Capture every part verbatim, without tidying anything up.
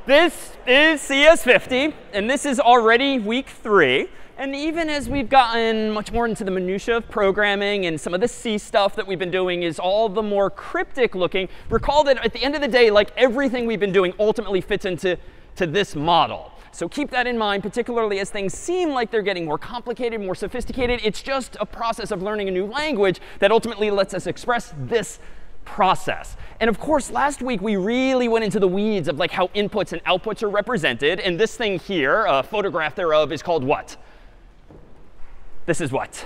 This is C S fifty, and this is already week three. And even as we've gotten much more into the minutiae of programming and some of the C stuff that we've been doing is all the more cryptic looking, recall that at the end of the day, like everything we've been doing ultimately fits into to this model. So keep that in mind, particularly as things seem like they're getting more complicated, more sophisticated. It's just a process of learning a new language that ultimately lets us express this process. And of course, last week we really went into the weeds of like how inputs and outputs are represented. And this thing here, a photograph thereof, is called what? This is what?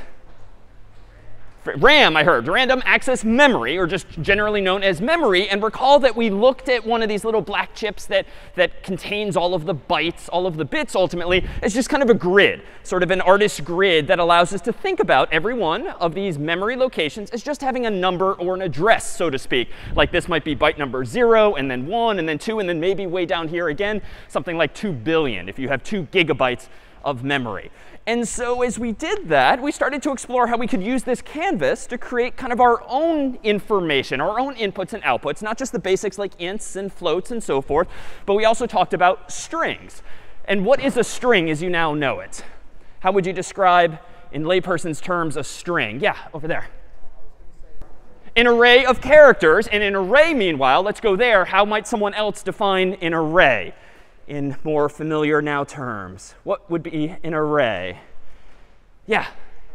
RAM, I heard. Random access memory, or just generally known as memory. And recall that we looked at one of these little black chips that, that contains all of the bytes, all of the bits ultimately, as just kind of a grid, sort of an artist's grid that allows us to think about every one of these memory locations as just having a number or an address, so to speak. Like this might be byte number zero, and then one, and then two, and then maybe way down here again, something like two billion if you have two gigabytes of memory. And so as we did that, we started to explore how we could use this canvas to create kind of our own information, our own inputs and outputs, not just the basics like ints and floats and so forth, but we also talked about strings. And what is a string as you now know it? How would you describe, in layperson's terms, a string? Yeah, over there. An array of characters. And an array, meanwhile, let's go there. How might someone else define an array in more familiar now terms? What would be an array? Yeah.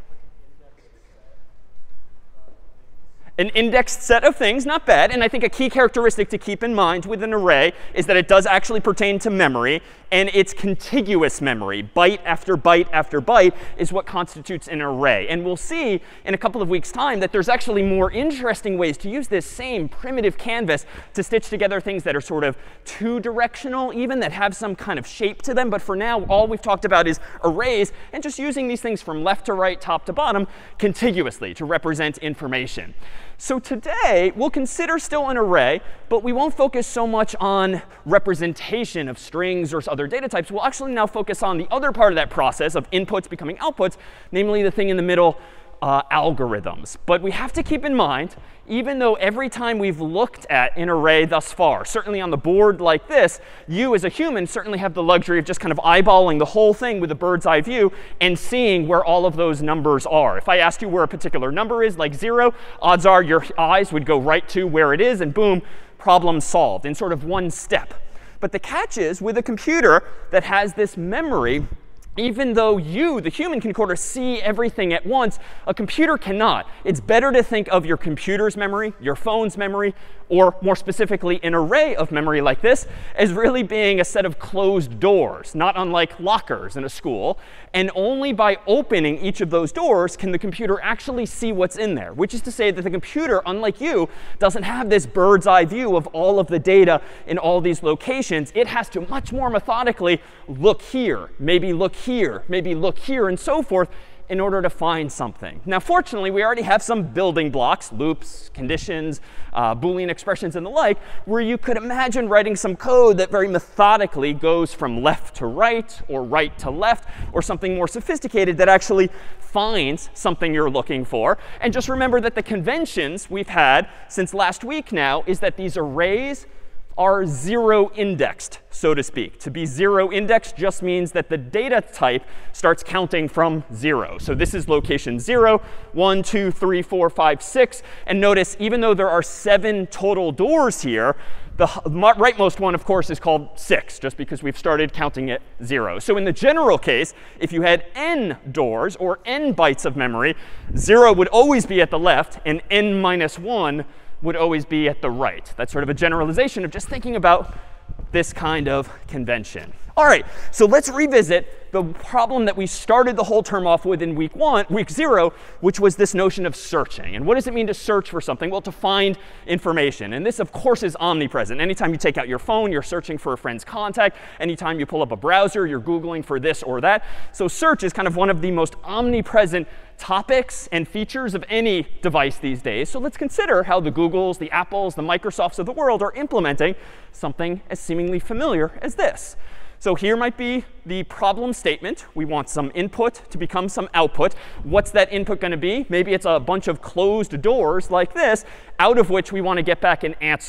An indexed set of things, not bad. And I think a key characteristic to keep in mind with an array is that it does actually pertain to memory. And it's contiguous memory. Byte after byte after byte is what constitutes an array. And we'll see in a couple of weeks' time that there's actually more interesting ways to use this same primitive canvas to stitch together things that are sort of two-directional even, that have some kind of shape to them. But for now, all we've talked about is arrays and just using these things from left to right, top to bottom, contiguously to represent information. So today, we'll consider still an array, but we won't focus so much on representation of strings or other data types. We'll actually now focus on the other part of that process of inputs becoming outputs, namely the thing in the middle, uh, algorithms. But we have to keep in mind, even though every time we've looked at an array thus far, certainly on the board like this, you as a human certainly have the luxury of just kind of eyeballing the whole thing with a bird's eye view and seeing where all of those numbers are. If I asked you where a particular number is, like zero, odds are your eyes would go right to where it is, and boom, problem solved in sort of one step. But the catch is, with a computer that has this memory, even though you, the human, can sort of see everything at once, a computer cannot. It's better to think of your computer's memory, your phone's memory, or more specifically, an array of memory like this, as really being a set of closed doors, not unlike lockers in a school. And only by opening each of those doors can the computer actually see what's in there, which is to say that the computer, unlike you, doesn't have this bird's eye view of all of the data in all these locations. It has to much more methodically look here, maybe look here, maybe look here, and so forth, in order to find something. Now, fortunately, we already have some building blocks, loops, conditions, uh, Boolean expressions, and the like, where you could imagine writing some code that very methodically goes from left to right, or right to left, or something more sophisticated that actually finds something you're looking for. And just remember that the conventions we've had since last week now is that these arrays are zero indexed, so to speak. To be zero indexed just means that the data type starts counting from zero. So this is location zero, one, two, three, four, five, six. And notice, even though there are seven total doors here, the rightmost one, of course, is called six, just because we've started counting at zero. So in the general case, if you had n doors or n bytes of memory, zero would always be at the left, and n minus one would always be at the right. That's sort of a generalization of just thinking about this kind of convention. All right, so let's revisit the problem that we started the whole term off with in week one, week zero, which was this notion of searching. And what does it mean to search for something? Well, to find information. And this, of course, is omnipresent. Anytime you take out your phone, you're searching for a friend's contact. Anytime you pull up a browser, you're Googling for this or that. So search is kind of one of the most omnipresent topics and features of any device these days. So let's consider how the Googles, the Apples, the Microsofts of the world are implementing something as seemingly familiar as this. So here might be the problem statement. We want some input to become some output. What's that input going to be? Maybe it's a bunch of closed doors like this, out of which we want to get back an answer.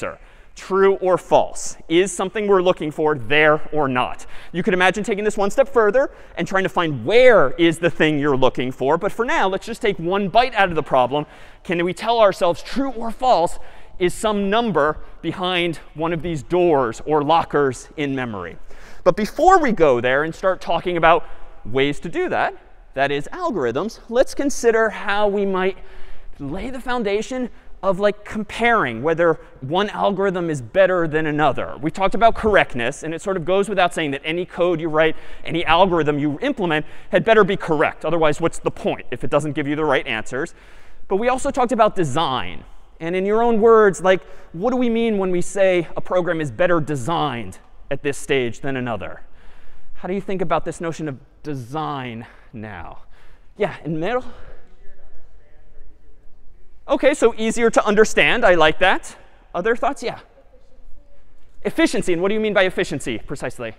True or false? Is something we're looking for there or not? You could imagine taking this one step further and trying to find where is the thing you're looking for. But for now, let's just take one bite out of the problem. Can we tell ourselves true or false is some number behind one of these doors or lockers in memory? But before we go there and start talking about ways to do that, that is algorithms, let's consider how we might lay the foundation of like comparing whether one algorithm is better than another. We talked about correctness, and it sort of goes without saying that any code you write, any algorithm you implement had better be correct. Otherwise, what's the point if it doesn't give you the right answers? But we also talked about design. And in your own words, like, what do we mean when we say a program is better designed at this stage than another? How do you think about this notion of design now? Yeah, in the middle? OK, so easier to understand. I like that. Other thoughts? Yeah. Efficiency. And what do you mean by efficiency, precisely?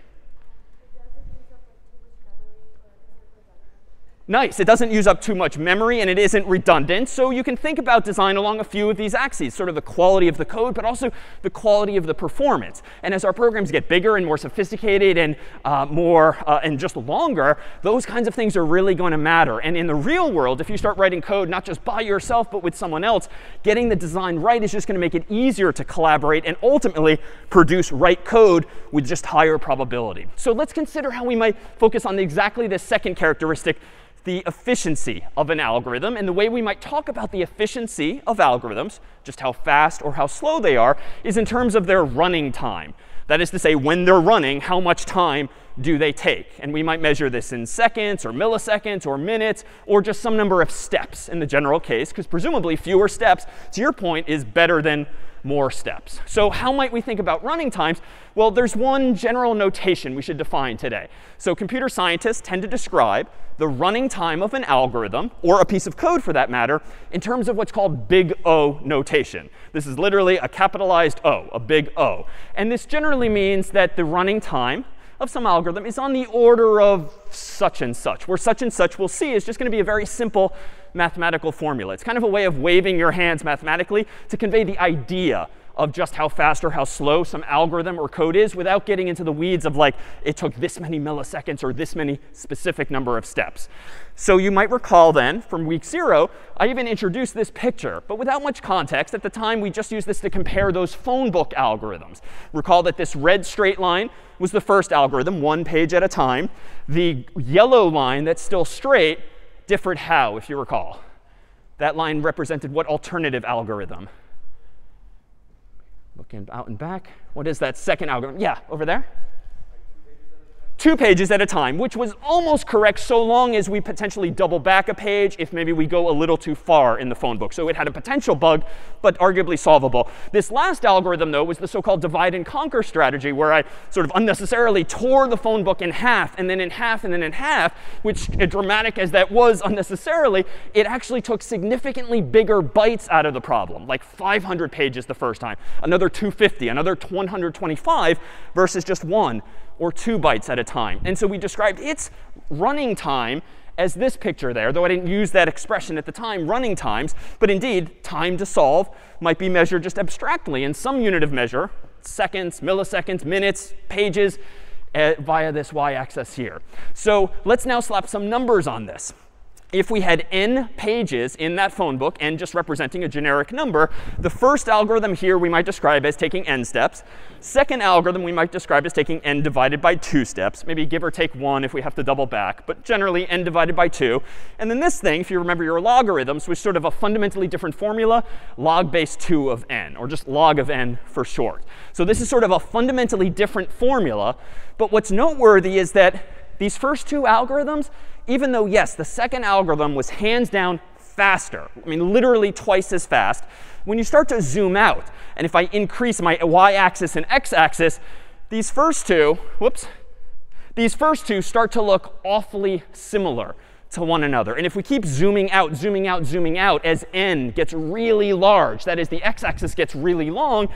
Nice. It doesn't use up too much memory, and it isn't redundant. So you can think about design along a few of these axes, sort of the quality of the code, but also the quality of the performance. And as our programs get bigger and more sophisticated and uh, more uh, and just longer, those kinds of things are really going to matter. And in the real world, if you start writing code not just by yourself, but with someone else, getting the design right is just going to make it easier to collaborate and ultimately produce right code with just higher probability. So let's consider how we might focus on exactly this second characteristic, the efficiency of an algorithm. And the way we might talk about the efficiency of algorithms, just how fast or how slow they are, is in terms of their running time. That is to say, when they're running, how much time do they take? And we might measure this in seconds or milliseconds or minutes or just some number of steps in the general case, because presumably fewer steps, to your point, is better than more steps. So how might we think about running times? Well, there's one general notation we should define today. So computer scientists tend to describe the running time of an algorithm, or a piece of code for that matter, in terms of what's called big O notation. This is literally a capitalized O, a big O. And this generally means that the running time of some algorithm is on the order of such and such, where such and such we'll see is just going to be a very simple mathematical formula. It's kind of a way of waving your hands mathematically to convey the idea of just how fast or how slow some algorithm or code is without getting into the weeds of like, it took this many milliseconds or this many specific number of steps. So you might recall then from week zero, I even introduced this picture, but without much context. At the time, we just used this to compare those phone book algorithms. Recall that this red straight line was the first algorithm, one page at a time. The yellow line that's still straight differed how, if you recall? That line represented what alternative algorithm? Looking out and back. What is that second algorithm? Yeah, over there. Two pages at a time, which was almost correct so long as we potentially double back a page if maybe we go a little too far in the phone book. So it had a potential bug, but arguably solvable. This last algorithm, though, was the so-called divide and conquer strategy, where I sort of unnecessarily tore the phone book in half, and then in half, and then in half, which, dramatic as that was unnecessarily, it actually took significantly bigger bites out of the problem, like five hundred pages the first time, another two hundred fifty, another one hundred twenty-five, versus just one or two bytes at a time. And so we described its running time as this picture there, though I didn't use that expression at the time, running times. But indeed, time to solve might be measured just abstractly in some unit of measure, seconds, milliseconds, minutes, pages, uh, via this y-axis here. So let's now slap some numbers on this. If we had n pages in that phone book, n just representing a generic number, the first algorithm here we might describe as taking n steps. Second algorithm we might describe as taking n divided by two steps, maybe give or take one if we have to double back, but generally n divided by two. And then this thing, if you remember your logarithms, was sort of a fundamentally different formula, log base two of n, or just log of n for short. So this is sort of a fundamentally different formula. But what's noteworthy is that these first two algorithms, even though, yes, the second algorithm was hands down faster, I mean, literally twice as fast, when you start to zoom out, and if I increase my y-axis and x-axis, these first two, whoops, these first two start to look awfully similar to one another. And if we keep zooming out, zooming out, zooming out, as n gets really large, that is, the x-axis gets really long,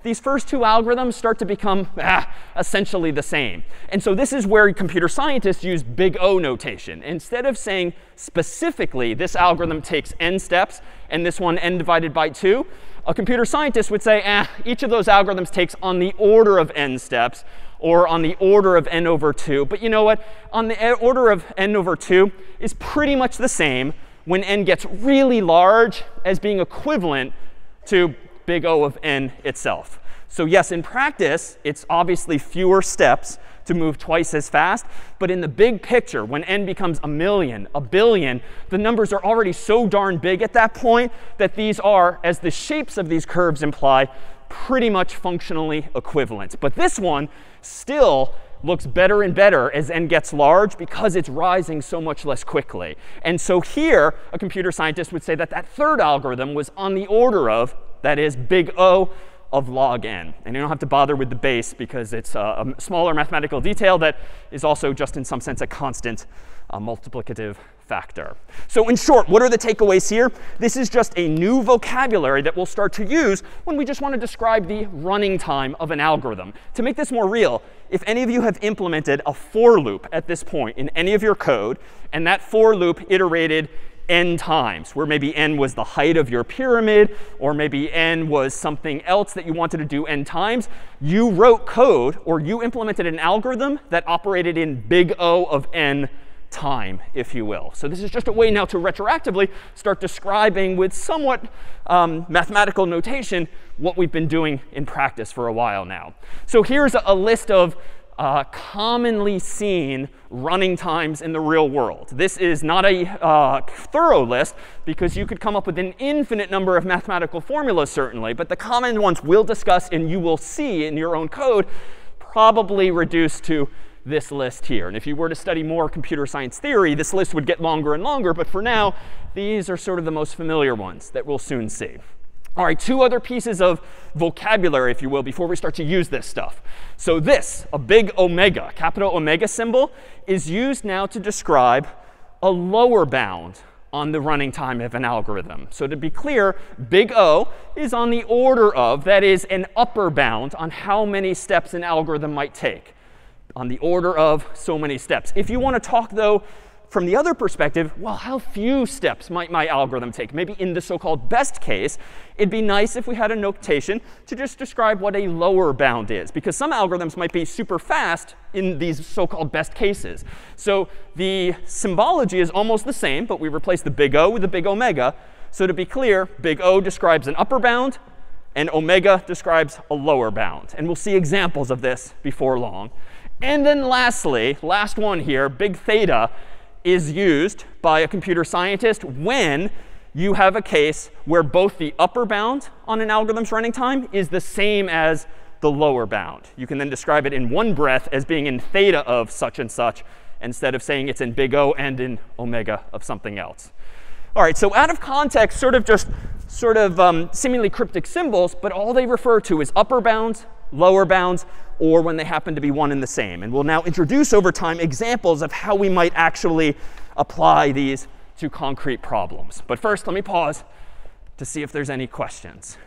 these first two algorithms start to become ah, essentially the same. And so this is where computer scientists use big O notation. Instead of saying specifically this algorithm takes n steps and this one n divided by two, a computer scientist would say, eh, each of those algorithms takes on the order of n steps, or on the order of n over two. But you know what? On the order of n over two is pretty much the same when n gets really large as being equivalent to big O of n itself. So yes, in practice, it's obviously fewer steps to move twice as fast. But in the big picture, when n becomes a million, a billion, the numbers are already so darn big at that point that these are, as the shapes of these curves imply, pretty much functionally equivalent. But this one still looks better and better as n gets large because it's rising so much less quickly. And so here, a computer scientist would say that that third algorithm was on the order of, that is, big O of log n. And you don't have to bother with the base because it's a, a smaller mathematical detail that is also just in some sense a constant uh, multiplicative factor. So in short, what are the takeaways here? This is just a new vocabulary that we'll start to use when we just want to describe the running time of an algorithm. To make this more real, if any of you have implemented a for loop at this point in any of your code, and that for loop iterated n times, where maybe n was the height of your pyramid, or maybe n was something else that you wanted to do n times, you wrote code, or you implemented an algorithm that operated in big O of n time, if you will. So this is just a way now to retroactively start describing with somewhat um, mathematical notation what we've been doing in practice for a while now. So here's a, a list of Uh, commonly seen running times in the real world. This is not a uh, thorough list because you could come up with an infinite number of mathematical formulas, certainly. But the common ones we'll discuss and you will see in your own code probably reduced to this list here. And if you were to study more computer science theory, this list would get longer and longer. But for now, these are sort of the most familiar ones that we'll soon see. All right, two other pieces of vocabulary, if you will, before we start to use this stuff. So this, a big omega, capital omega symbol, is used now to describe a lower bound on the running time of an algorithm. So to be clear, big O is on the order of, that is, an upper bound on how many steps an algorithm might take, on the order of so many steps. If you want to talk, though, from the other perspective, well, how few steps might my algorithm take? Maybe in the so-called best case, it'd be nice if we had a notation to just describe what a lower bound is. Because some algorithms might be super fast in these so-called best cases. So the symbology is almost the same, but we replace the big O with the big omega. So to be clear, big O describes an upper bound, and omega describes a lower bound. And we'll see examples of this before long. And then lastly, last one here, big theta, is used by a computer scientist when you have a case where both the upper bound on an algorithm's running time is the same as the lower bound. You can then describe it in one breath as being in theta of such and such, instead of saying it's in big O and in omega of something else. All right, so out of context, sort of just sort of um, seemingly cryptic symbols, but all they refer to is upper bounds, lower bounds, or when they happen to be one and the same. And we'll now introduce over time examples of how we might actually apply these to concrete problems. But first, let me pause to see if there's any questions.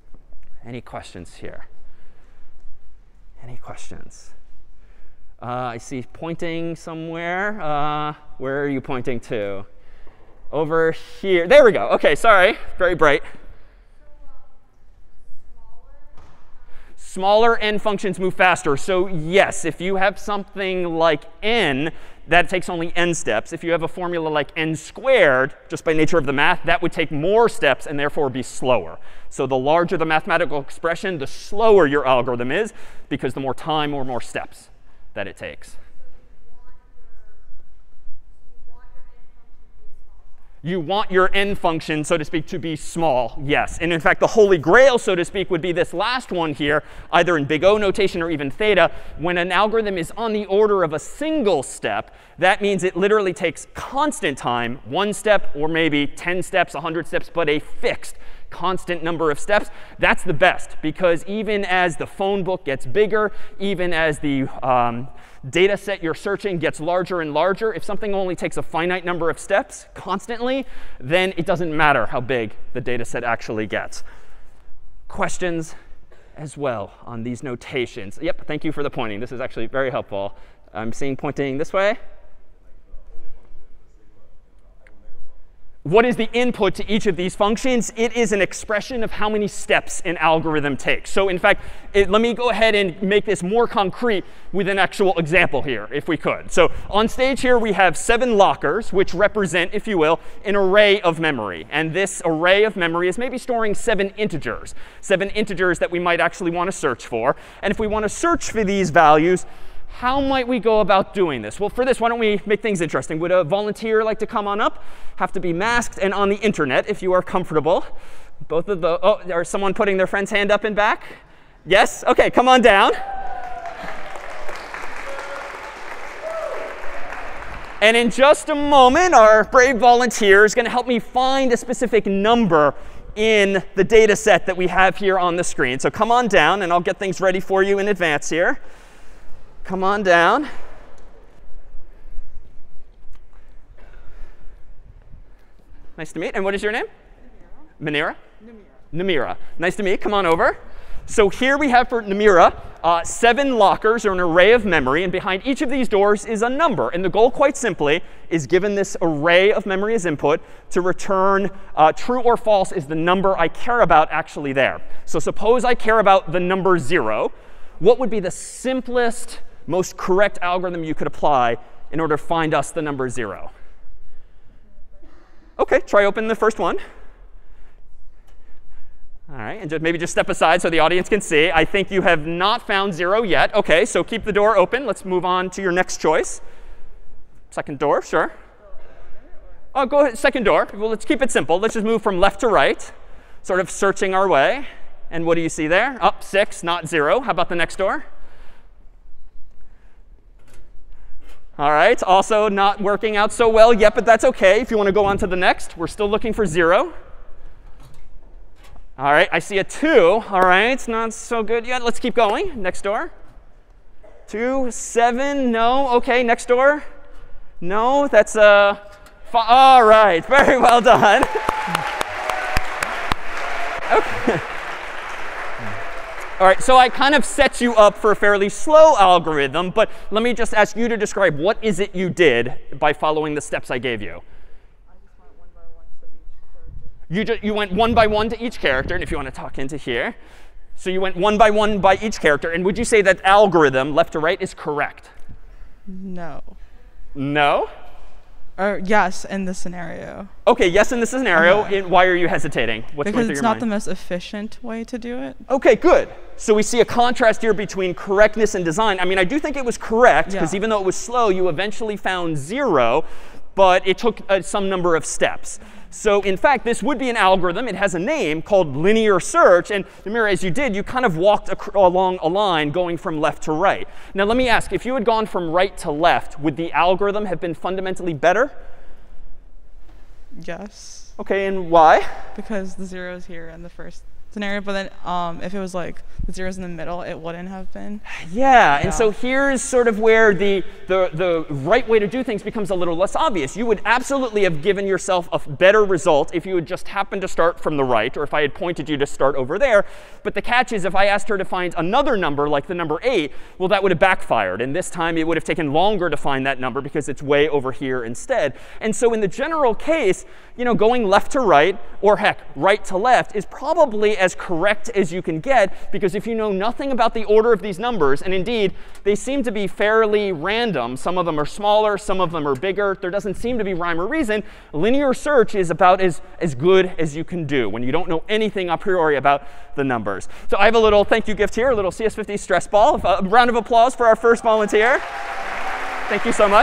Any questions here? Any questions? Uh, I see pointing somewhere. Uh, where are you pointing to? Over here. There we go. OK, sorry. Very bright. Smaller n functions move faster. So yes, if you have something like n, that takes only n steps. If you have a formula like n squared, just by nature of the math, that would take more steps and therefore be slower. So the larger the mathematical expression, the slower your algorithm is, because the more time or more steps that it takes. You want your n function, so to speak, to be small, yes. And in fact, the holy grail, so to speak, would be this last one here, either in big O notation or even theta. When an algorithm is on the order of a single step, that means it literally takes constant time, one step or maybe ten steps, one hundred steps, but a fixed constant number of steps. That's the best, because even as the phone book gets bigger, even as the um, data set you're searching gets larger and larger, if something only takes a finite number of steps constantly, then it doesn't matter how big the data set actually gets. Questions as well on these notations. Yep, thank you for the pointing. This is actually very helpful. I'm seeing pointing this way. What is the input to each of these functions? It is an expression of how many steps an algorithm takes. So in fact, it, let me go ahead and make this more concrete with an actual example here, if we could. So on stage here, we have seven lockers, which represent, if you will, an array of memory. And this array of memory is maybe storing seven integers, seven integers that we might actually want to search for. And if we want to search for these values, how might we go about doing this? Well, for this, why don't we make things interesting? Would a volunteer like to come on up? Have to be masked and on the internet if you are comfortable. Both of the, oh, there's someone putting their friend's hand up and back? Yes? OK, come on down. And in just a moment, our brave volunteer is going to help me find a specific number in the data set that we have here on the screen. So come on down, and I'll get things ready for you in advance here. Come on down. Nice to meet. And what is your name? Namira. Namira? Namira. Nice to meet. Come on over. So here we have for Namira, uh, seven lockers or an array of memory. And behind each of these doors is a number. And the goal, quite simply, is given this array of memory as input to return uh, true or false is the number I care about actually there. So suppose I care about the number zero. What would be the simplest, most correct algorithm you could apply in order to find us the number zero? OK, try open the first one. All right, and just maybe just step aside so the audience can see. I think you have not found zero yet. OK, so keep the door open. Let's move on to your next choice. Second door, sure. Oh, go ahead, second door. Well, let's keep it simple. Let's just move from left to right, sort of searching our way. And what do you see there? Up, six, not zero. How about the next door? All right, also not working out so well yet, but that's OK. If you want to go on to the next, we're still looking for zero. All right, I see a two. All right, not so good yet. Let's keep going. Next door. Two, seven, no. OK, next door. No, that's a five. All right, very well done. OK. All right, so I kind of set you up for a fairly slow algorithm. But let me just ask you to describe what is it you did by following the steps I gave you. I just went one by one to each character. You, just, you went one by one to each character. And if you want to talk into here. So you went one by one by each character. And would you say that algorithm, left to right, is correct? No. No? Or yes, in this scenario. OK, yes, in this scenario. Okay. In, why are you hesitating? What's because going through it's your not mind? the most efficient way to do it. OK, good. So we see a contrast here between correctness and design. I mean, I do think it was correct, because Yeah. even though it was slow, you eventually found zero. But it took uh, some number of steps. So in fact, this would be an algorithm. It has a name called linear search. And Namira, as you did, you kind of walked along a line going from left to right. Now, let me ask, if you had gone from right to left, would the algorithm have been fundamentally better? Yes. OK, and why? Because the zero is here in the first scenario. But then um, if it was like the zero's in the middle, it wouldn't have been. Yeah, and Yeah. so here's sort of where the, the, the right way to do things becomes a little less obvious. You would absolutely have given yourself a better result if you had just happened to start from the right, or if I had pointed you to start over there. But the catch is, if I asked her to find another number, like the number eight, well, that would have backfired. And this time, it would have taken longer to find that number, because it's way over here instead. And so in the general case, you know, going left to right, or heck, right to left, is probably as correct as you can get, because if you know nothing about the order of these numbers, and indeed, they seem to be fairly random. Some of them are smaller, some of them are bigger. There doesn't seem to be rhyme or reason. Linear search is about as, as good as you can do when you don't know anything a priori about the numbers. So I have a little thank you gift here, a little C S fifty stress ball. A round of applause for our first volunteer. Thank you so much.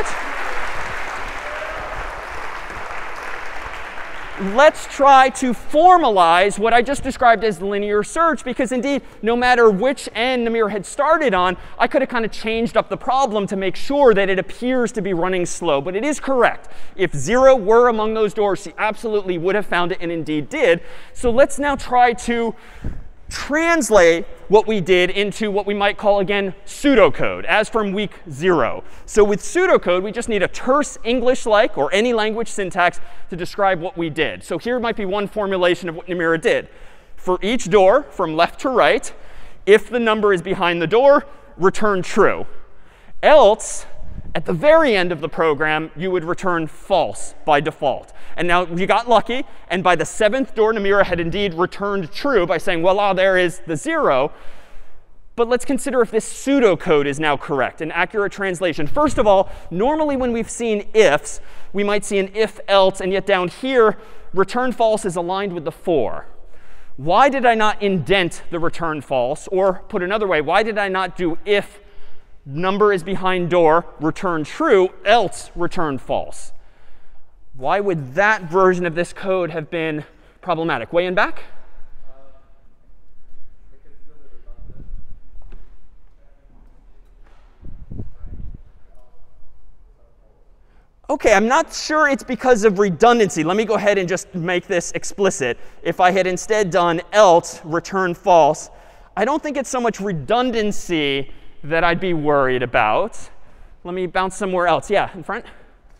Let's try to formalize what I just described as linear search, because indeed, no matter which end Namira had started on, I could have kind of changed up the problem to make sure that it appears to be running slow. But it is correct. If zero were among those doors, she absolutely would have found it, and indeed did. So let's now try to translate what we did into what we might call, again, pseudocode, as from week zero. So with pseudocode, we just need a terse English-like or any language syntax to describe what we did. So here might be one formulation of what Namira did. For each door, from left to right, If the number is behind the door, return true. Else, at the very end of the program, you would return false by default. And now you got lucky. And by the seventh door, Namira had indeed returned true by saying, voila, there is the zero. But let's consider if this pseudocode is now correct, an accurate translation. First of all, normally when we've seen ifs, we might see an if else. And yet down here, return false is aligned with the for. Why did I not indent the return false? Or put another way, why did I not do if number is behind door, return true, else return false? Why would that version of this code have been problematic? Way in back? OK, I'm not sure it's because of redundancy. Let me go ahead and just make this explicit. If I had instead done else, return false, I don't think it's so much redundancy that I'd be worried about. Let me bounce somewhere else. Yeah, in front.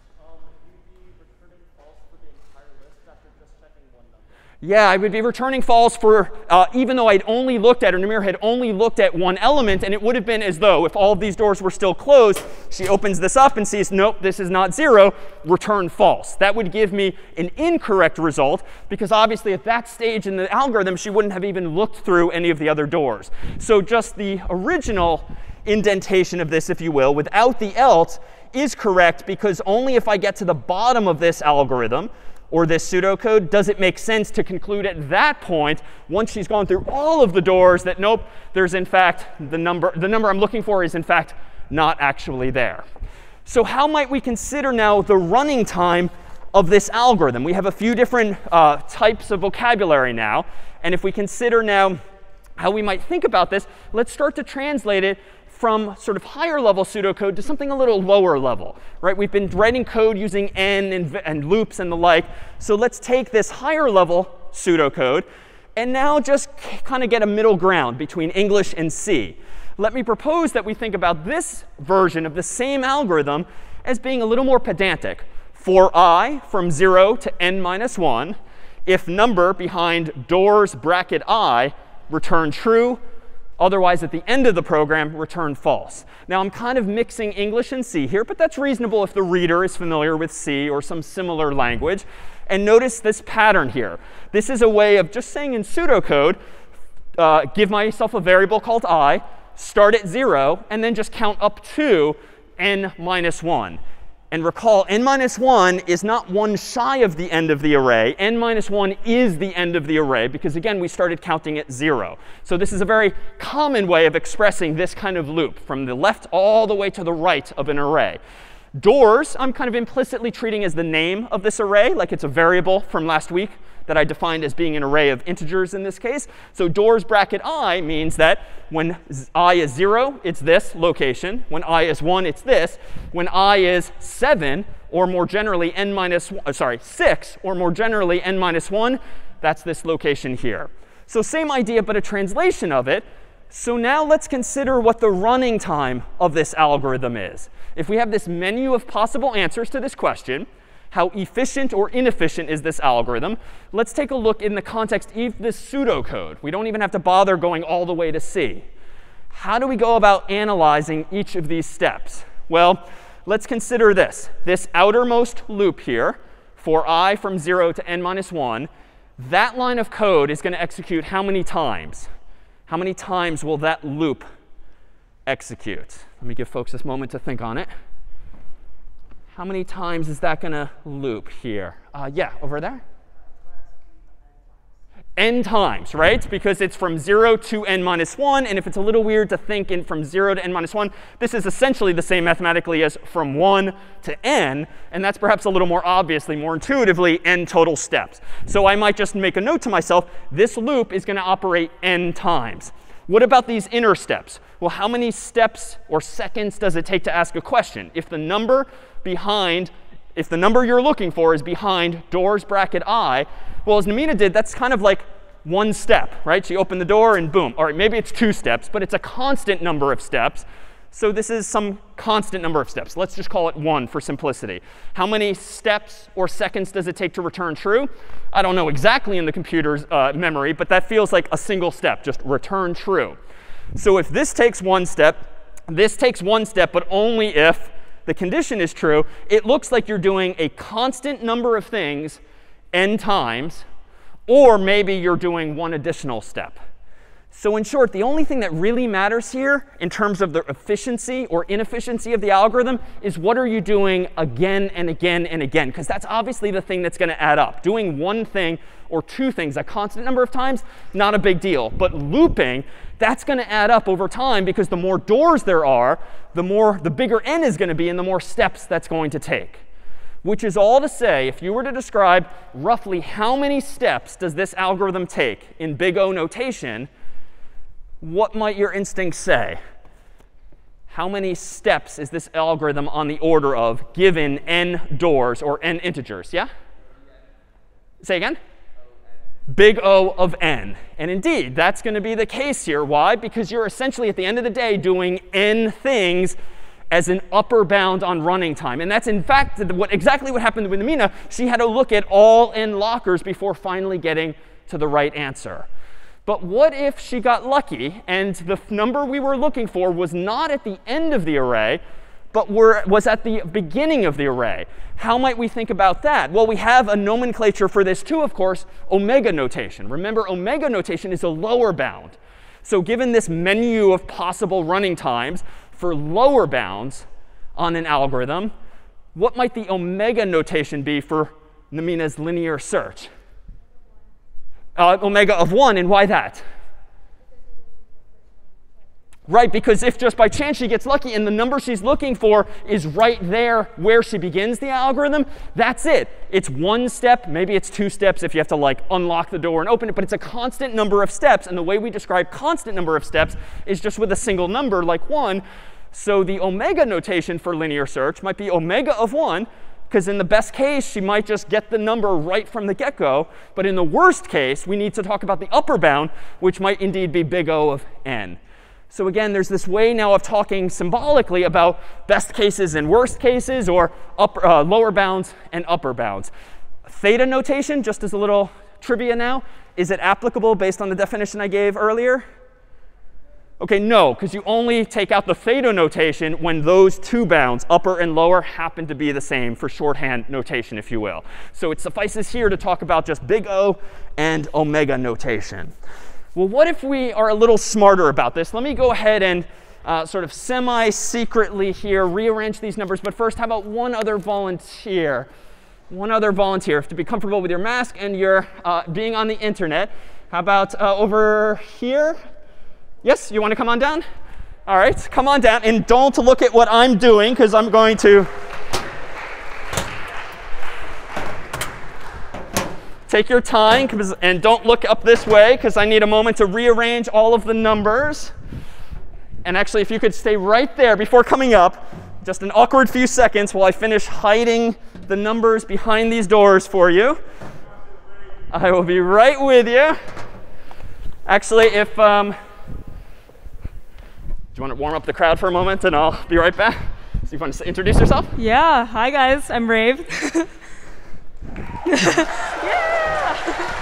Yeah, I would be returning false for, uh, even though I'd only looked at, or Namira had only looked at one element. And it would have been as though if all of these doors were still closed, she opens this up and sees, nope, this is not zero, return false. That would give me an incorrect result, because obviously at that stage in the algorithm, she wouldn't have even looked through any of the other doors. So just the original indentation of this, if you will, without the else is correct, because only if I get to the bottom of this algorithm, or this pseudocode, does it make sense to conclude at that point, once she's gone through all of the doors, that nope, there's in fact the number, the number I'm looking for is in fact not actually there. So how might we consider now the running time of this algorithm? We have a few different uh, types of vocabulary now. And if we consider now how we might think about this, let's start to translate it from sort of higher level pseudocode to something a little lower level, right? We've been writing code using n and, and loops and the like. So let's take this higher level pseudocode and now just kind of get a middle ground between English and C. Let me propose that we think about this version of the same algorithm as being a little more pedantic. For I from zero to n minus one, if number behind doors bracket I return true, otherwise, at the end of the program, return false. Now, I'm kind of mixing English and C here, but that's reasonable if the reader is familiar with C or some similar language. And notice this pattern here. This is a way of just saying in pseudocode, uh, give myself a variable called I, start at zero, and then just count up to n minus one. And recall, n minus one is not one shy of the end of the array. N minus one is the end of the array, because again, we started counting at zero. So this is a very common way of expressing this kind of loop, from the left all the way to the right of an array. Doors, I'm kind of implicitly treating as the name of this array, like it's a variable from last week that I defined as being an array of integers in this case. So doors bracket I means that when I is zero, it's this location. When I is one, it's this. When I is seven, or more generally n minus, uh, sorry, six, or more generally n minus one, that's this location here. So same idea, but a translation of it. So now let's consider what the running time of this algorithm is. If we have this menu of possible answers to this question, how efficient or inefficient is this algorithm? Let's take a look in the context of this pseudocode. We don't even have to bother going all the way to C. How do we go about analyzing each of these steps? Well, let's consider this. This outermost loop here, for I from zero to n minus one, that line of code is going to execute how many times? How many times will that loop execute? Let me give folks this moment to think on it. How many times is that going to loop here? Uh, yeah, over there? N times, right? Because it's from zero to n minus one. And if it's a little weird to think in from zero to n minus one, this is essentially the same mathematically as from one to n. And that's perhaps a little more obviously, more intuitively, n total steps. So I might just make a note to myself, this loop is going to operate n times. What about these inner steps? Well, how many steps or seconds does it take to ask a question? If the number behind, if the number you're looking for is behind doors bracket I, well, as Namita did, that's kind of like one step, right? She opened the door and boom. All right, maybe it's two steps, but it's a constant number of steps. So this is some constant number of steps. Let's just call it one for simplicity. How many steps or seconds does it take to return true? I don't know exactly in the computer's uh, memory, but that feels like a single step, just return true. So if this takes one step, this takes one step, but only if the condition is true, it looks like you're doing a constant number of things n times, or maybe you're doing one additional step. So in short, the only thing that really matters here in terms of the efficiency or inefficiency of the algorithm is what are you doing again and again and again, because that's obviously the thing that's going to add up. Doing one thing or two things a constant number of times, not a big deal. But looping, that's going to add up over time, because the more doors there are, the more the bigger n is going to be and the more steps that's going to take. Which is all to say, if you were to describe roughly how many steps does this algorithm take in big O notation, what might your instincts say? How many steps is this algorithm on the order of given n doors or n integers? Yeah? Say again? Big O of n. And indeed, that's going to be the case here. Why? Because you're essentially, at the end of the day, doing n things as an upper bound on running time. And that's, in fact, what, exactly what happened with Amina. She had to look at all n lockers before finally getting to the right answer. But what if she got lucky and the number we were looking for was not at the end of the array, but were, was at the beginning of the array? How might we think about that? Well, we have a nomenclature for this too, of course, omega notation. Remember, omega notation is a lower bound. So given this menu of possible running times for lower bounds on an algorithm, what might the omega notation be for Namina's linear search? Uh, omega of one, and why that? Right, because if just by chance she gets lucky and the number she's looking for is right there where she begins the algorithm, that's it. It's one step, maybe it's two steps if you have to like unlock the door and open it, but it's a constant number of steps. And the way we describe constant number of steps is just with a single number like one. So the omega notation for linear search might be omega of one, because in the best case, she might just get the number right from the get-go. But in the worst case, we need to talk about the upper bound, which might indeed be big O of n. So again, there's this way now of talking symbolically about best cases and worst cases, or upper, uh, lower bounds and upper bounds. Theta notation, just as a little trivia now, is it applicable based on the definition I gave earlier? OK, no, because you only take out the theta notation when those two bounds, upper and lower, happen to be the same for shorthand notation, if you will. So it suffices here to talk about just big O and omega notation. Well, what if we are a little smarter about this? Let me go ahead and uh, sort of semi-secretly here rearrange these numbers. But first, how about one other volunteer? One other volunteer to be comfortable with your mask and your uh, being on the internet. How about uh, over here? Yes, you want to come on down? All right, come on down. And don't look at what I'm doing, because I'm going to take your time. And don't look up this way, because I need a moment to rearrange all of the numbers. And actually, if you could stay right there before coming up, just an awkward few seconds while I finish hiding the numbers behind these doors for you. I will be right with you. Actually, if... Um, Do you want to warm up the crowd for a moment, and I'll be right back? So you want to introduce yourself? Yeah. Hi, guys. I'm Rave. Yeah!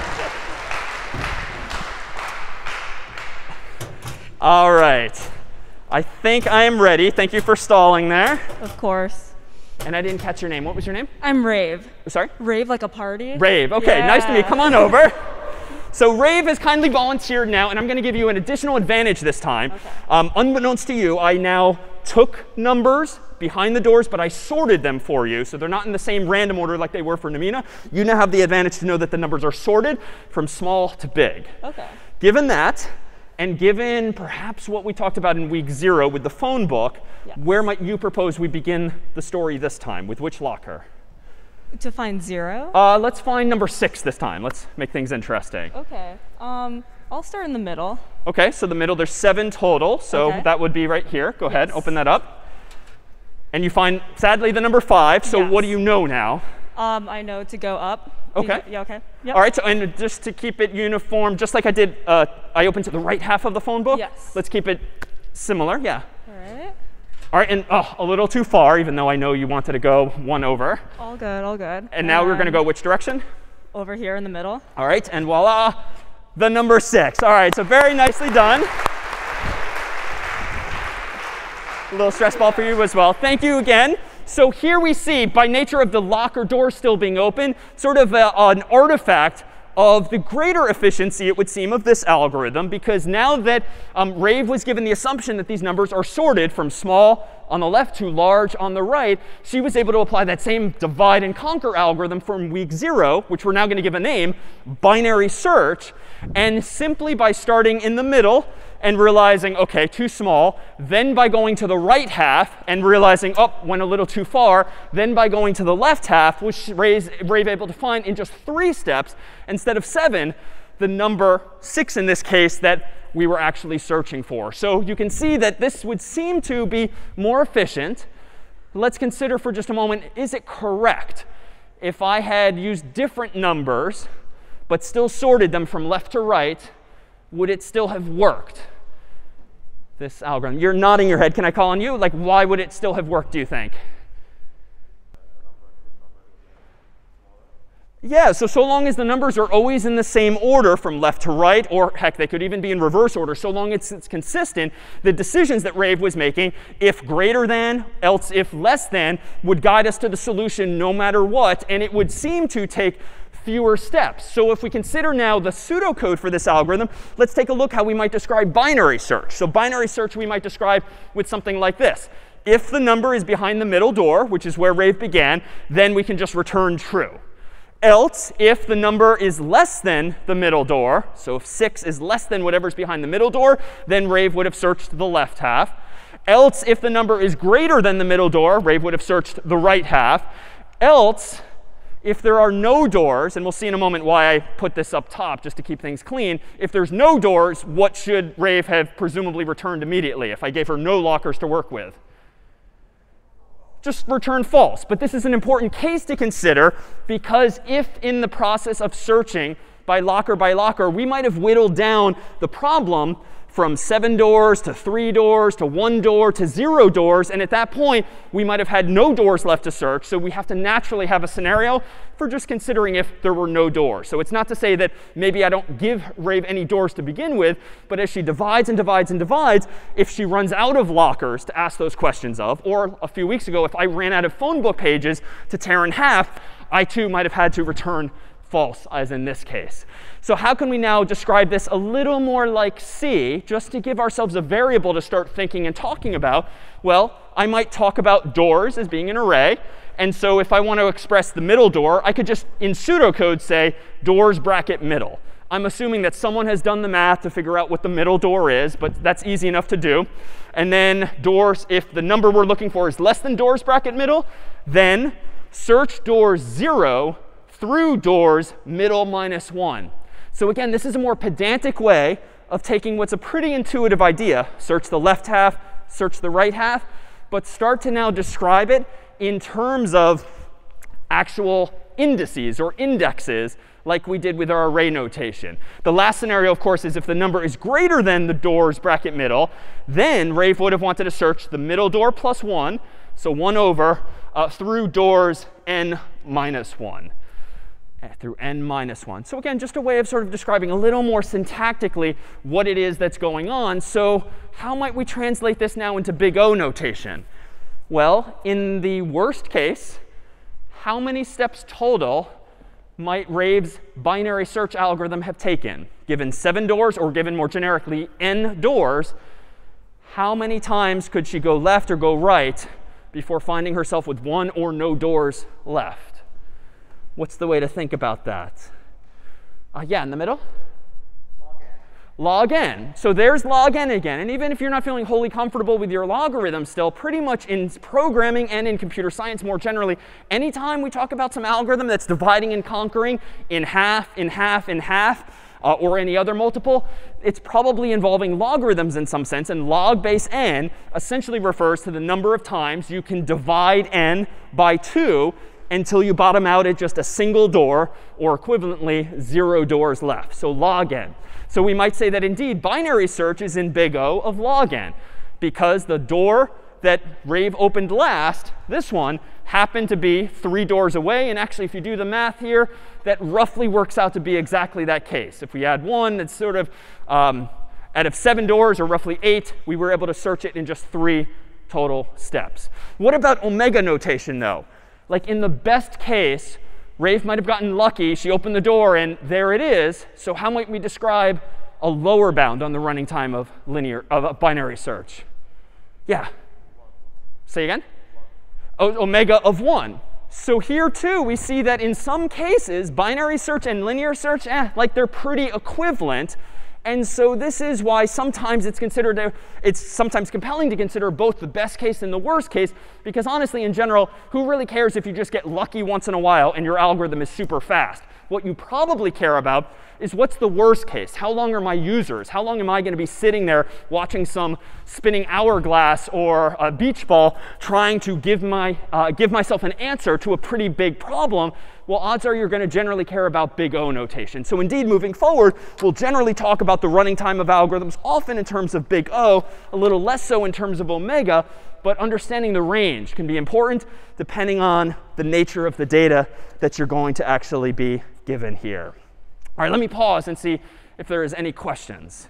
All right. I think I am ready. Thank you for stalling there. Of course. And I didn't catch your name. What was your name? I'm Rave. Sorry? Rave like a party. Rave. OK, Yeah. nice to meet you. Come on over. So Rave has kindly volunteered now, and I'm going to give you an additional advantage this time. Okay. Um, unbeknownst to you, I now took numbers behind the doors, but I sorted them for you. So they're not in the same random order like they were for Namina. You now have the advantage to know that the numbers are sorted from small to big. Okay. Given that, and given perhaps what we talked about in week zero with the phone book, Yes. where might you propose we begin the story this time? With which locker? To find zero? Uh, let's find number six this time. Let's make things interesting. Okay. Um, I'll start in the middle. OK, so the middle, there's seven total. So Okay. that would be right here. Go ahead, Yes. open that up. And you find, sadly, the number five. So Yes. what do you know now? Um, I know to go up. OK. Yeah, okay. Yep. All right, so and just to keep it uniform, just like I did, uh, I opened to the right half of the phone book. Yes. Let's keep it similar. Yeah. All right. All right, and oh, a little too far, even though I know you wanted to go one over. All good, all good. And now we're going to go which direction? Over here in the middle. All right, and voila, the number six. All right, so very nicely done. little stress ball for you as well. Thank you again. So here we see, by nature of the locker door still being open, sort of a, an artifact of the greater efficiency, it would seem, of this algorithm, because now that um, Rave was given the assumption that these numbers are sorted from small on the left to large on the right, she was able to apply that same divide and conquer algorithm from week zero, which we're now going to give a name, binary search. And simply by starting in the middle and realizing, OK, too small, then by going to the right half and realizing, oh, went a little too far, then by going to the left half, was Rave able to find in just three steps instead of seven the number six in this case that we were actually searching for. So you can see that this would seem to be more efficient. Let's consider for just a moment, is it correct if I had used different numbers but still sorted them from left to right, would it still have worked, this algorithm? You're nodding your head. Can I call on you? Like, why would it still have worked, do you think? Yeah, so so long as the numbers are always in the same order from left to right, or heck, they could even be in reverse order, so long as it's consistent, the decisions that Rave was making, if greater than, else if less than, would guide us to the solution no matter what, and it would seem to take fewer steps. So if we consider now the pseudocode for this algorithm, let's take a look how we might describe binary search. So binary search we might describe with something like this. If the number is behind the middle door, which is where Rave began, then we can just return true. Else, if the number is less than the middle door, so if six is less than whatever's behind the middle door, then Rave would have searched the left half. Else, if the number is greater than the middle door, Rave would have searched the right half. Else, if there are no doors, and we'll see in a moment why I put this up top just to keep things clean, if there's no doors, what should Rave have presumably returned immediately if I gave her no lockers to work with? Just return false. But this is an important case to consider, because if in the process of searching by locker by locker, we might have whittled down the problem from seven doors to three doors to one door to zero doors. And at that point, we might have had no doors left to search. So we have to naturally have a scenario for just considering if there were no doors. So it's not to say that maybe I don't give Rave any doors to begin with. But as she divides and divides and divides, if she runs out of lockers to ask those questions of, or a few weeks ago, if I ran out of phone book pages to tear in half, I too might have had to return false, as in this case. So how can we now describe this a little more like C, just to give ourselves a variable to start thinking and talking about? Well, I might talk about doors as being an array. And so if I want to express the middle door, I could just, in pseudocode, say doors bracket middle. I'm assuming that someone has done the math to figure out what the middle door is, but that's easy enough to do. And then doors, if the number we're looking for is less than doors bracket middle, then search doors zero through doors middle minus one. So again, this is a more pedantic way of taking what's a pretty intuitive idea, search the left half, search the right half, but start to now describe it in terms of actual indices or indexes, like we did with our array notation. The last scenario, of course, is if the number is greater than the doors bracket middle, then Rave would have wanted to search the middle door plus one, so one over, uh, through doors n minus one. Through n minus one. So again, just a way of sort of describing a little more syntactically what it is that's going on. So how might we translate this now into big O notation? Well, in the worst case, how many steps total might Rave's binary search algorithm have taken? Given seven doors, or given more generically n doors, how many times could she go left or go right before finding herself with one or no doors left? What's the way to think about that? Uh, yeah, in the middle? Log n. Log n. So there's log n again. And even if you're not feeling wholly comfortable with your logarithm still, pretty much in programming and in computer science more generally, anytime we talk about some algorithm that's dividing and conquering in half, in half, in half, uh, or any other multiple, it's probably involving logarithms in some sense. And log base n essentially refers to the number of times you can divide n by two until you bottom out at just a single door, or equivalently, zero doors left. So log n. So we might say that indeed binary search is in big O of log n, because the door that Rave opened last, this one, happened to be three doors away. And actually, if you do the math here, that roughly works out to be exactly that case. If we add one, it's sort of um, out of seven doors, or roughly eight, we were able to search it in just three total steps. What about omega notation, though? Like in the best case, Rafe might have gotten lucky. She opened the door, and there it is. So how might we describe a lower bound on the running time of linear of a binary search? Yeah. Say again? O omega of one. So here, too, we see that in some cases, binary search and linear search, eh, like they're pretty equivalent. And so this is why sometimes it's considered, a, it's sometimes compelling to consider both the best case and the worst case, because honestly, in general, who really cares if you just get lucky once in a while and your algorithm is super fast? What you probably care about is what's the worst case? How long are my users? How long am I going to be sitting there watching some spinning hourglass or a beach ball trying to give, my, uh, give myself an answer to a pretty big problem? Well, odds are you're going to generally care about big O notation. So indeed, moving forward, we'll generally talk about the running time of algorithms, often in terms of big O, a little less so in terms of omega. But understanding the range can be important depending on the nature of the data that you're going to actually be given here. All right, let me pause and see if there is any questions.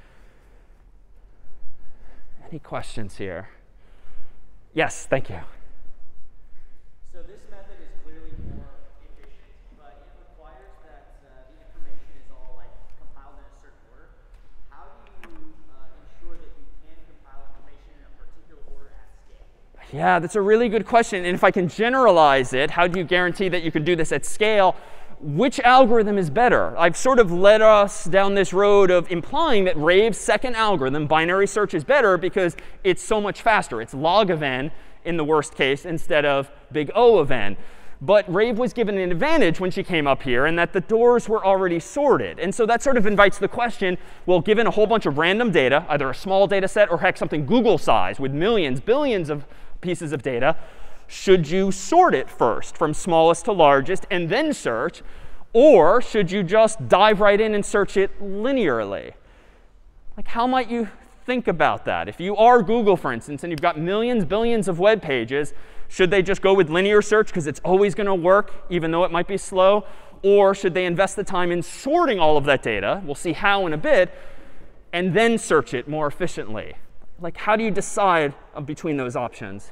Any questions here? Yes, thank you. So this method is clearly more efficient, but it requires that uh, the information is all like compiled in a certain order. How do you uh, ensure that you can compile information in a particular order at scale? Yeah, that's a really good question. And if I can generalize it, how do you guarantee that you can do this at scale? Which algorithm is better? I've sort of led us down this road of implying that Rave's second algorithm, binary search, is better because it's so much faster. It's log of n in the worst case instead of big O of n. But Rave was given an advantage when she came up here in that the doors were already sorted. And so that sort of invites the question, well, given a whole bunch of random data, either a small data set or heck, something Google size with millions, billions of pieces of data, should you sort it first from smallest to largest and then search? Or should you just dive right in and search it linearly? Like, how might you think about that? If you are Google, for instance, and you've got millions, billions of web pages, should they just go with linear search because it's always going to work, even though it might be slow? Or should they invest the time in sorting all of that data? We'll see how in a bit. And then search it more efficiently. Like, how do you decide between those options?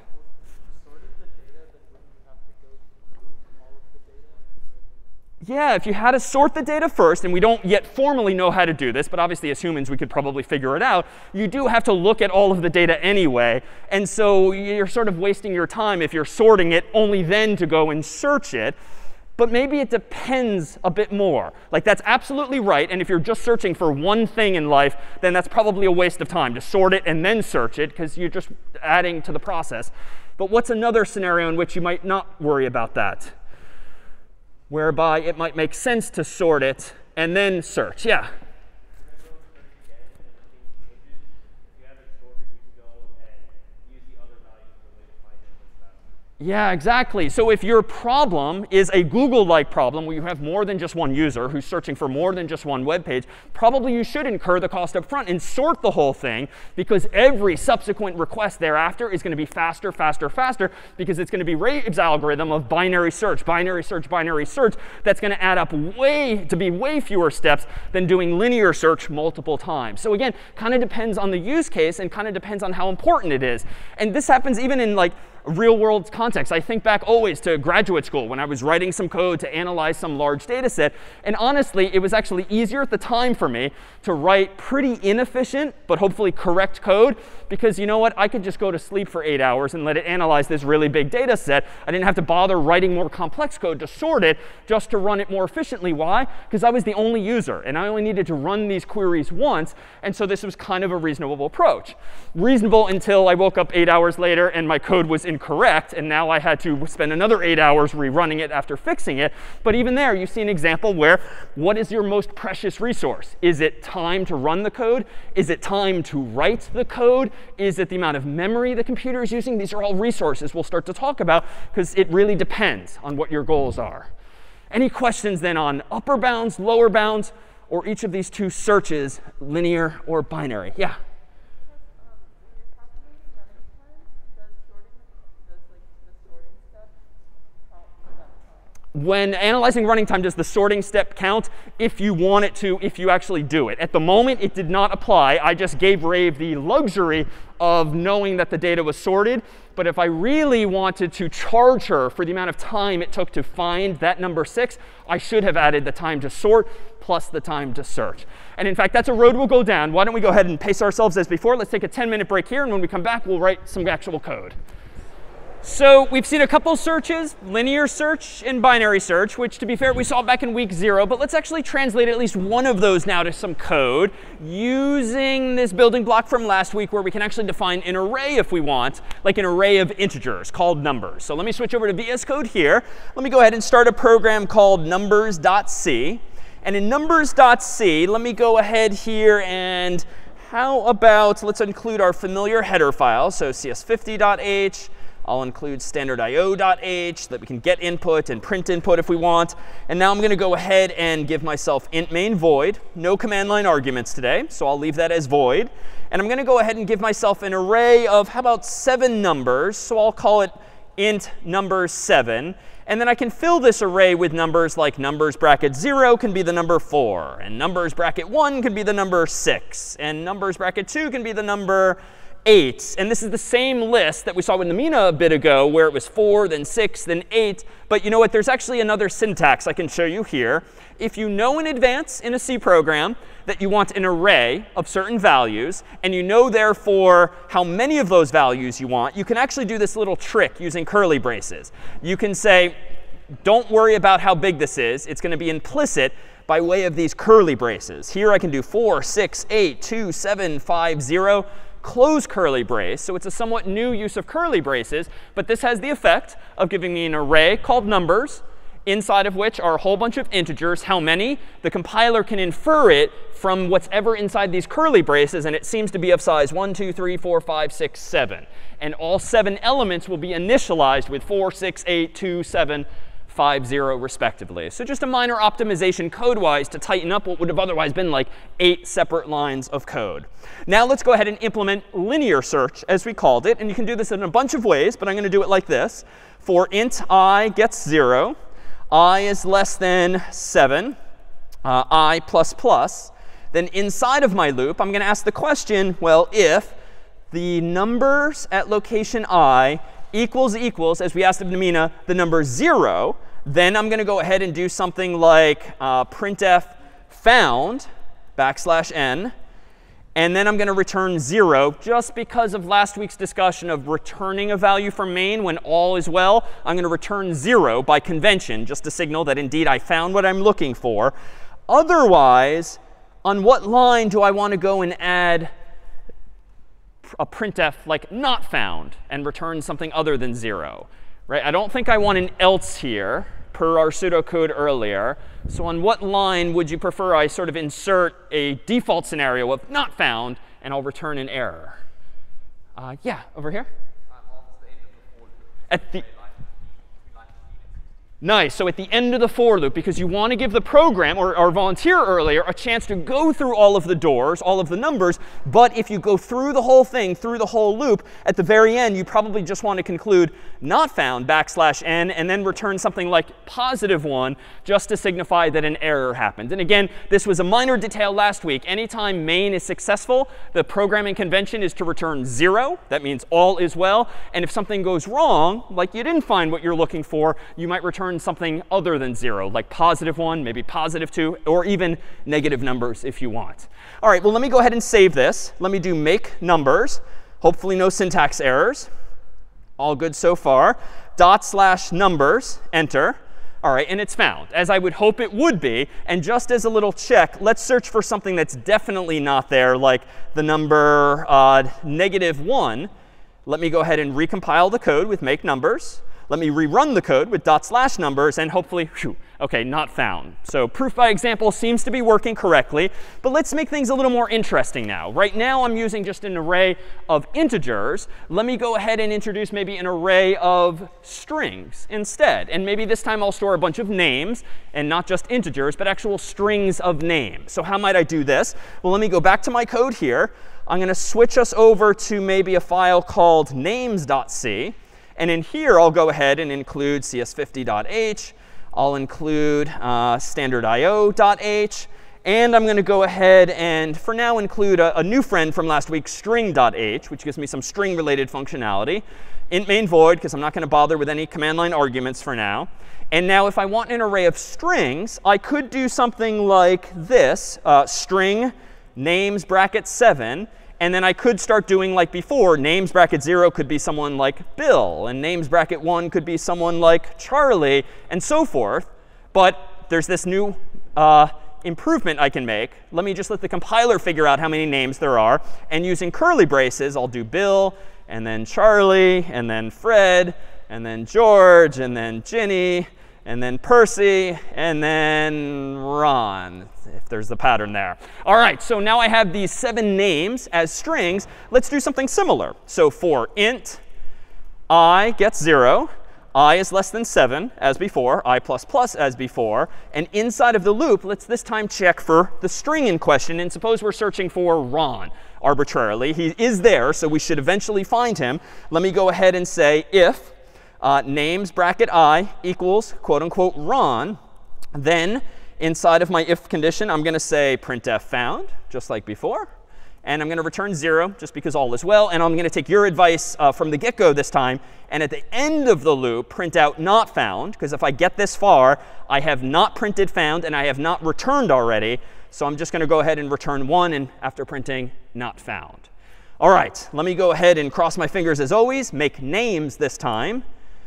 Yeah, if you had to sort the data first, and we don't yet formally know how to do this, but obviously as humans we could probably figure it out, you do have to look at all of the data anyway. And so you're sort of wasting your time if you're sorting it only then to go and search it. But maybe it depends a bit more. Like, that's absolutely right. And if you're just searching for one thing in life, then that's probably a waste of time to sort it and then search it, because you're just adding to the process. But what's another scenario in which you might not worry about that? Whereby it might make sense to sort it and then search. Yeah? Yeah, exactly. So if your problem is a Google-like problem where you have more than just one user who's searching for more than just one web page, probably you should incur the cost up front and sort the whole thing, because every subsequent request thereafter is going to be faster, faster, faster, because it's going to be Rave's algorithm of binary search, binary search, binary search, that's going to add up way to be way fewer steps than doing linear search multiple times. So again, kind of depends on the use case and kind of depends on how important it is. And this happens even in like real world context. I think back always to graduate school when I was writing some code to analyze some large data set. And honestly, it was actually easier at the time for me to write pretty inefficient but hopefully correct code, because you know what? I could just go to sleep for eight hours and let it analyze this really big data set. I didn't have to bother writing more complex code to sort it just to run it more efficiently. Why? Because I was the only user, and I only needed to run these queries once. And so this was kind of a reasonable approach. Reasonable until I woke up eight hours later and my code was incorrect, and now I had to spend another eight hours rerunning it after fixing it. But even there, you see an example where what is your most precious resource? Is it time to run the code? Is it time to write the code? Is it the amount of memory the computer is using? These are all resources we'll start to talk about, because it really depends on what your goals are. Any questions then on upper bounds, lower bounds, or each of these two searches, linear or binary? Yeah? when analyzing running time, does the sorting step count? If you want it to, if you actually do it. At the moment, it did not apply. I just gave Rave the luxury of knowing that the data was sorted. But if I really wanted to charge her for the amount of time it took to find that number six, I should have added the time to sort plus the time to search. And in fact, that's a road we'll go down. Why don't we go ahead and pace ourselves as before? Let's take a ten minute break here. And when we come back, we'll write some actual code. So we've seen a couple searches, linear search and binary search, which, to be fair, we saw back in week zero. But let's actually translate at least one of those now to some code using this building block from last week, where we can actually define an array if we want, like an array of integers called numbers. So let me switch over to V S Code here. Let me go ahead and start a program called numbers.c. And in numbers.c, let me go ahead here and how about let's include our familiar header file, so C S fifty dot h. I'll include standard I O dot h so that we can get input and print input if we want. And now I'm going to go ahead and give myself int main void. No command line arguments today, so I'll leave that as void. And I'm going to go ahead and give myself an array of, how about seven numbers? So I'll call it int numbers seven. And then I can fill this array with numbers like numbers bracket zero can be the number four. And numbers bracket one can be the number six. And numbers bracket two can be the number eight. And this is the same list that we saw with Namina a bit ago, where it was four, then six, then eight. But you know what? There's actually another syntax I can show you here. If you know in advance in a C program that you want an array of certain values, and you know, therefore, how many of those values you want, you can actually do this little trick using curly braces. You can say, don't worry about how big this is. It's going to be implicit by way of these curly braces. Here I can do four, six, eight, two, seven, five, zero. Close curly brace. So it's a somewhat new use of curly braces. But this has the effect of giving me an array called numbers, inside of which are a whole bunch of integers. How many? The compiler can infer it from whatever inside these curly braces. And it seems to be of size one, two, three, four, five, six, seven. And all seven elements will be initialized with four, six, eight, two, seven, five, zero, respectively. So just a minor optimization code-wise to tighten up what would have otherwise been like eight separate lines of code. Now let's go ahead and implement linear search, as we called it. And you can do this in a bunch of ways, but I'm going to do it like this. For int I gets zero, I is less than seven, uh, I plus plus. Then inside of my loop, I'm going to ask the question, well, if the numbers at location I equals equals, as we asked of Namina, the number zero, then I'm going to go ahead and do something like uh, printf found backslash n. And then I'm going to return zero, just because of last week's discussion of returning a value from main when all is well. I'm going to return zero by convention, just to signal that indeed I found what I'm looking for. Otherwise, on what line do I want to go and add a printf like not found and return something other than zero? Right? I don't think I want an else here, per our pseudocode earlier. So on what line would you prefer I sort of insert a default scenario of not found, and I'll return an error? Uh, yeah, over here. At the Nice. So at the end of the for loop, because you want to give the program, or our volunteer earlier, a chance to go through all of the doors, all of the numbers. But if you go through the whole thing, through the whole loop, at the very end, you probably just want to conclude not found backslash n, and then return something like positive one, just to signify that an error happened. And again, this was a minor detail last week. Anytime main is successful, the programming convention is to return zero. That means all is well. And if something goes wrong, like you didn't find what you're looking for, you might return something other than zero, like positive one, maybe positive two, or even negative numbers if you want. All right, well, let me go ahead and save this. Let me do make numbers. Hopefully no syntax errors. All good so far. Dot slash numbers, enter. All right, and it's found, as I would hope it would be. And just as a little check, let's search for something that's definitely not there, like the number uh, negative one. Let me go ahead and recompile the code with make numbers. Let me rerun the code with dot slash numbers, and hopefully, whew, OK, not found. So proof by example seems to be working correctly. But let's make things a little more interesting now. Right now, I'm using just an array of integers. Let me go ahead and introduce maybe an array of strings instead. And maybe this time I'll store a bunch of names, and not just integers, but actual strings of names. So how might I do this? Well, let me go back to my code here. I'm going to switch us over to maybe a file called names.c. And in here, I'll go ahead and include C S fifty dot h. I'll include uh, standard I O dot h. And I'm going to go ahead and, for now, include a, a new friend from last week, string dot h, which gives me some string-related functionality. Int main void, because I'm not going to bother with any command line arguments for now. And now if I want an array of strings, I could do something like this, uh, string names bracket seven. And then I could start doing like before. Names bracket zero could be someone like Bill. And names bracket one could be someone like Charlie, and so forth. But there's this new uh, improvement I can make. Let me just let the compiler figure out how many names there are. And using curly braces, I'll do Bill, and then Charlie, and then Fred, and then George, and then Ginny, and then Percy, and then Ron, if there's the pattern there. All right, so now I have these seven names as strings. Let's do something similar. So for int I gets zero, I is less than seven, as before, I plus plus as before. And inside of the loop, let's this time check for the string in question. And suppose we're searching for Ron arbitrarily. He is there, so we should eventually find him. Let me go ahead and say if uh, names bracket I equals quote unquote Ron. Then inside of my if condition, I'm going to say printf found, just like before. And I'm going to return zero, just because all is well. And I'm going to take your advice uh, from the get-go this time. And at the end of the loop, print out not found. Because if I get this far, I have not printed found, and I have not returned already. So I'm just going to go ahead and return one, and after printing not found. All right, let me go ahead and cross my fingers as always, make names this time.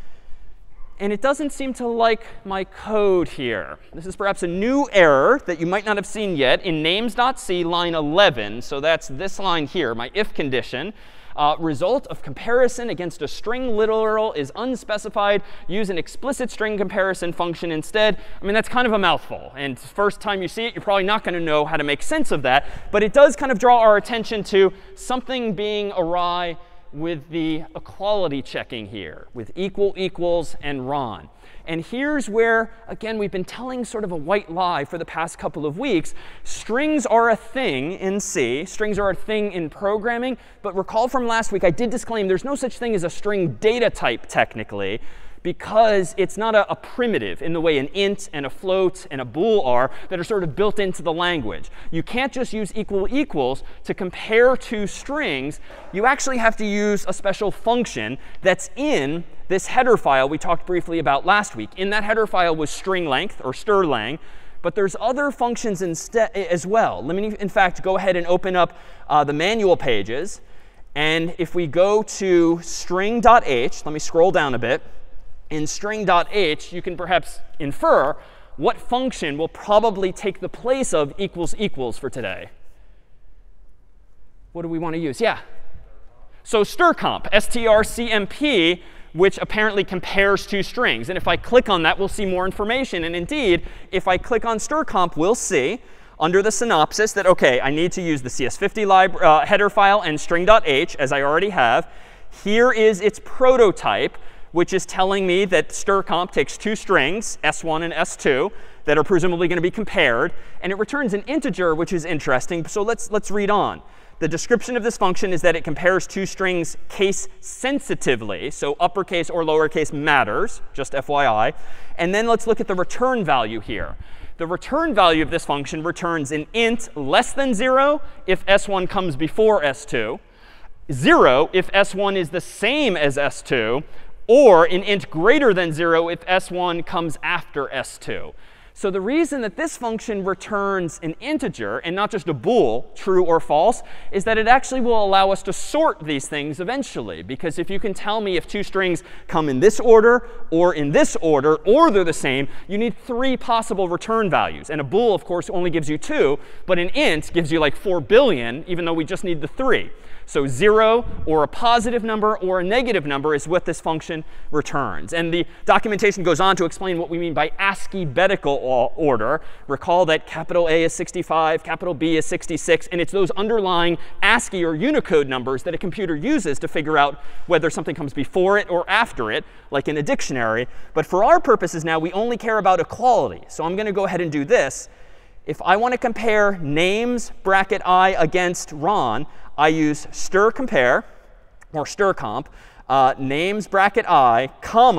And it doesn't seem to like my code here. This is perhaps a new error that you might not have seen yet in names.c line eleven. So that's this line here, my if condition. Uh, result of comparison against a string literal is unspecified. Use an explicit string comparison function instead. I mean, that's kind of a mouthful. And first time you see it, you're probably not going to know how to make sense of that. But it does kind of draw our attention to something being awry with the equality checking here, with equal equals and Ron. And here's where, again, we've been telling sort of a white lie for the past couple of weeks. Strings are a thing in C. Strings are a thing in programming. But recall from last week, I did disclaim there's no such thing as a string data type technically, because it's not a, a primitive in the way an int and a float and a bool are that are sort of built into the language. You can't just use equal equals to compare two strings. You actually have to use a special function that's in this header file we talked briefly about last week. In that header file was string length, or strlang. But there's other functions instead as well. Let me, in fact, go ahead and open up uh, the manual pages. And if we go to string.h, let me scroll down a bit. In string.h, you can perhaps infer what function will probably take the place of equals equals for today. What do we want to use? Yeah. So strcomp, S T R C M P, which apparently compares two strings. And if I click on that, we'll see more information. And indeed, if I click on strcomp, we'll see under the synopsis that, OK, I need to use the C S fifty lib uh, header file and string.h, as I already have. Here is its prototype, which is telling me that strcomp takes two strings, S one and S two, that are presumably going to be compared. And it returns an integer, which is interesting. So let's, let's read on. The description of this function is that it compares two strings case sensitively. So uppercase or lowercase matters, just F Y I. And then let's look at the return value here. The return value of this function returns an int less than zero if S one comes before S two, zero if S one is the same as S two, or an int greater than zero if S one comes after S two. So the reason that this function returns an integer and not just a bool, true or false, is that it actually will allow us to sort these things eventually. Because if you can tell me if two strings come in this order or in this order, or they're the same, you need three possible return values. And a bool, of course, only gives you two. But an int gives you like four billion, even though we just need the three. So zero, or a positive number, or a negative number is what this function returns. And the documentation goes on to explain what we mean by ASCII-betical order. Recall that capital A is sixty-five, capital B is sixty-six. And it's those underlying ASCII or Unicode numbers that a computer uses to figure out whether something comes before it or after it, like in a dictionary. But for our purposes now, we only care about equality. So I'm going to go ahead and do this. If I want to compare names bracket I against Ron, I use strcompare, or strcomp, uh, names bracket I, comma,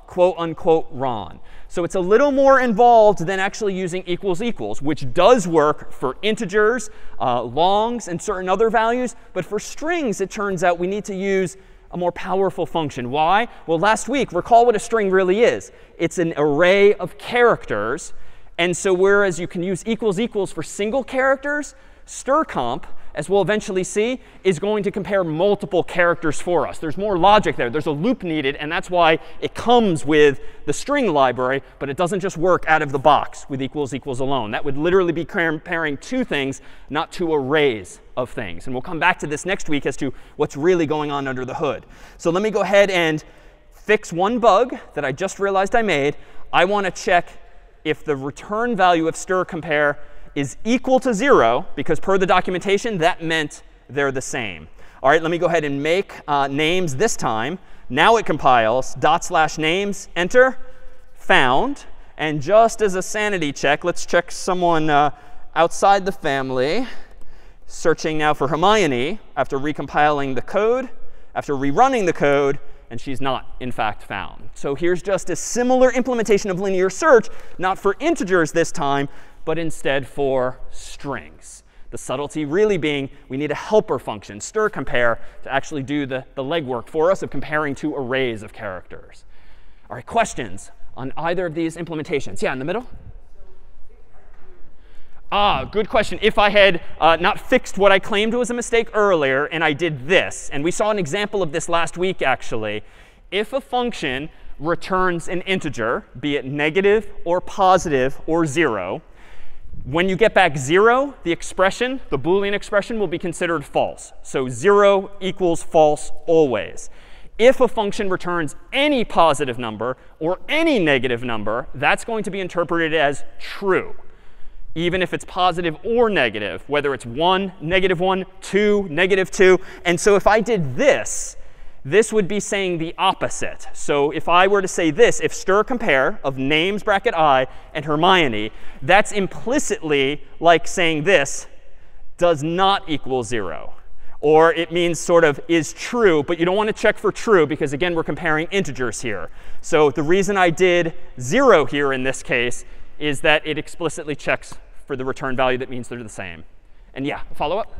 quote unquote Ron. So it's a little more involved than actually using equals equals, which does work for integers, uh, longs, and certain other values. But for strings, it turns out we need to use a more powerful function. Why? Well, last week, recall what a string really is. It's an array of characters. And so whereas you can use equals equals for single characters, strcomp, as we'll eventually see, is going to compare multiple characters for us. There's more logic there. There's a loop needed, and that's why it comes with the string library, but it doesn't just work out of the box with equals equals alone. That would literally be comparing two things, not two arrays of things. And we'll come back to this next week as to what's really going on under the hood. So let me go ahead and fix one bug that I just realized I made. I want to check if the return value of strcompare is equal to zero, because per the documentation, that meant they're the same. All right, let me go ahead and make uh, names this time. Now it compiles dot slash names, enter, found. And just as a sanity check, let's check someone uh, outside the family. Searching now for Hermione after recompiling the code, after rerunning the code, and she's not, in fact, found. So here's just a similar implementation of linear search, not for integers this time, but instead for strings. The subtlety really being we need a helper function, strcompare, to actually do the, the legwork for us of comparing two arrays of characters. All right, questions on either of these implementations? Yeah, in the middle? Ah, good question. If I had uh, not fixed what I claimed was a mistake earlier, and I did this, and we saw an example of this last week, actually. If a function returns an integer, be it negative or positive or zero, when you get back zero, the expression, the Boolean expression, will be considered false. So zero equals false always. If a function returns any positive number or any negative number, that's going to be interpreted as true, even if it's positive or negative, whether it's one, negative one, two, negative two. And so if I did this, this would be saying the opposite. So if I were to say this, if strcompare of names bracket I and Hermione, that's implicitly like saying this does not equal zero. Or it means sort of is true, but you don't want to check for true because, again, we're comparing integers here. So the reason I did zero here in this case is that it explicitly checks for the return value that means they're the same. And yeah, follow up?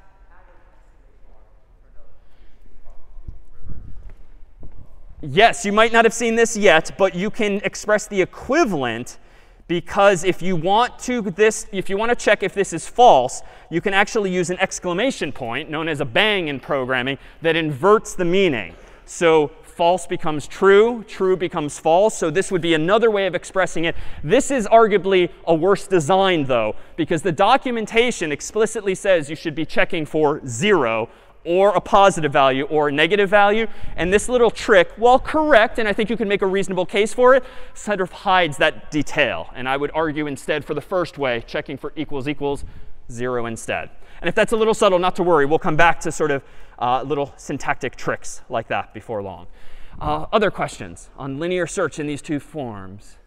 Yes, you might not have seen this yet, but you can express the equivalent, because if you want to this, if you want to check if this is false, you can actually use an exclamation point, known as a bang in programming, that inverts the meaning. So false becomes true, true becomes false. So this would be another way of expressing it. This is arguably a worse design, though, because the documentation explicitly says you should be checking for zero, or a positive value, or a negative value. And this little trick, while correct, and I think you can make a reasonable case for it, sort of hides that detail. And I would argue instead for the first way, checking for equals equals zero instead. And if that's a little subtle, not to worry. We'll come back to sort of uh, little syntactic tricks like that before long. Uh, other questions on linear search in these two forms?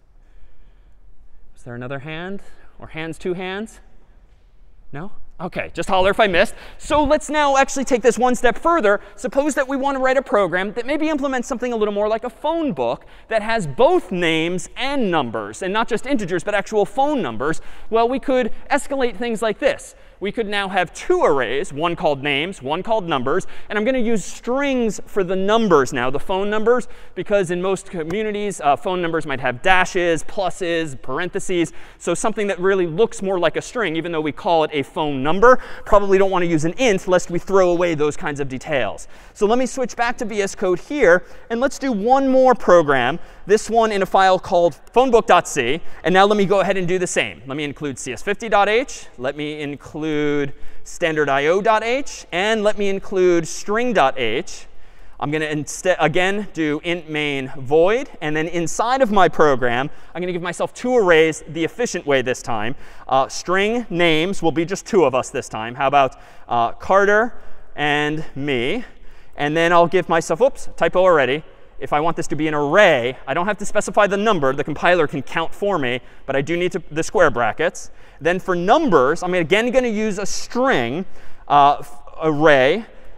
Is there another hand? Or hands, two hands? No? OK, just holler if I missed. So let's now actually take this one step further. Suppose that we want to write a program that maybe implements something a little more like a phone book that has both names and numbers, and not just integers, but actual phone numbers. Well, we could escalate things like this. We could now have two arrays, one called names, one called numbers. And I'm going to use strings for the numbers now, the phone numbers, because in most communities, uh, phone numbers might have dashes, pluses, parentheses. So something that really looks more like a string, even though we call it a phone number. Probably don't want to use an int lest we throw away those kinds of details. So let me switch back to V S Code here. And let's do one more program, this one in a file called phonebook.c. And now let me go ahead and do the same. Let me include C S fifty dot h. Let me include standard I O dot h, and let me include string dot h. I'm going to instead, again, do int main void. And then inside of my program, I'm going to give myself two arrays the efficient way this time. Uh, string names will be just two of us this time. How about uh, Carter and me? And then I'll give myself, oops, typo already. If I want this to be an array, I don't have to specify the number. The compiler can count for me, but I do need to, the square brackets. Then for numbers, I'm again going to use a string uh, array.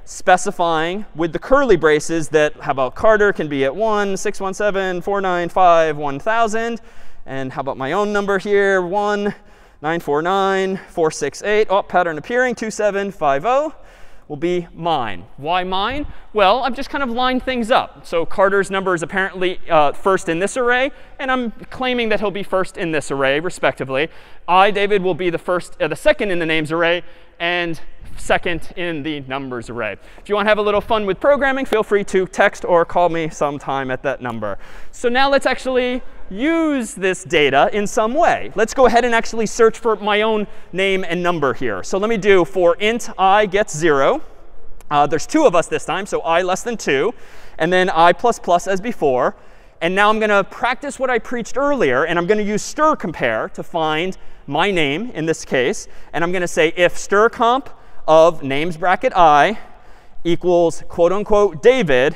specifying with the curly braces that, how about Carter can be at one, six one seven, four nine five, one thousand. And how about my own number here, one, nine four nine, four six eight. Oh, pattern appearing, two seven five zero will be mine. Why mine? Well, I've just kind of lined things up. So Carter's number is apparently uh, first in this array, and I'm claiming that he'll be first in this array, respectively. I, David, will be the first, uh, the second in the names array, and second in the numbers array. If you want to have a little fun with programming, feel free to text or call me sometime at that number. So now let's actually use this data in some way. Let's go ahead and actually search for my own name and number here. So let me do for int I gets zero. Uh, there's two of us this time, so I less than two. And then I plus plus as before. And now I'm going to practice what I preached earlier. And I'm going to use stir compare to find my name in this case. And I'm going to say if stir comp of names bracket I equals quote unquote David,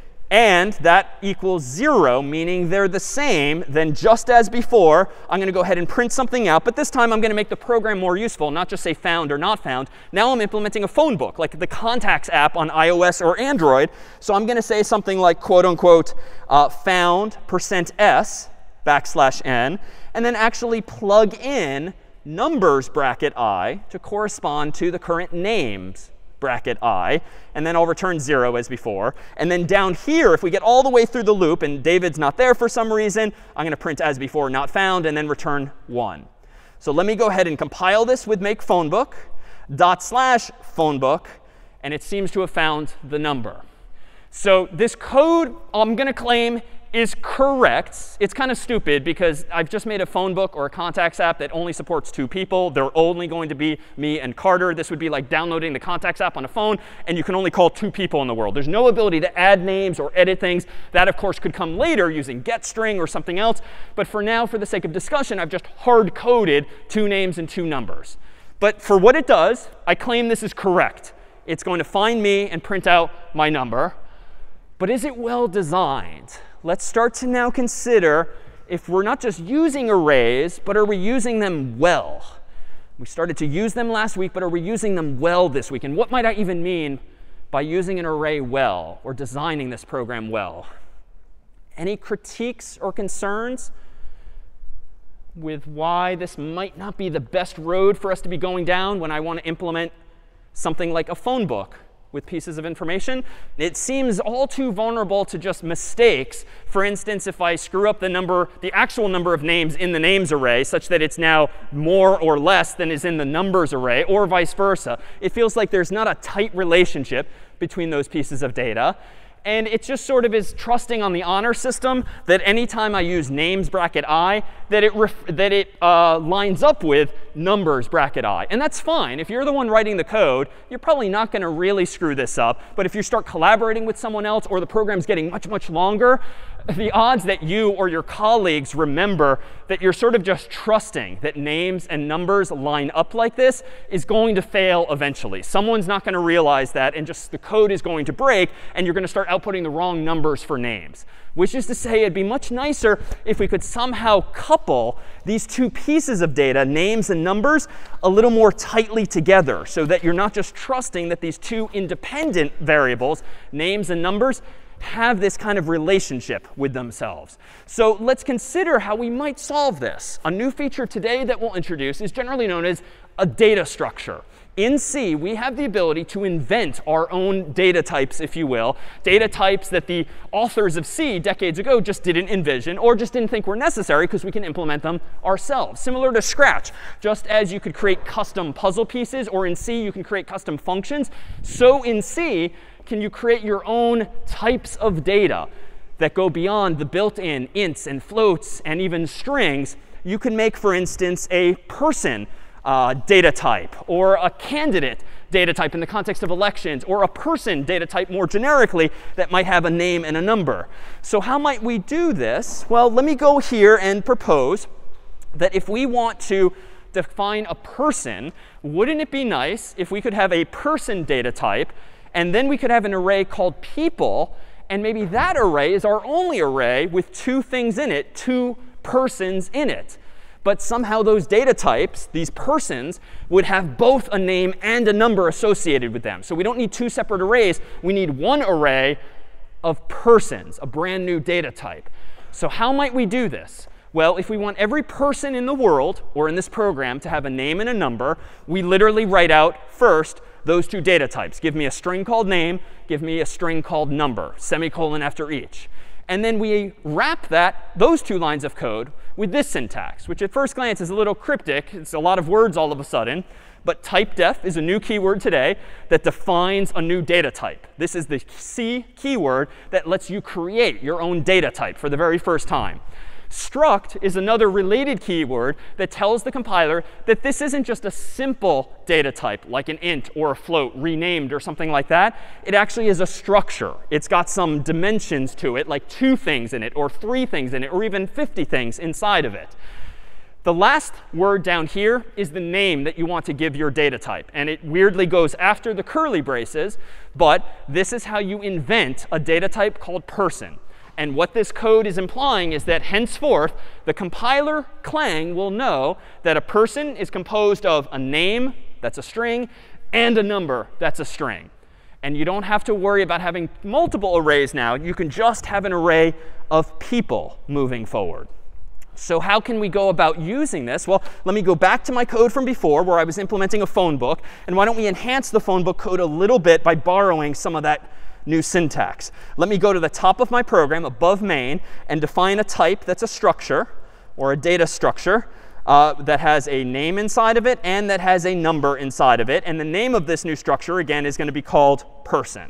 and that equals zero, meaning they're the same, then just as before, I'm going to go ahead and print something out. But this time, I'm going to make the program more useful, not just say found or not found. Now I'm implementing a phone book, like the Contacts app on iOS or Android. So I'm going to say something like quote unquote uh, found percent s backslash n, and then actually plug in numbers bracket I to correspond to the current names bracket I, and then I'll return zero as before. And then down here, if we get all the way through the loop and David's not there for some reason, I'm going to print as before, not found, and then return one. So let me go ahead and compile this with make phonebook, dot slash phonebook, and it seems to have found the number. So this code, I'm going to claim, is correct. It's kind of stupid because I've just made a phone book or a contacts app that only supports two people. They're only going to be me and Carter. This would be like downloading the contacts app on a phone, and you can only call two people in the world. There's no ability to add names or edit things. That, of course, could come later using getString or something else. But for now, for the sake of discussion, I've just hard-coded two names and two numbers. But for what it does, I claim this is correct. It's going to find me and print out my number. But is it well designed? Let's start to now consider if we're not just using arrays, but are we using them well? We started to use them last week, but are we using them well this week? And what might I even mean by using an array well or designing this program well? Any critiques or concerns with why this might not be the best road for us to be going down when I want to implement something like a phone book with pieces of information? It seems all too vulnerable to just mistakes. For instance, if I screw up the number, the actual number of names in the names array such that it's now more or less than is in the numbers array, or vice versa, it feels like there's not a tight relationship between those pieces of data. And it just sort of is trusting on the honor system that anytime I use names bracket I, that it, ref that it uh, lines up with numbers bracket I. And that's fine. If you're the one writing the code, you're probably not going to really screw this up. But if you start collaborating with someone else or the program's getting much, much longer, the odds that you or your colleagues remember that you're sort of just trusting that names and numbers line up like this is going to fail eventually. Someone's not going to realize that, and just the code is going to break, and you're going to start outputting the wrong numbers for names. Which is to say, it'd be much nicer if we could somehow couple these two pieces of data, names and numbers, a little more tightly together so that you're not just trusting that these two independent variables, names and numbers, have this kind of relationship with themselves. So let's consider how we might solve this. A new feature today that we'll introduce is generally known as a data structure. In C, we have the ability to invent our own data types, if you will, data types that the authors of C decades ago just didn't envision or just didn't think were necessary because we can implement them ourselves. Similar to Scratch, just as you could create custom puzzle pieces, or in C you can create custom functions, so in C can you create your own types of data that go beyond the built-in ints and floats and even strings. You can make, for instance, a person uh, data type, or a candidate data type in the context of elections, or a person data type more generically that might have a name and a number. So how might we do this? Well, let me go here and propose that if we want to define a person, wouldn't it be nice if we could have a person data type, and then we could have an array called people, and maybe that array is our only array with two things in it, two persons in it. but somehow those data types, these persons, would have both a name and a number associated with them. So we don't need two separate arrays. We need one array of persons, a brand new data type. So how might we do this? Well, if we want every person in the world, or in this program, to have a name and a number, we literally write out first those two data types. Give me a string called name, give me a string called number, semicolon after each. And then we wrap that, those two lines of code with this syntax, which at first glance is a little cryptic. It's a lot of words all of a sudden. But typedef is a new keyword today that defines a new data type. This is the C keyword that lets you create your own data type for the very first time. Struct is another related keyword that tells the compiler that this isn't just a simple data type like an int or a float renamed or something like that. It actually is a structure. It's got some dimensions to it, like two things in it or three things in it or even fifty things inside of it. The last word down here is the name that you want to give your data type. And it weirdly goes after the curly braces. But this is how you invent a data type called person. And what this code is implying is that henceforth, the compiler Clang will know that a person is composed of a name, that's a string, and a number, that's a string. And you don't have to worry about having multiple arrays now. You can just have an array of people moving forward. So how can we go about using this? Well, let me go back to my code from before where I was implementing a phone book. And why don't we enhance the phone book code a little bit by borrowing some of that new syntax. Let me go to the top of my program above main and define a type that's a structure or a data structure uh, that has a name inside of it and that has a number inside of it. And the name of this new structure, again, is going to be called person.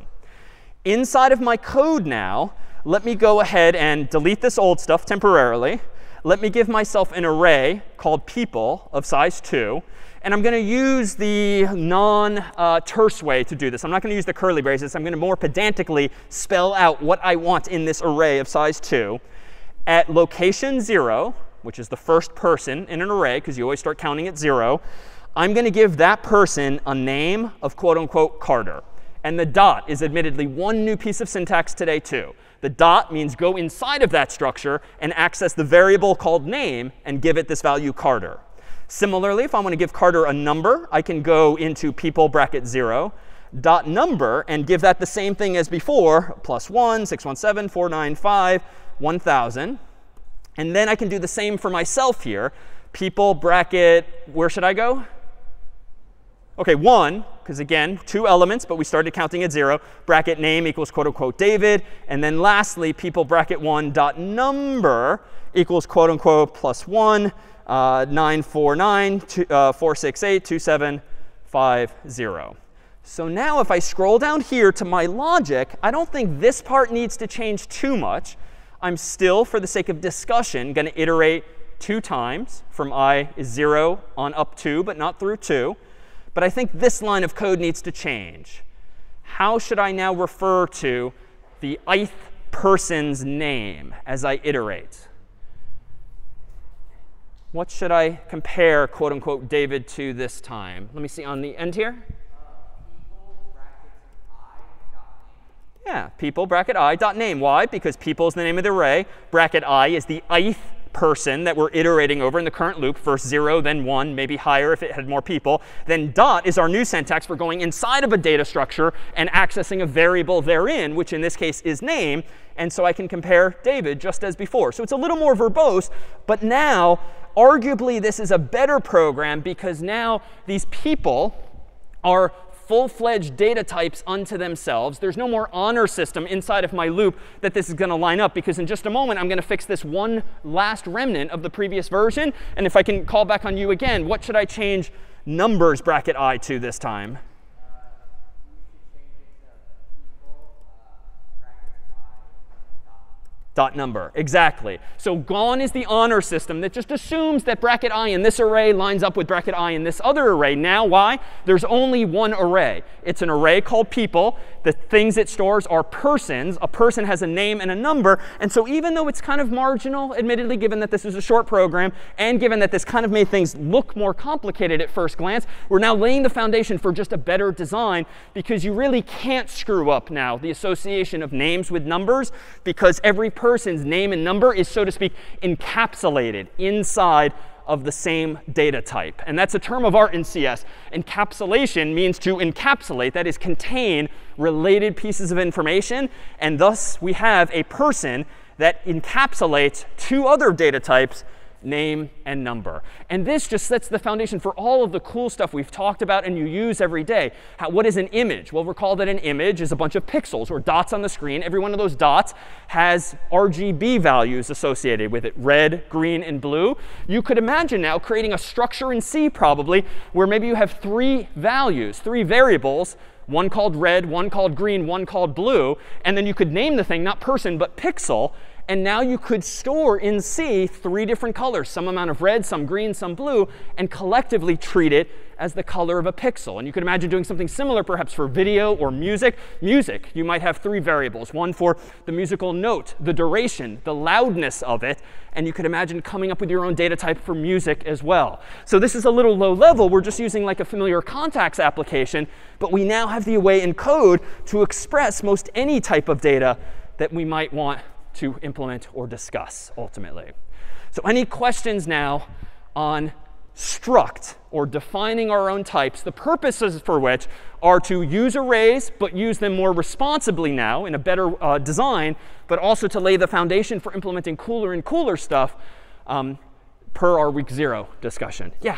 Inside of my code now, let me go ahead and delete this old stuff temporarily. Let me give myself an array called people of size two. And I'm going to use the non-terse uh, way to do this. I'm not going to use the curly braces. I'm going to more pedantically spell out what I want in this array of size two. At location zero, which is the first person in an array, because you always start counting at zero, I'm going to give that person a name of quote unquote Carter. And the dot is admittedly one new piece of syntax today too. The dot means go inside of that structure and access the variable called name and give it this value Carter. Similarly, if I want to give Carter a number, I can go into people bracket zero, dot number, and give that the same thing as before, plus one, six one seven, four nine five, one thousand. And then I can do the same for myself here. People bracket, where should I go? OK, one, because again, two elements, but we started counting at zero. Bracket name equals quote unquote David. And then lastly, people bracket one dot number equals quote unquote plus one. Uh, nine four nine, two, uh, four six eight, two seven five zero. So now if I scroll down here to my logic, I don't think this part needs to change too much. I'm still, for the sake of discussion, going to iterate two times from I is zero on up to, but not through two. But I think this line of code needs to change. How should I now refer to the ith person's name as I iterate? What should I compare, quote unquote, David to this time? Let me see on the end here. Yeah, people bracket I dot name. Why? Because people is the name of the array. Bracket I is the ith person that we're iterating over in the current loop. First zero, then one, maybe higher if it had more people. Then dot is our new syntax for going inside of a data structure and accessing a variable therein, which in this case is name. And so I can compare David just as before. So it's a little more verbose. But now, arguably, this is a better program because now these people are full-fledged data types unto themselves. There's no more honor system inside of my loop that this is going to line up, because in just a moment, I'm going to fix this one last remnant of the previous version. And if I can call back on you again, what should I change numbers bracket I to this time? Dot number. Exactly. So gone is the honor system that just assumes that bracket I in this array lines up with bracket I in this other array. Now, why? There's only one array. It's an array called people. The things it stores are persons. A person has a name and a number. And so even though it's kind of marginal, admittedly, given that this is a short program, and given that this kind of made things look more complicated at first glance, we're now laying the foundation for just a better design, because you really can't screw up now the association of names with numbers, because every person's name and number is, so to speak, encapsulated inside of the same data type. And that's a term of art in C S. Encapsulation means to encapsulate, that is, contain related pieces of information. And thus, we have a person that encapsulates two other data types, name and number. And this just sets the foundation for all of the cool stuff we've talked about and you use every day. How, what is an image? Well, recall that an image is a bunch of pixels or dots on the screen. Every one of those dots has R G B values associated with it, red, green, and blue. You could imagine now creating a structure in C probably where maybe you have three values, three variables, one called red, one called green, one called blue. And then you could name the thing not person, but pixel. And now you could store in C three different colors, some amount of red, some green, some blue, and collectively treat it as the color of a pixel. And you could imagine doing something similar perhaps for video or music. Music, you might have three variables, one for the musical note, the duration, the loudness of it. And you could imagine coming up with your own data type for music as well. So this is a little low level. We're just using like a familiar contacts application. But we now have the way in code to express most any type of data that we might want to implement or discuss ultimately. So any questions now on struct or defining our own types, the purposes for which are to use arrays, but use them more responsibly now in a better uh, design, but also to lay the foundation for implementing cooler and cooler stuff um, per our week zero discussion. Yeah?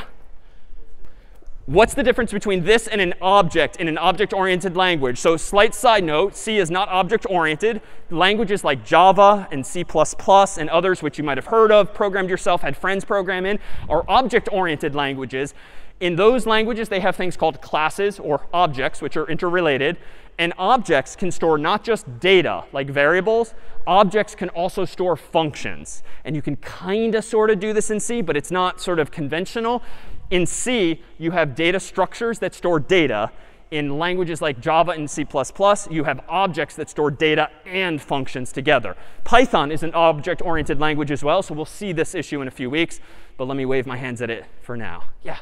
What's the difference between this and an object in an object-oriented language? So slight side note, C is not object-oriented. Languages like Java and C plus plus and others which you might have heard of, programmed yourself, had friends program in, are object-oriented languages. In those languages, they have things called classes or objects, which are interrelated. And objects can store not just data, like variables. Objects can also store functions. And you can kind of sort of do this in C, but it's not sort of conventional. In C, you have data structures that store data. In languages like Java and C plus plus, you have objects that store data and functions together. Python is an object-oriented language as well, so we'll see this issue in a few weeks. But let me wave my hands at it for now. Yeah?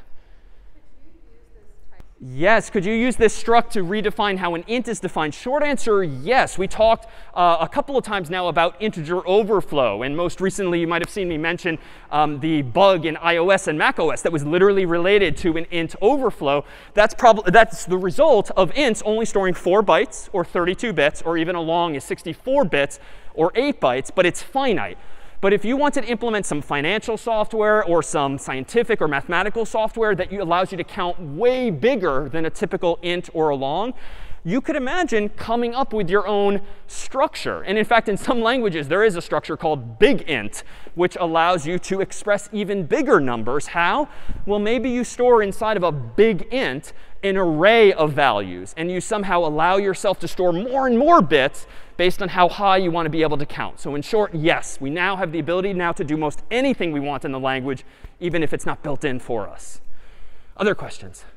Yes, could you use this struct to redefine how an int is defined? Short answer, yes. We talked uh, a couple of times now about integer overflow. And most recently, you might have seen me mention um, the bug in iOS and macOS that was literally related to an int overflow. That's, prob that's the result of ints only storing four bytes or thirty-two bits, or even as long as sixty-four bits or eight bytes, but it's finite. But if you wanted to implement some financial software or some scientific or mathematical software that you, allows you to count way bigger than a typical int or a long, you could imagine coming up with your own structure. And in fact, in some languages, there is a structure called BigInt, which allows you to express even bigger numbers. How? Well, maybe you store inside of a BigInt an array of values, and you somehow allow yourself to store more and more bits based on how high you want to be able to count. So in short, yes, we now have the ability now to do most anything we want in the language, even if it's not built in for us. Other questions?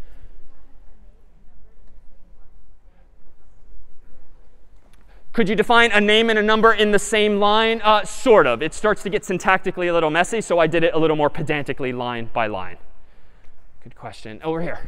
Could you define a name and a number in the same line? Uh, sort of. It starts to get syntactically a little messy, so I did it a little more pedantically line by line. Good question. Over here.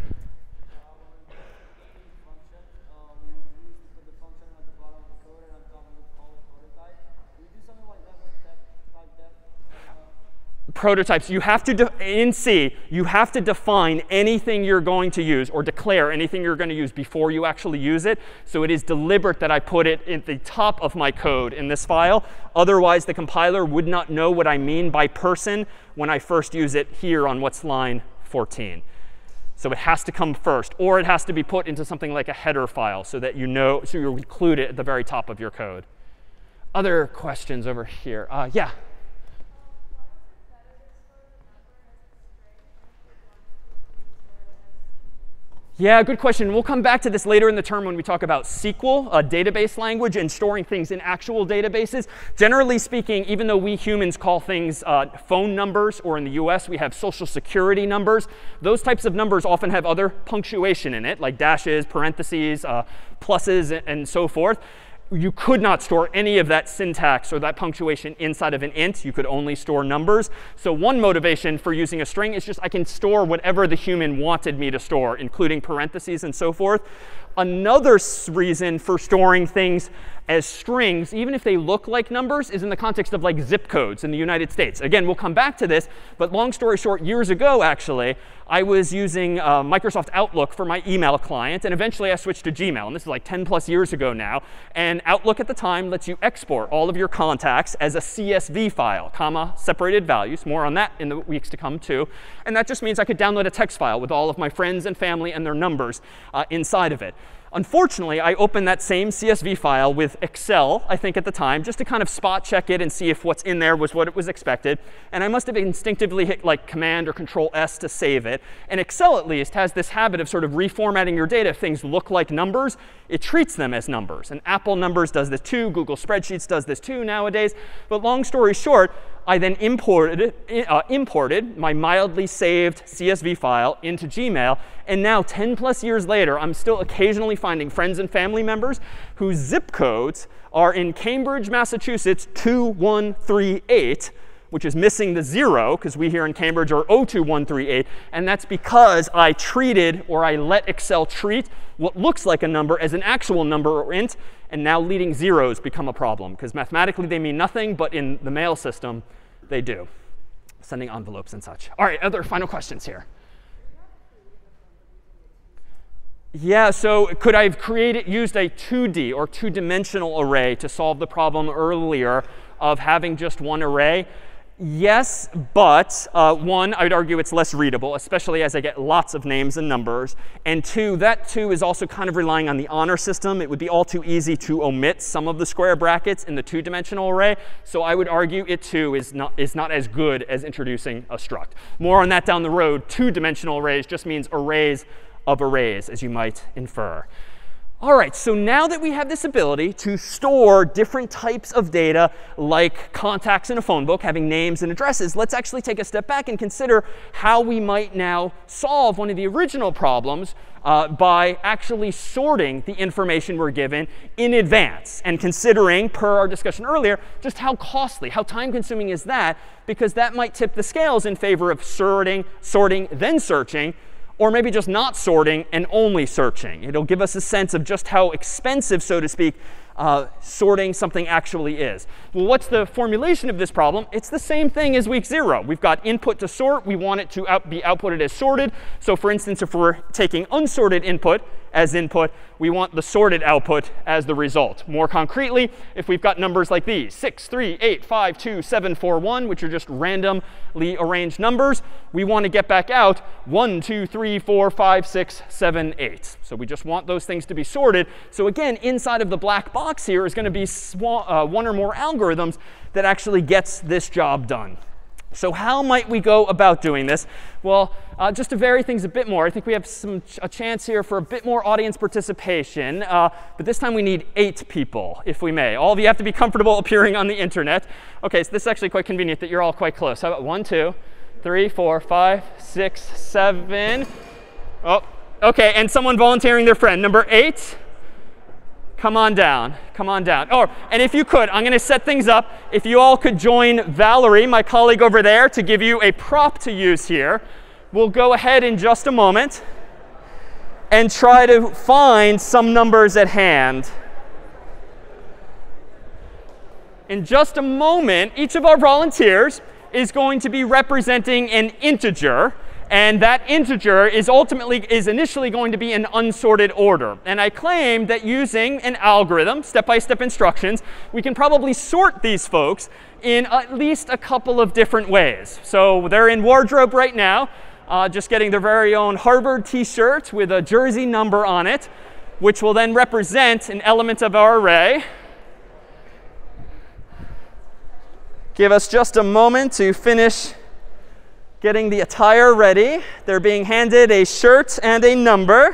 Prototypes, you have to, in C, you have to define anything you're going to use or declare anything you're going to use before you actually use it. So it is deliberate that I put it at the top of my code in this file. Otherwise, the compiler would not know what I mean by person when I first use it here on what's line fourteen. So it has to come first, or it has to be put into something like a header file so that you know, so you include it at the very top of your code. Other questions over here? Uh, yeah? Yeah, good question. We'll come back to this later in the term when we talk about S Q L, a database language, and storing things in actual databases. Generally speaking, even though we humans call things uh, phone numbers, or in the U S we have social security numbers, those types of numbers often have other punctuation in it, like dashes, parentheses, uh, pluses, and so forth. you could not store any of that syntax or that punctuation inside of an int. You could only store numbers. So one motivation for using a string is just I can store whatever the human wanted me to store, including parentheses and so forth. Another reason for storing things as strings, even if they look like numbers, is in the context of like zip codes in the United States. Again, we'll come back to this. But long story short, years ago, actually, I was using uh, Microsoft Outlook for my email client. And eventually, I switched to Gmail. And this is like ten plus years ago now. And Outlook at the time lets you export all of your contacts as a C S V file, comma, separated values. More on that in the weeks to come, too. And that just means I could download a text file with all of my friends and family and their numbers uh, inside of it. Unfortunately, I opened that same C S V file with Excel, I think at the time, just to kind of spot check it and see if what's in there was what it was expected. And I must have instinctively hit like Command or Control S to save it. And Excel, at least, has this habit of sort of reformatting your data. If things look like numbers, it treats them as numbers. And Apple Numbers does this too. Google Spreadsheets does this too nowadays. But long story short, I then imported, uh, imported my mildly saved C S V file into Gmail. And now, ten plus years later, I'm still occasionally finding friends and family members whose zip codes are in Cambridge, Massachusetts, two one three eight, which is missing the zero, because we here in Cambridge are oh two one three eight. And that's because I treated, or I let Excel treat, what looks like a number as an actual number or int. And now leading zeros become a problem, because mathematically they mean nothing, but in the mail system, they do. Sending envelopes and such. All right, other final questions here. Yeah, so could I have created, used a two D or two-dimensional array to solve the problem earlier of having just one array? Yes, but uh, one, I would argue it's less readable, especially as I get lots of names and numbers. And two, that too is also kind of relying on the honor system. It would be all too easy to omit some of the square brackets in the two-dimensional array. So I would argue it too is not, is not as good as introducing a struct. More on that down the road. Two-dimensional arrays just means arrays of arrays, as you might infer. All right, so now that we have this ability to store different types of data, like contacts in a phone book, having names and addresses, let's actually take a step back and consider how we might now solve one of the original problems uh, by actually sorting the information we're given in advance, and considering, per our discussion earlier, just how costly, how time-consuming is that, because that might tip the scales in favor of sorting, sorting, then searching, or maybe just not sorting and only searching. It'll give us a sense of just how expensive, so to speak, uh, sorting something actually is. Well, what's the formulation of this problem? It's the same thing as week zero. We've got input to sort. We want it to out be outputted as sorted. So for instance, if we're taking unsorted input as input, we want the sorted output as the result. More concretely, if we've got numbers like these, six, three, eight, five, two, seven, four, one, which are just randomly arranged numbers, we want to get back out one, two, three, four, five, six, seven, eight. So we just want those things to be sorted. So again, inside of the black box here is going to be uh, one or more algorithms that actually gets this job done. So how might we go about doing this? Well, uh, just to vary things a bit more, I think we have some ch a chance here for a bit more audience participation. Uh, but this time we need eight people, if we may. All of you have to be comfortable appearing on the internet. OK, so this is actually quite convenient that you're all quite close. How about one, two, three, four, five, six, seven. Oh, OK, and someone volunteering their friend. Number eight. Come on down. Come on down. Oh, and if you could, I'm going to set things up. If you all could join Valerie, my colleague over there, to give you a prop to use here. We'll go ahead in just a moment and try to find some numbers at hand. In just a moment, each of our volunteers is going to be representing an integer. And that integer is ultimately, is initially going to be in unsorted order. And I claim that using an algorithm, step-by-step instructions, we can probably sort these folks in at least a couple of different ways. So they're in wardrobe right now, uh, just getting their very own Harvard t-shirt with a jersey number on it, which will then represent an element of our array. Give us just a moment to finish getting the attire ready. They're being handed a shirt and a number.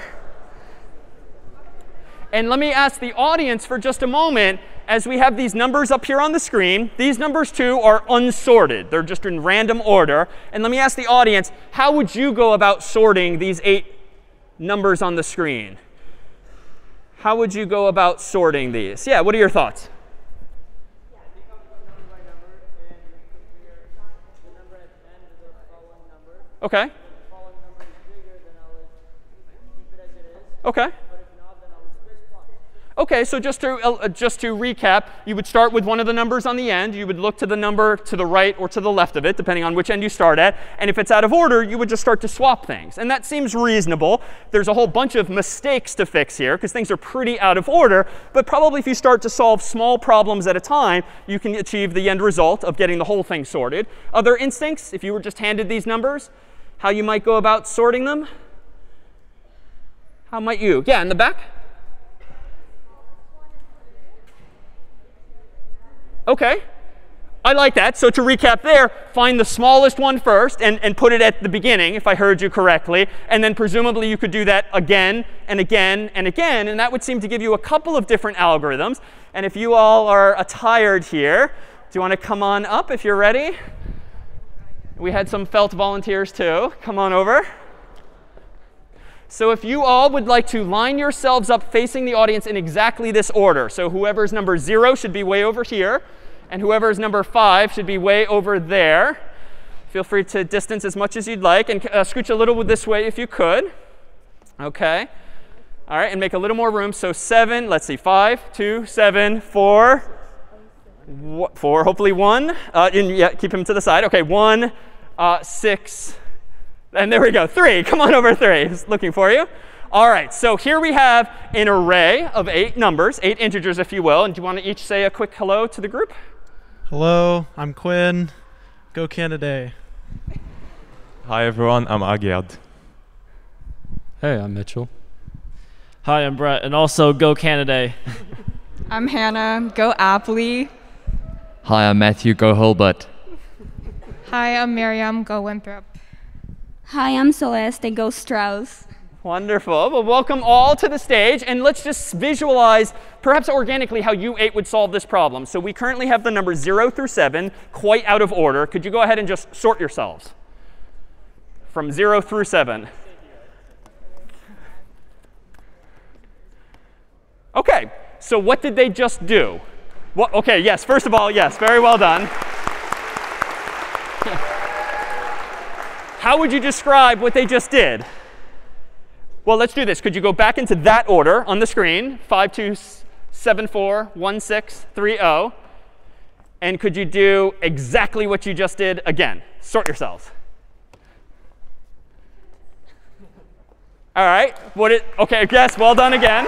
And let me ask the audience for just a moment, as we have these numbers up here on the screen. These numbers, too, are unsorted. They're just in random order. And let me ask the audience, how would you go about sorting these eight numbers on the screen? How would you go about sorting these? Yeah, what are your thoughts? Okay. Okay. Okay, so just to, uh, just to recap, you would start with one of the numbers on the end. You would look to the number to the right or to the left of it, depending on which end you start at. And if it's out of order, you would just start to swap things. And that seems reasonable. There's a whole bunch of mistakes to fix here, because things are pretty out of order. But probably if you start to solve small problems at a time, you can achieve the end result of getting the whole thing sorted. Other instincts, if you were just handed these numbers, how you might go about sorting them? How might you? Yeah, in the back? OK. I like that. So to recap there, find the smallest one first and, and put it at the beginning, if I heard you correctly. And then presumably you could do that again and again and again. And that would seem to give you a couple of different algorithms. And if you all are attired here, do you want to come on up if you're ready? We had some felt volunteers, too. Come on over. So if you all would like to line yourselves up facing the audience in exactly this order. So whoever's number zero should be way over here. And whoever's number five should be way over there. Feel free to distance as much as you'd like. And uh, scooch a little this way if you could. OK. All right, and make a little more room. So seven, let's see, five, two, seven, four, four, hopefully one. Uh, and yeah, keep him to the side. OK, one, uh, six. And there we go, three. Come on over, three. Just looking for you. All right, so here we have an array of eight numbers, eight integers, if you will. And do you want to each say a quick hello to the group? Hello, I'm Quinn. Go Canada. Hi, everyone. I'm Agyad. Hey, I'm Mitchell. Hi, I'm Brett. And also, go Canada. I'm Hannah. Go Apley. Hi, I'm Matthew. Go Hurlbut. Hi, I'm Miriam. Go Winthrop. Hi, I'm Celeste. Go Strauss. Wonderful. Well, welcome all to the stage. And let's just visualize, perhaps organically, how you eight would solve this problem. So we currently have the numbers zero through seven quite out of order. Could you go ahead and just sort yourselves from zero through seven? OK, so what did they just do? What, OK, yes, first of all, yes, very well done. How would you describe what they just did? Well, let's do this. Could you go back into that order on the screen, five, two, seven, four, one, six, three, zero. And could you do exactly what you just did again? Sort yourselves. All right. What it, OK, yes, well done again.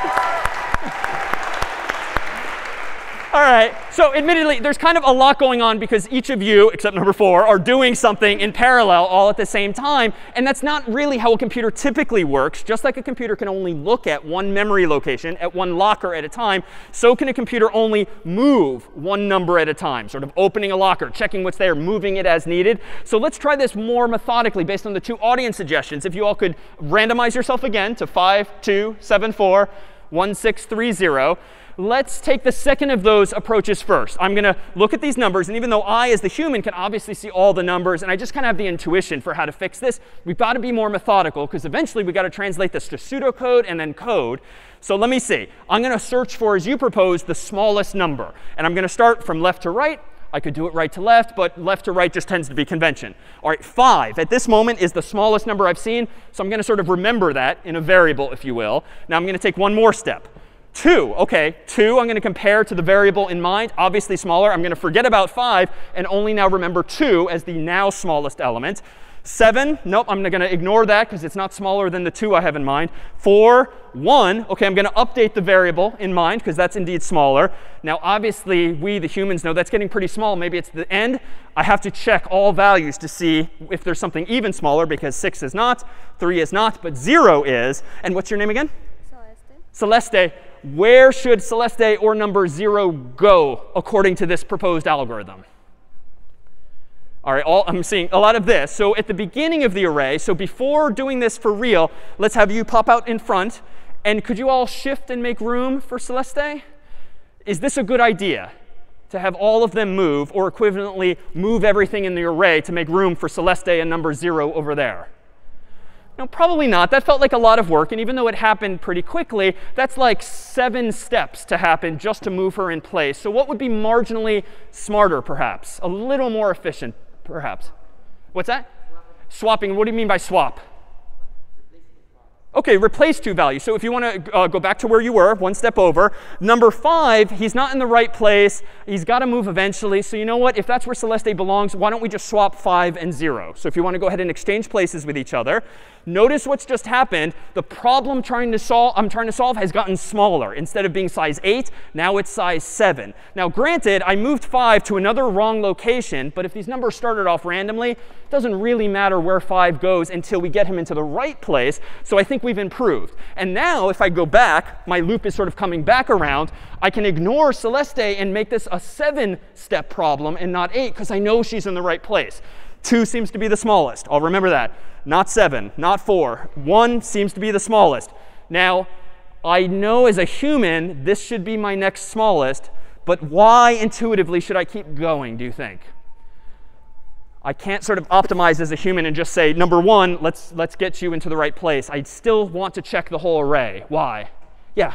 All right. So admittedly, there's kind of a lot going on because each of you, except number four, are doing something in parallel all at the same time. And that's not really how a computer typically works. Just like a computer can only look at one memory location at one locker at a time, so can a computer only move one number at a time, sort of opening a locker, checking what's there, moving it as needed. So let's try this more methodically based on the two audience suggestions. If you all could randomize yourself again to five, two, seven, four, one, six, three, zero. Let's take the second of those approaches first. I'm going to look at these numbers. And even though I, as the human, can obviously see all the numbers, and I just kind of have the intuition for how to fix this, we've got to be more methodical, because eventually we've got to translate this to pseudocode and then code. So let me see. I'm going to search for, as you proposed, the smallest number. And I'm going to start from left to right. I could do it right to left, but left to right just tends to be convention. All right, five at this moment is the smallest number I've seen. So I'm going to sort of remember that in a variable, if you will. Now I'm going to take one more step. two, OK, two I'm going to compare to the variable in mind, obviously smaller. I'm going to forget about five and only now remember two as the now smallest element. seven, nope, I'm going to ignore that because it's not smaller than the two I have in mind. four, one, OK, I'm going to update the variable in mind because that's indeed smaller. Now, obviously, we, the humans, know that's getting pretty small. Maybe it's the end. I have to check all values to see if there's something even smaller, because six is not, three is not, but zero is. And what's your name again? Celeste. Celeste. Where should Celeste or number zero go according to this proposed algorithm? All right, all, I'm seeing a lot of this. So at the beginning of the array, so before doing this for real, let's have you pop out in front. And could you all shift and make room for Celeste? Is this a good idea, to have all of them move, or equivalently move everything in the array to make room for Celeste and number zero over there? No, probably not. That felt like a lot of work. And even though it happened pretty quickly, that's like seven steps to happen just to move her in place. So what would be marginally smarter, perhaps? A little more efficient, perhaps? What's that? Swapping. What do you mean by swap? OK, replace two values. So if you want to uh, go back to where you were, one step over, number five, he's not in the right place. He's got to move eventually. So you know what? If that's where Celeste belongs, why don't we just swap five and zero? So if you want to go ahead and exchange places with each other, notice what's just happened. The problem trying to solve, I'm trying to solve has gotten smaller. Instead of being size eight, now it's size seven. Now, granted, I moved five to another wrong location. But if these numbers started off randomly, it doesn't really matter where five goes until we get him into the right place. So I think we've improved. And now, if I go back, my loop is sort of coming back around. I can ignore Celeste and make this a seven-step problem and not eight, because I know she's in the right place. Two seems to be the smallest. I'll remember that. Not seven, not four. One seems to be the smallest. Now, I know as a human, this should be my next smallest. But why intuitively should I keep going, do you think? I can't sort of optimize as a human and just say, number one, let's, let's get you into the right place. I still want to check the whole array. Why? Yeah?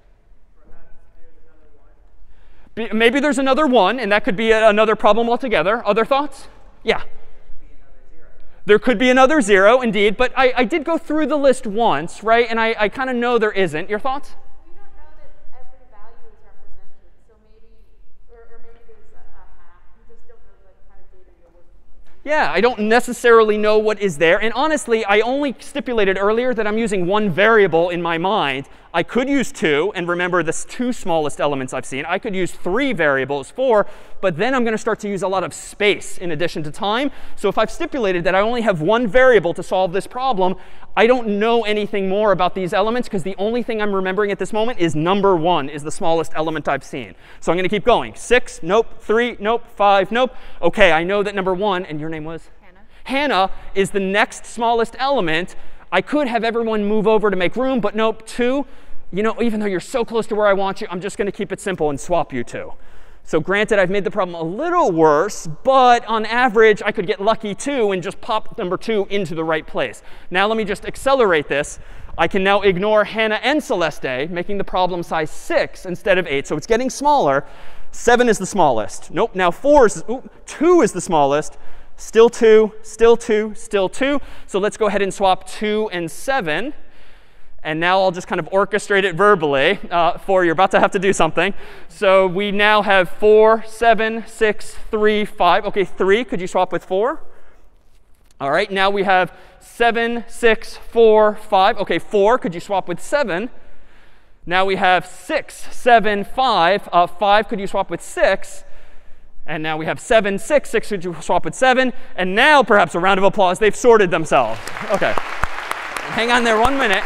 Be, maybe there's another one, and that could be a, another problem altogether. Other thoughts? Yeah? There could be another zero, indeed. But I, I did go through the list once, right? And I, I kind of know there isn't. Your thoughts? We don't know that every value is represented. So maybe, or, or maybe there's a, a half. You just don't know the kind of data you're working with. Yeah, I don't necessarily know what is there. And honestly, I only stipulated earlier that I'm using one variable in my mind. I could use two. And remember, the two smallest elements I've seen. I could use three variables, four. But then I'm going to start to use a lot of space in addition to time. So if I've stipulated that I only have one variable to solve this problem, I don't know anything more about these elements, because the only thing I'm remembering at this moment is number one is the smallest element I've seen. So I'm going to keep going. Six, nope. Three, nope. Five, nope. OK, I know that number one, and your name was? Hannah. Hannah is the next smallest element. I could have everyone move over to make room, but nope. Two, you know, even though you're so close to where I want you, I'm just going to keep it simple and swap you two. So granted, I've made the problem a little worse. But on average, I could get lucky too and just pop number two into the right place. Now let me just accelerate this. I can now ignore Hannah and Celeste, making the problem size six instead of eight. So it's getting smaller. seven is the smallest. Nope. Now four is, ooh, two is the smallest. Still two, still two, still two. So let's go ahead and swap two and seven. And now I'll just kind of orchestrate it verbally. Uh, four, you're about to have to do something. So we now have four, seven, six, three, five. OK, three, could you swap with four? All right, now we have seven, six, four, five. OK, four, could you swap with seven? Now we have six, seven, five. Uh, five, could you swap with six? And now we have seven, six, six, could you swap with seven? And now, perhaps a round of applause, they've sorted themselves. OK, hang on there one minute.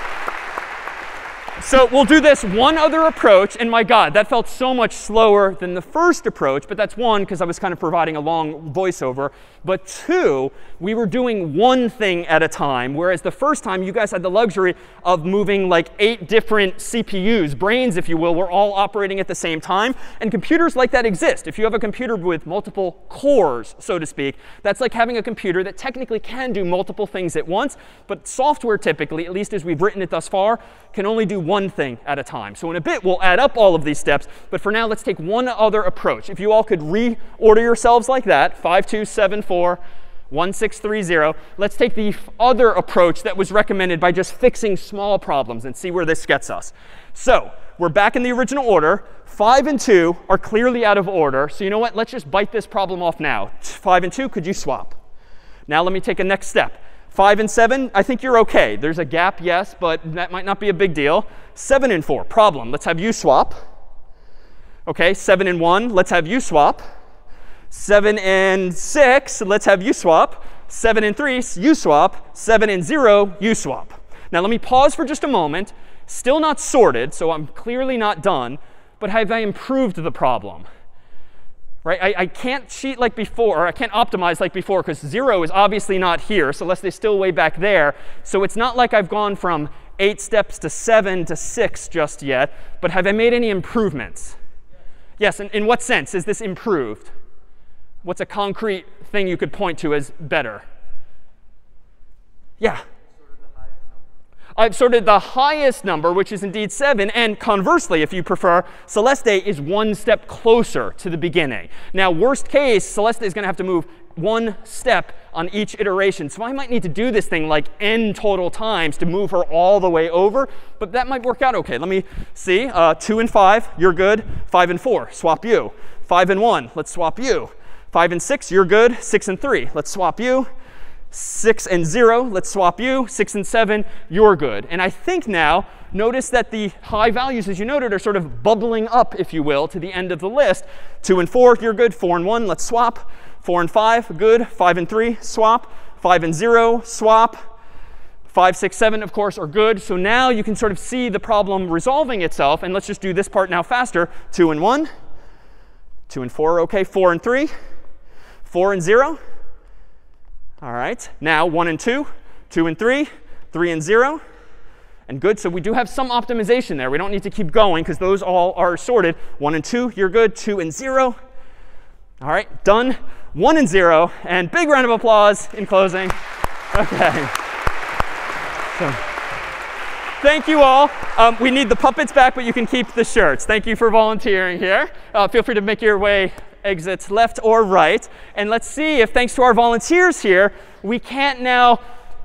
So we'll do this one other approach. And my God, that felt so much slower than the first approach. But that's one, because I was kind of providing a long voiceover. But two, we were doing one thing at a time. Whereas the first time, you guys had the luxury of moving like eight different C P Us, brains, if you will, were all operating at the same time. And computers like that exist. If you have a computer with multiple cores, so to speak, that's like having a computer that technically can do multiple things at once. But software typically, at least as we've written it thus far, can only do one thing at a time. So in a bit, we'll add up all of these steps. But for now, let's take one other approach. If you all could reorder yourselves like that, five, two, seven, four, one, six, three, zero. Let's take the other approach that was recommended by just fixing small problems and see where this gets us. So we're back in the original order. five and two are clearly out of order. So you know what? Let's just bite this problem off now. five and two, could you swap? Now let me take a next step. five and seven, I think you're OK. There's a gap, yes, but that might not be a big deal. seven and four, problem. Let's have you swap. OK, seven and one, let's have you swap. seven and six, let's have you swap. seven and three, you swap. seven and zero, you swap. Now let me pause for just a moment. Still not sorted, so I'm clearly not done. But have I improved the problem? Right? I, I can't cheat like before, or I can't optimize like before, because zero is obviously not here. So Celeste is still way back there. So it's not like I've gone from eight steps to seven to six just yet. But have I made any improvements? Yes, in, in what sense is this improved? What's a concrete thing you could point to as better? Yeah. Sort of I've sorted the highest number, which is indeed seven. And conversely, if you prefer, Celeste is one step closer to the beginning. Now, worst case, Celeste is going to have to move one step on each iteration. So I might need to do this thing like n total times to move her all the way over. But that might work out OK. Let me see. Uh, two and five, you're good. five and four, swap you. five and one, let's swap you. five and six, you're good. six and three, let's swap you. six and zero, let's swap you. six and seven, you're good. And I think now, notice that the high values, as you noted, are sort of bubbling up, if you will, to the end of the list. two and four, you're good. four and one, let's swap. four and five, good. five and three, swap. five and zero, swap. five, six, seven, of course, are good. So now you can sort of see the problem resolving itself. And let's just do this part now faster. two and one, two and four, OK. four and three, four and zero. All right. Now one and two, two and three, three and zero. And good. So we do have some optimization there. We don't need to keep going because those all are sorted. one and two, you're good. two and zero. All right. Done. one and zero. And big round of applause in closing. OK. So thank you all. Um, we need the puppets back, but you can keep the shirts. Thank you for volunteering here. Uh, feel free to make your way exits left or right. And let's see if, thanks to our volunteers here, we can't now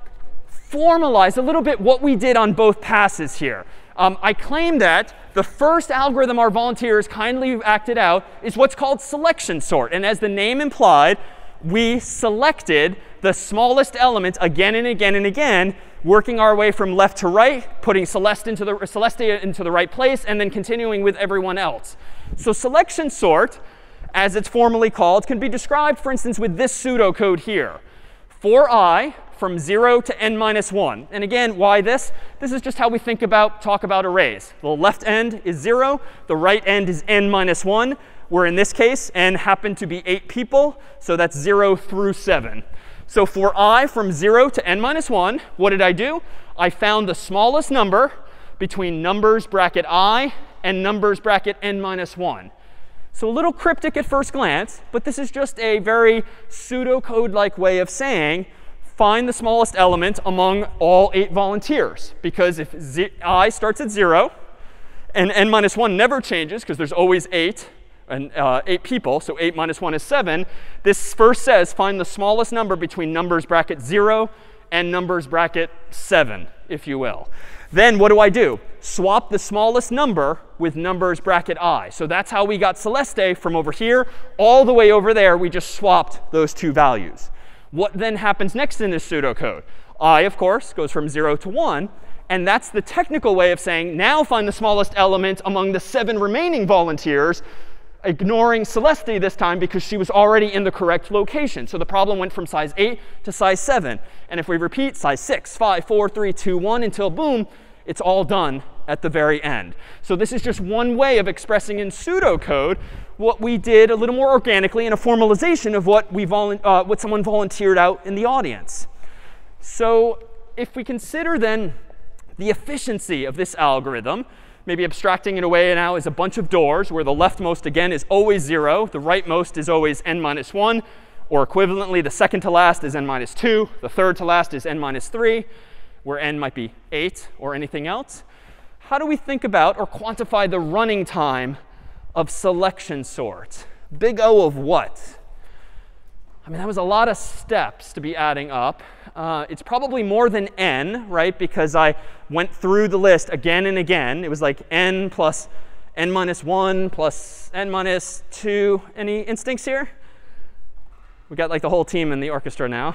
formalize a little bit what we did on both passes here. Um, I claim that the first algorithm our volunteers kindly acted out is what's called selection sort. And as the name implied, we selected the smallest element again and again and again, working our way from left to right, putting Celeste into the, Celestia into the right place, and then continuing with everyone else. So selection sort, as it's formally called, can be described, for instance, with this pseudocode here. For I, from zero to n minus one. And again, why this? This is just how we think about, talk about arrays. The left end is zero. The right end is n minus one, where in this case, n happened to be eight people. So that's zero through seven. So for I, from zero to n minus one, what did I do? I found the smallest number between numbers bracket I and numbers bracket n minus one. So a little cryptic at first glance, but this is just a very pseudocode-like way of saying, find the smallest element among all eight volunteers. Because if z I starts at zero, and n minus one never changes, because there's always eight, and uh, eight people, so eight minus one is seven, this first says find the smallest number between numbers bracket zero and numbers bracket seven, if you will. Then what do I do? Swap the smallest number with numbers bracket I. So that's how we got Celeste from over here all the way over there. We just swapped those two values. What then happens next in this pseudocode? I, of course, goes from zero to one. And that's the technical way of saying, now find the smallest element among the seven remaining volunteers, ignoring Celeste this time because she was already in the correct location. So the problem went from size eight to size seven. And if we repeat size six, five, four, three, two, one until boom, it's all done at the very end. So this is just one way of expressing in pseudocode what we did a little more organically in a formalization of what, we uh, what someone volunteered out in the audience. So if we consider then the efficiency of this algorithm, maybe abstracting it away now is a bunch of doors where the leftmost, again, is always zero. The rightmost is always n minus one. Or equivalently, the second to last is n minus two. The third to last is n minus three, where n might be eight or anything else. How do we think about or quantify the running time of selection sort? Big O of what? I mean, that was a lot of steps to be adding up. Uh, it's probably more than n, right? Because I went through the list again and again. It was like n plus n minus one plus n minus two. Any instincts here? We got like the whole team in the orchestra now.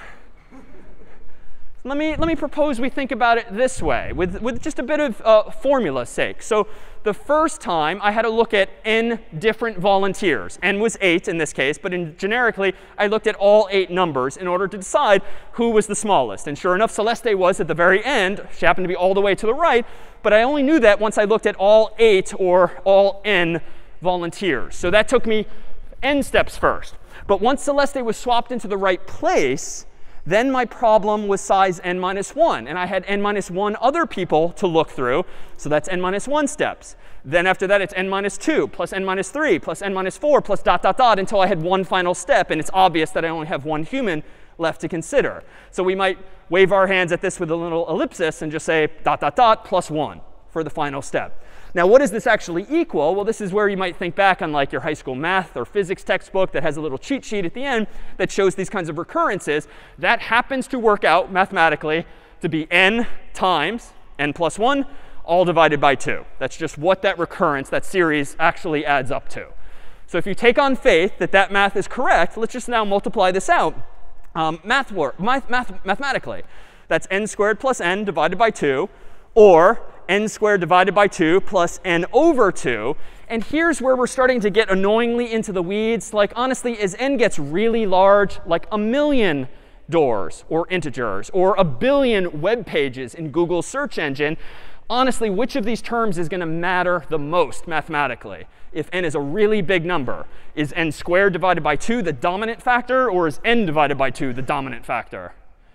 Let me, let me propose we think about it this way, with, with just a bit of uh, formula's sake. So the first time, I had to look at n different volunteers. N was eight in this case, but in, generically, I looked at all eight numbers in order to decide who was the smallest. And sure enough, Celeste was at the very end. She happened to be all the way to the right. But I only knew that once I looked at all eight or all n volunteers. So that took me n steps first. But once Celeste was swapped into the right place, then my problem was size n minus one. And I had n minus one other people to look through. So that's n minus one steps. Then after that, it's n minus two plus n minus three plus n minus four plus dot, dot, dot until I had one final step. And it's obvious that I only have one human left to consider. So we might wave our hands at this with a little ellipsis and just say dot, dot, dot, plus one for the final step. Now, what does this actually equal? Well, this is where you might think back on like your high school math or physics textbook that has a little cheat sheet at the end that shows these kinds of recurrences. That happens to work out mathematically to be n times n plus one, all divided by two. That's just what that recurrence, that series, actually adds up to. So if you take on faith that that math is correct, let's just now multiply this out um, math work, math, math, mathematically. That's n squared plus n divided by two, or n squared divided by two plus n over two. And here's where we're starting to get annoyingly into the weeds. Like, honestly, as n gets really large, like a million doors or integers or a billion web pages in Google's search engine, honestly, which of these terms is going to matter the most mathematically? If n is a really big number, is n squared divided by two the dominant factor, or is n divided by two the dominant factor?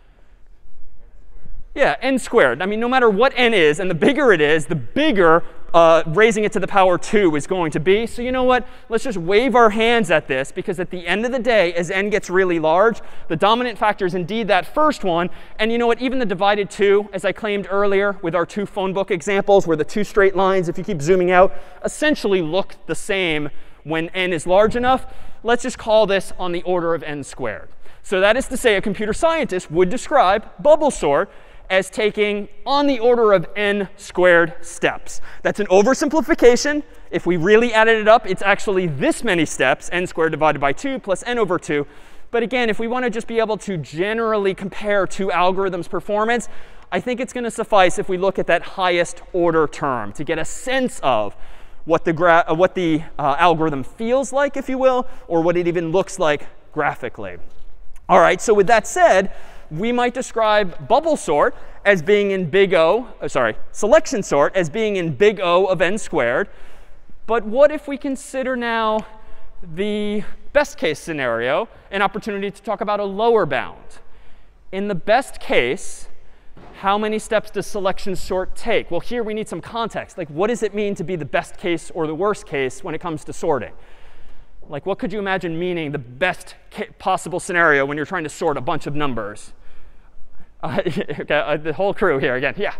Yeah, n squared. I mean, no matter what n is, and the bigger it is, the bigger uh, raising it to the power two is going to be. So you know what? Let's just wave our hands at this, because at the end of the day, as n gets really large, the dominant factor is indeed that first one. And you know what? Even the divided two, as I claimed earlier with our two phone book examples, where the two straight lines, if you keep zooming out, essentially look the same when n is large enough. Let's just call this on the order of n squared. So that is to say, a computer scientist would describe bubble sort as taking on the order of n squared steps. That's an oversimplification. If we really added it up, it's actually this many steps, n squared divided by two plus n over two. But again, if we want to just be able to generally compare two algorithms' performance, I think it's going to suffice if we look at that highest order term to get a sense of what the, gra uh, what the uh, algorithm feels like, if you will, or what it even looks like graphically. All right, so with that said, we might describe bubble sort as being in big O, oh, sorry, selection sort as being in big O of n squared. But what if we consider now the best case scenario, an opportunity to talk about a lower bound? In the best case, how many steps does selection sort take? Well, here we need some context. Like, what does it mean to be the best case or the worst case when it comes to sorting? Like, what could you imagine meaning the best possible scenario when you're trying to sort a bunch of numbers? Uh, okay, uh, the whole crew here again. Yeah.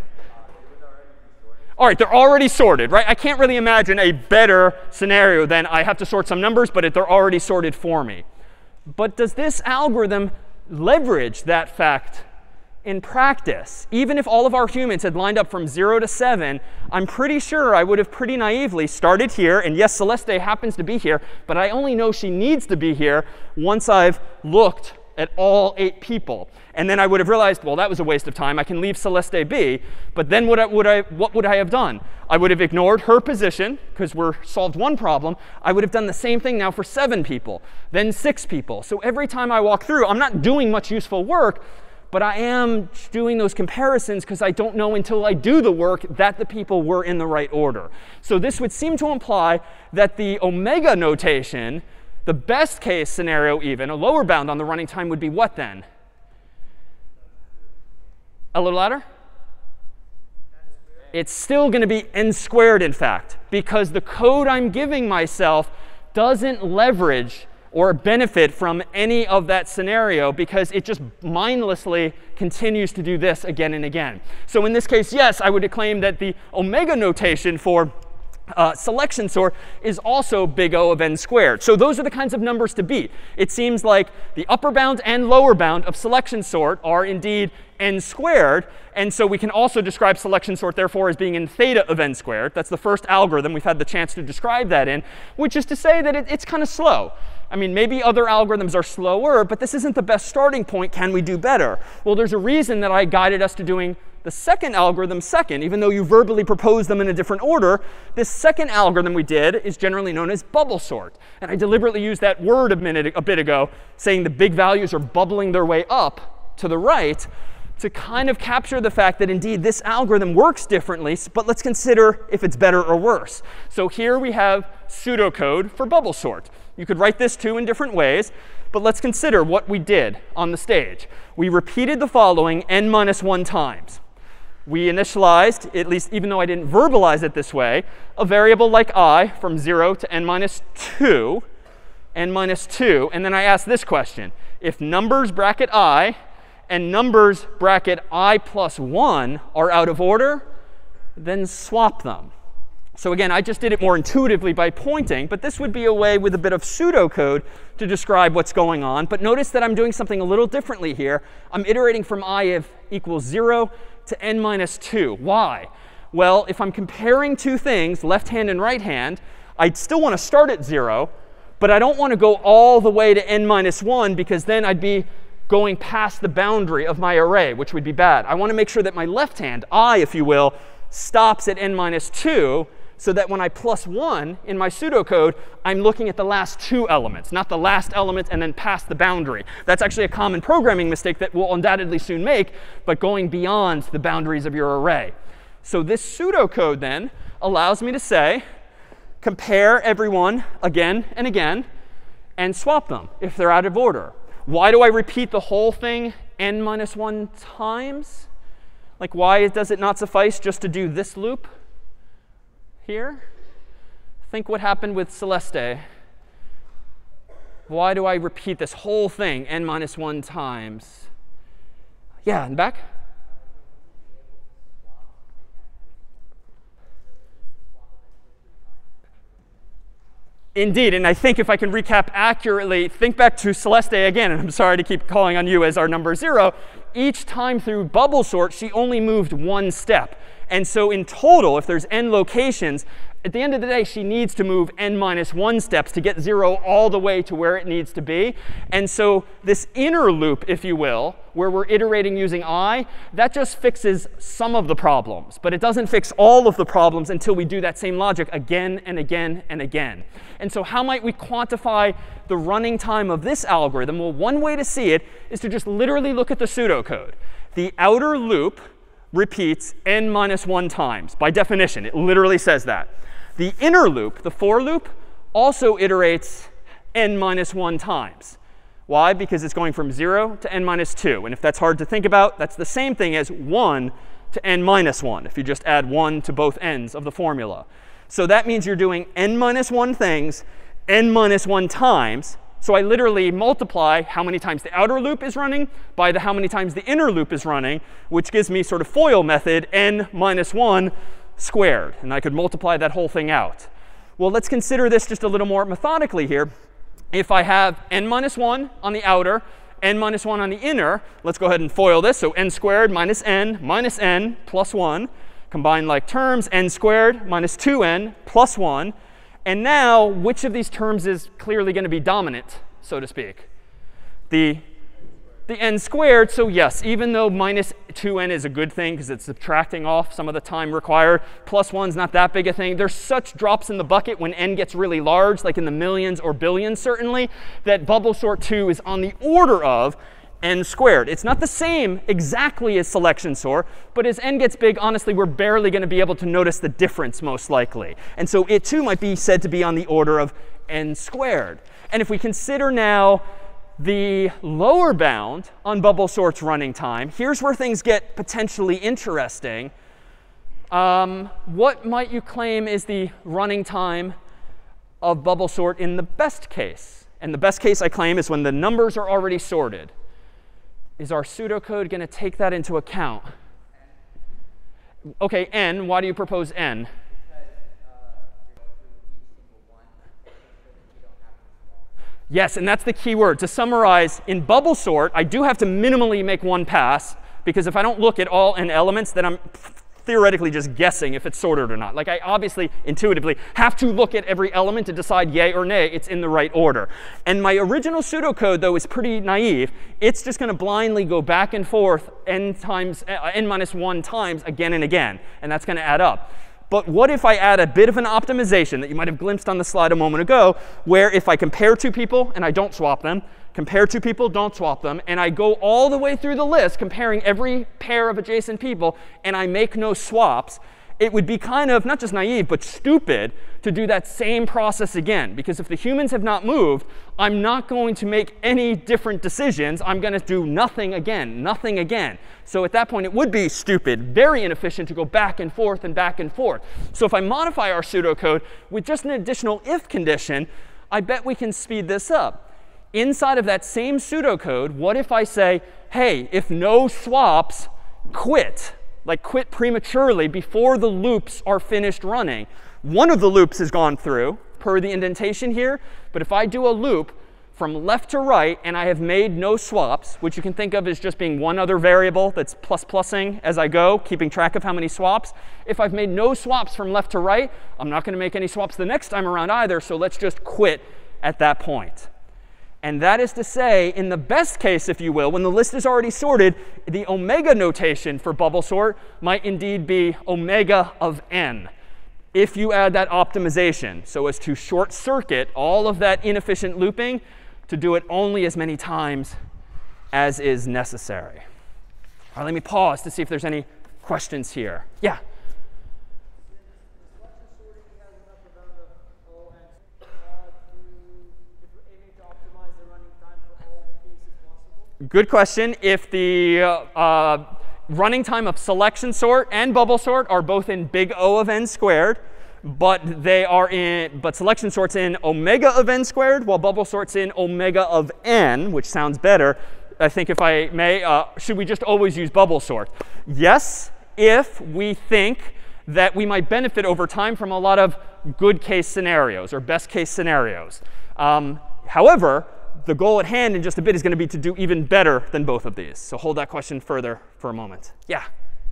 All right, they're already sorted, right? I can't really imagine a better scenario than I have to sort some numbers, but they're already sorted for me. But does this algorithm leverage that fact in practice? Even if all of our humans had lined up from zero to seven, I'm pretty sure I would have pretty naively started here. And yes, Celeste happens to be here, but I only know she needs to be here once I've looked at all eight people. And then I would have realized, well, that was a waste of time. I can leave Celeste be. But then what, I, would I, what would I have done? I would have ignored her position, because we're solved one problem. I would have done the same thing now for seven people, then six people. So every time I walk through, I'm not doing much useful work, but I am doing those comparisons because I don't know until I do the work that the people were in the right order. So this would seem to imply that the omega notation, the best case scenario even, a lower bound on the running time would be what then? A little louder? It's still going to be n squared, in fact, because the code I'm giving myself doesn't leverage or benefit from any of that scenario, because it just mindlessly continues to do this again and again. So in this case, yes, I would claim that the omega notation for Uh, selection sort is also big O of n squared. So those are the kinds of numbers to beat. It seems like the upper bound and lower bound of selection sort are indeed n squared. And so we can also describe selection sort, therefore, as being in theta of n squared. That's the first algorithm we've had the chance to describe that in, which is to say that it, it's kind of slow. I mean, maybe other algorithms are slower, but this isn't the best starting point. Can we do better? Well, there's a reason that I guided us to doing the second algorithm second, even though you verbally proposed them in a different order. This second algorithm we did is generally known as bubble sort. And I deliberately used that word a, minute, a bit ago, saying the big values are bubbling their way up to the right, to kind of capture the fact that indeed this algorithm works differently. But let's consider if it's better or worse. So here we have pseudocode for bubble sort. You could write this too in different ways. But let's consider what we did on the stage. We repeated the following n minus one times. We initialized, at least even though I didn't verbalize it this way, a variable like I from zero to n minus two, n minus two. And then I asked this question. if numbers bracket I and numbers bracket I plus one are out of order, then swap them. So again, I just did it more intuitively by pointing, but this would be a way with a bit of pseudocode to describe what's going on. But notice that I'm doing something a little differently here. I'm iterating from I of equals zero to n minus two. Why? Well, if I'm comparing two things, left hand and right hand, I'd still want to start at zero, but I don't want to go all the way to n minus one, because then I'd be going past the boundary of my array, which would be bad. I want to make sure that my left hand, I, if you will, stops at n minus two, so that when I plus one in my pseudocode, I'm looking at the last two elements, not the last element and then past the boundary. That's actually a common programming mistake that we'll undoubtedly soon make, but going beyond the boundaries of your array. So this pseudocode then allows me to say, compare everyone again and again, and swap them if they're out of order. Why do I repeat the whole thing n minus one times? Like, why does it not suffice just to do this loop here? Think what happened with Celeste. Why do I repeat this whole thing n minus one times? Yeah, and back? Indeed, and I think if I can recap accurately, think back to Celeste again, and I'm sorry to keep calling on you as our number zero. Each time through bubble sort, she only moved one step. And so in total, if there's n locations, at the end of the day, she needs to move n minus one steps to get zero all the way to where it needs to be. And so this inner loop, if you will, where we're iterating using I, that just fixes some of the problems. But it doesn't fix all of the problems until we do that same logic again and again and again. And so how might we quantify the running time of this algorithm? Well, one way to see it is to just literally look at the pseudocode. The outer loop repeats n minus one times. By definition, it literally says that. The inner loop, the for loop, also iterates n minus one times. Why? Because it's going from zero to n minus two. And if that's hard to think about, that's the same thing as one to n minus one, if you just add one to both ends of the formula. So that means you're doing n minus one things n minus one times. So I literally multiply how many times the outer loop is running by the how many times the inner loop is running, which gives me sort of FOIL method n minus one squared. And I could multiply that whole thing out. Well, let's consider this just a little more methodically here. If I have n minus one on the outer, n minus one on the inner, let's go ahead and FOIL this. So n squared minus n minus n plus one. Combine like terms, n squared minus two n plus one. And now, which of these terms is clearly going to be dominant, so to speak? The, the n squared. So yes, even though minus two n is a good thing because it's subtracting off some of the time required, plus one is not that big a thing. There's such drops in the bucket when n gets really large, like in the millions or billions certainly, that bubble sort two is on the order of n squared. It's not the same exactly as selection sort, but as n gets big, honestly, we're barely going to be able to notice the difference most likely. And so it too might be said to be on the order of n squared. And if we consider now the lower bound on bubble sort's running time, here's where things get potentially interesting. Um, what might you claim is the running time of bubble sort in the best case? And the best case I claim is when the numbers are already sorted. Is our pseudocode going to take that into account? OK, n. Why do you propose n? Yes, and that's the key word. To summarize, in bubble sort, I do have to minimally make one pass, because if I don't look at all n elements, then I'm theoretically just guessing if it's sorted or not. Like, I obviously, intuitively, have to look at every element to decide yay or nay it's in the right order. And my original pseudocode, though, is pretty naive. It's just going to blindly go back and forth n times, uh, n minus one times again and again. And that's going to add up. But what if I add a bit of an optimization that you might have glimpsed on the slide a moment ago, where if I compare two people and I don't swap them, compare two people, don't swap them, and I go all the way through the list comparing every pair of adjacent people, and I make no swaps, it would be kind of not just naive, but stupid to do that same process again. Because if the humans have not moved, I'm not going to make any different decisions. I'm going to do nothing again, nothing again. So at that point, it would be stupid, very inefficient to go back and forth and back and forth. So if I modify our pseudocode with just an additional if condition, I bet we can speed this up. inside of that same pseudocode, what if I say, hey, if no swaps, quit. Like quit prematurely before the loops are finished running. One of the loops has gone through per the indentation here. But if I do a loop from left to right and I have made no swaps, which you can think of as just being one other variable that's plus plussing as I go, keeping track of how many swaps. If I've made no swaps from left to right, I'm not going to make any swaps the next time around either. So let's just quit at that point. And that is to say, in the best case, if you will, when the list is already sorted, the omega notation for bubble sort might indeed be omega of n, if you add that optimization, so as to short circuit all of that inefficient looping to do it only as many times as is necessary. All right, let me pause to see if there's any questions here. Yeah? Good question. If the uh, uh, running time of selection sort and bubble sort are both in big O of n squared, but they are in, but selection sort's in omega of n squared, while bubble sort's in omega of n, which sounds better. I think if I may, uh, should we just always use bubble sort? Yes, if we think that we might benefit over time from a lot of good case scenarios or best case scenarios. Um, however, the goal at hand in just a bit is going to be to do even better than both of these. So hold that question further for a moment. Yeah?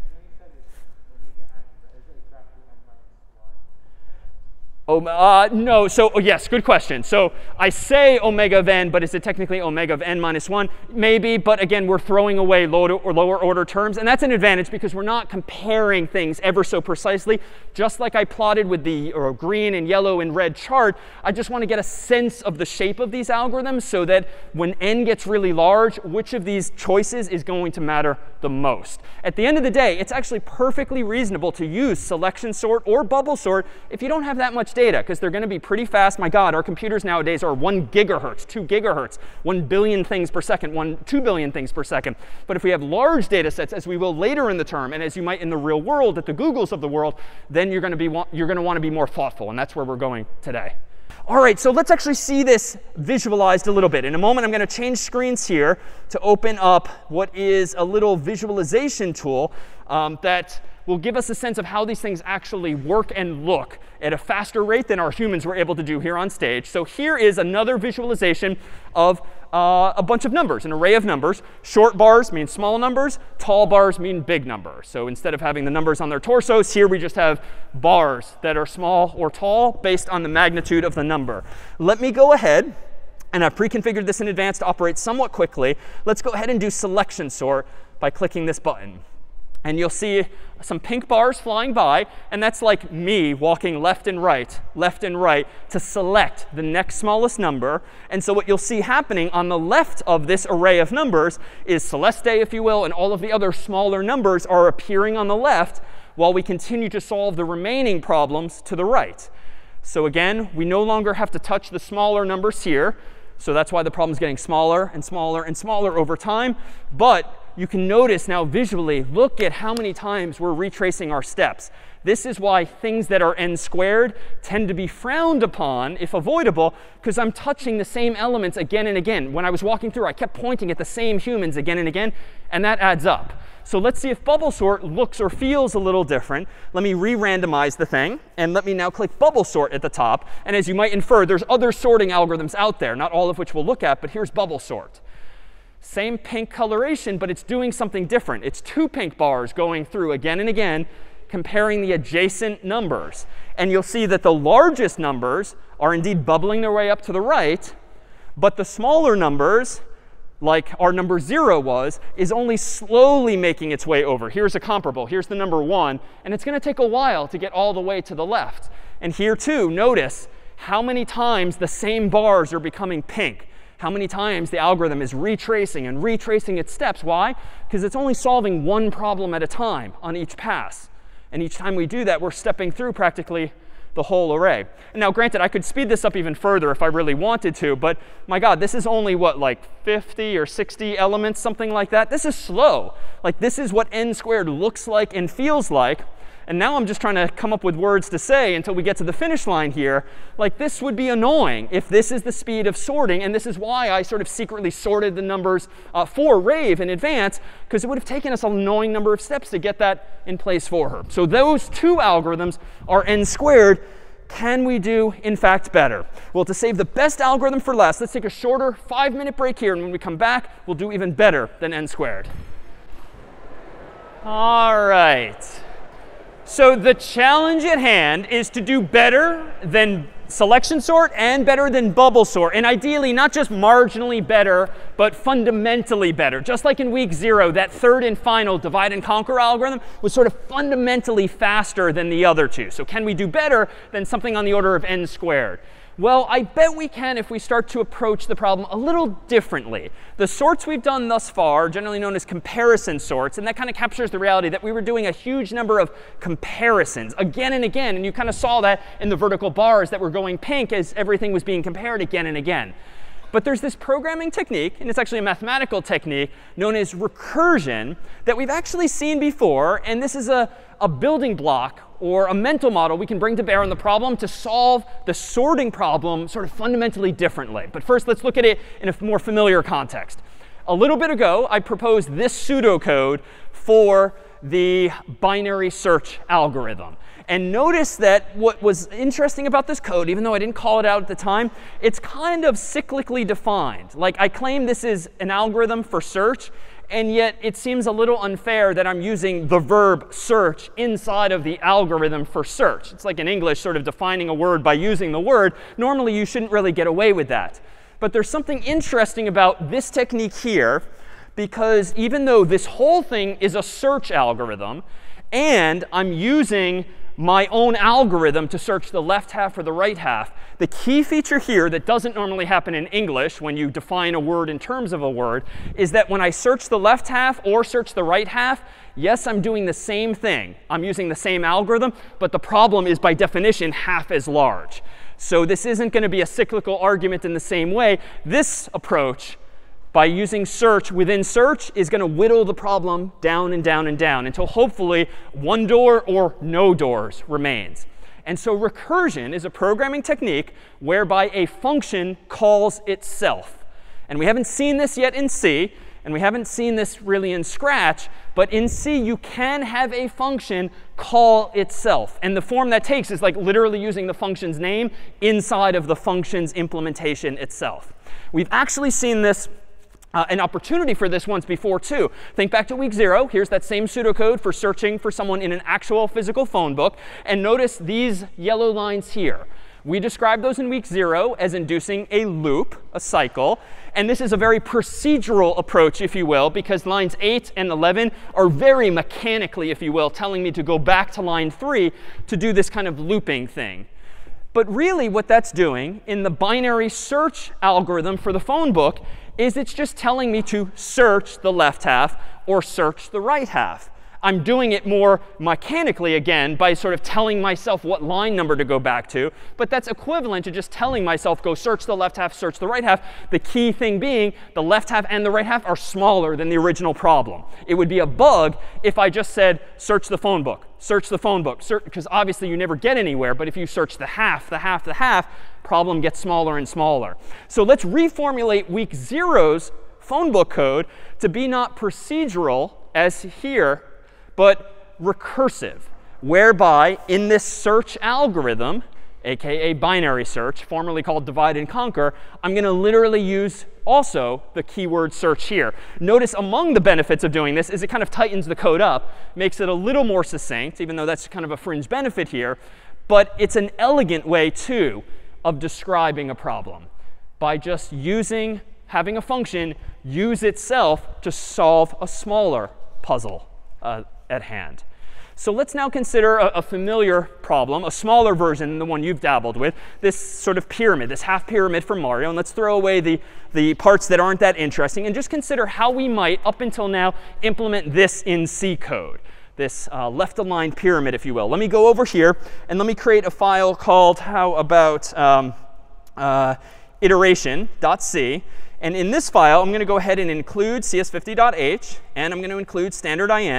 Oh, uh, no, so oh, yes, good question. So I say omega of n, but is it technically omega of n minus one? Maybe, but again, we're throwing away lower or lower order terms. And that's an advantage because we're not comparing things ever so precisely. Just like I plotted with the or green and yellow and red chart, I just want to get a sense of the shape of these algorithms so that when n gets really large, which of these choices is going to matter the most. At the end of the day, it's actually perfectly reasonable to use selection sort or bubble sort if you don't have that much data, because they're going to be pretty fast. My God, our computers nowadays are one gigahertz, two gigahertz, one billion things per second, one, two billion things per second. But if we have large data sets, as we will later in the term, and as you might in the real world at the Googles of the world, then you're going to be you're going to want to be more thoughtful, and that's where we're going today. All right, so let's actually see this visualized a little bit. In a moment, I'm going to change screens here to open up what is a little visualization tool um, that will give us a sense of how these things actually work and look at a faster rate than our humans were able to do here on stage. So here is another visualization of uh, a bunch of numbers, an array of numbers. Short bars mean small numbers. Tall bars mean big numbers. So instead of having the numbers on their torsos, here we just have bars that are small or tall based on the magnitude of the number. Let me go ahead, and I've pre-configured this in advance to operate somewhat quickly. Let's go ahead and do selection sort by clicking this button. And you'll see some pink bars flying by. And that's like me walking left and right, left and right to select the next smallest number. And so what you'll see happening on the left of this array of numbers is Celeste, if you will, and all of the other smaller numbers are appearing on the left while we continue to solve the remaining problems to the right. So again, we no longer have to touch the smaller numbers here. So that's why the problem is getting smaller and smaller and smaller over time. But you can notice now visually, look at how many times we're retracing our steps. This is why things that are n squared tend to be frowned upon, if avoidable, because I'm touching the same elements again and again. When I was walking through, I kept pointing at the same humans again and again, and that adds up. So let's see if bubble sort looks or feels a little different. Let me re-randomize the thing, and let me now click bubble sort at the top. And as you might infer, there's other sorting algorithms out there, not all of which we'll look at, but here's bubble sort. Same pink coloration, but it's doing something different. It's two pink bars going through again and again, comparing the adjacent numbers. And you'll see that the largest numbers are indeed bubbling their way up to the right, but the smaller numbers, like our number zero was, is only slowly making its way over. Here's a comparable. Here's the number one. And it's going to take a while to get all the way to the left. And here, too, notice how many times the same bars are becoming pink. How many times the algorithm is retracing and retracing its steps. Why? Because it's only solving one problem at a time on each pass. And each time we do that, we're stepping through practically the whole array. And now, granted, I could speed this up even further if I really wanted to. But my God, this is only, what, like fifty or sixty elements, something like that? This is slow. Like, this is what n squared looks like and feels like. And now I'm just trying to come up with words to say until we get to the finish line here. Like, this would be annoying if this is the speed of sorting. And this is why I sort of secretly sorted the numbers uh, for Rave in advance, because it would have taken us an annoying number of steps to get that in place for her. So those two algorithms are n squared. Can we do, in fact, better? Well, to save the best algorithm for last, let's take a shorter five-minute break here. And when we come back, we'll do even better than n squared. All right. So the challenge at hand is to do better than selection sort and better than bubble sort. And ideally, not just marginally better, but fundamentally better. Just like in week zero, that third and final divide and conquer algorithm was sort of fundamentally faster than the other two. So can we do better than something on the order of n squared? Well, I bet we can if we start to approach the problem a little differently. The sorts we've done thus far are generally known as comparison sorts. And that kind of captures the reality that we were doing a huge number of comparisons again and again. And you kind of saw that in the vertical bars that were going pink as everything was being compared again and again. But there's this programming technique, and it's actually a mathematical technique, known as recursion that we've actually seen before. And this is a, a building block or a mental model we can bring to bear on the problem to solve the sorting problem sort of fundamentally differently. But first, let's look at it in a more familiar context. A little bit ago, I proposed this pseudocode for the binary search algorithm. And notice that what was interesting about this code, even though I didn't call it out at the time, it's kind of cyclically defined. Like, I claim this is an algorithm for search, and yet it seems a little unfair that I'm using the verb search inside of the algorithm for search. It's like in English, sort of defining a word by using the word. Normally, you shouldn't really get away with that. But there's something interesting about this technique here, because even though this whole thing is a search algorithm, and I'm using my own algorithm to search the left half or the right half, the key feature here that doesn't normally happen in English when you define a word in terms of a word is that when I search the left half or search the right half, yes, I'm doing the same thing. I'm using the same algorithm, but the problem is by definition half as large. So this isn't going to be a cyclical argument in the same way. This approach, by using search within search, is going to whittle the problem down and down and down until hopefully one door or no doors remains. And so recursion is a programming technique whereby a function calls itself. And we haven't seen this yet in C, and we haven't seen this really in Scratch. But in C, you can have a function call itself. And the form that takes is like literally using the function's name inside of the function's implementation itself. We've actually seen this Uh, an opportunity for this once before, too. Think back to week zero. Here's that same pseudocode for searching for someone in an actual physical phone book. And notice these yellow lines here. We described those in week zero as inducing a loop, a cycle. And this is a very procedural approach, if you will, because lines eight and eleven are very mechanically, if you will, telling me to go back to line three to do this kind of looping thing. But really, what that's doing in the binary search algorithm for the phone book is it's just telling me to search the left half or search the right half. I'm doing it more mechanically, again, by sort of telling myself what line number to go back to. But that's equivalent to just telling myself, go search the left half, search the right half. The key thing being the left half and the right half are smaller than the original problem. It would be a bug if I just said, search the phone book, search the phone book. Because obviously, you never get anywhere. But if you search the half, the half, the half, problem gets smaller and smaller. So let's reformulate week zero's phone book code to be not procedural, as here, but recursive, whereby in this search algorithm, aka binary search, formerly called divide and conquer, I'm going to literally use also the keyword search here. Notice among the benefits of doing this is it kind of tightens the code up, makes it a little more succinct, even though that's kind of a fringe benefit here. But it's an elegant way, too, of describing a problem by just using, having a function use itself to solve a smaller puzzle uh, at hand. So let's now consider a, a familiar problem, a smaller version than the one you've dabbled with, this sort of pyramid, this half pyramid from Mario. And let's throw away the, the parts that aren't that interesting and just consider how we might, up until now, implement this in C code, this uh, left-aligned pyramid, if you will. Let me go over here, and let me create a file called, how about um, uh, iteration.c. And in this file, I'm going to go ahead and include C S fifty dot h, and I'm going to include standard I N.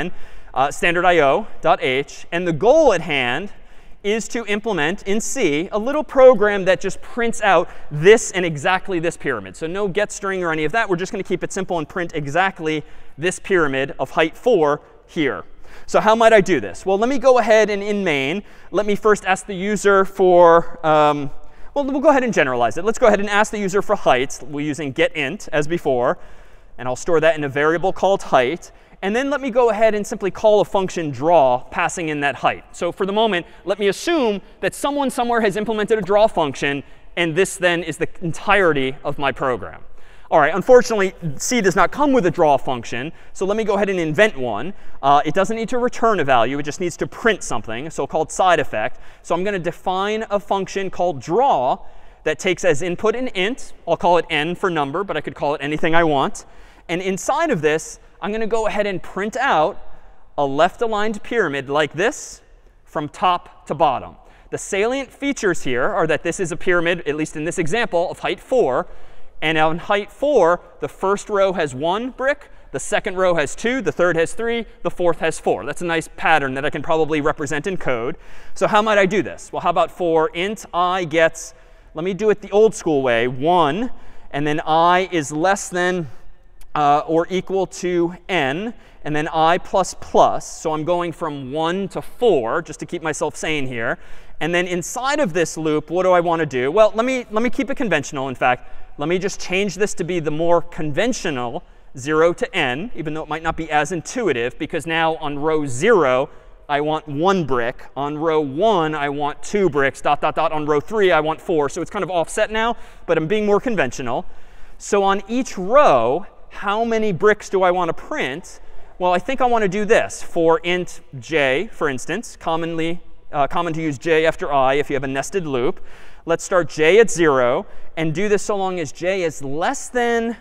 uh, standard I O dot h. And the goal at hand is to implement in C a little program that just prints out this and exactly this pyramid. So no get string or any of that. We're just going to keep it simple and print exactly this pyramid of height four here. So how might I do this? Well, let me go ahead and in main, let me first ask the user for, um, well, we'll go ahead and generalize it. Let's go ahead and ask the user for height. We're using getInt as before. And I'll store that in a variable called height. And then let me go ahead and simply call a function draw, passing in that height. So for the moment, let me assume that someone somewhere has implemented a draw function, and this then is the entirety of my program. All right, unfortunately, C does not come with a draw function. So let me go ahead and invent one. Uh, it doesn't need to return a value. It just needs to print something, a so-called side effect. So I'm going to define a function called draw that takes as input an int. I'll call it n for number, but I could call it anything I want. And inside of this, I'm going to go ahead and print out a left-aligned pyramid like this from top to bottom. The salient features here are that this is a pyramid, at least in this example, of height four. And on height four, the first row has one brick, the second row has two, the third has three, the fourth has four. That's a nice pattern that I can probably represent in code. So how might I do this? Well, how about for int I gets, let me do it the old school way, one, and then I is less than uh, or equal to n, and then I plus plus. So I'm going from one to four, just to keep myself sane here. And then inside of this loop, what do I want to do? Well, let me, let me keep it conventional, in fact. Let me just change this to be the more conventional zero to n, even though it might not be as intuitive, because now on row zero, I want one brick. On row one, I want two bricks, dot, dot, dot. On row three, I want four. So it's kind of offset now, but I'm being more conventional. So on each row, how many bricks do I want to print? Well, I think I want to do this. For int j, for instance, commonly uh, common to use j after I if you have a nested loop. Let's start j at zero and do this so long as j is less than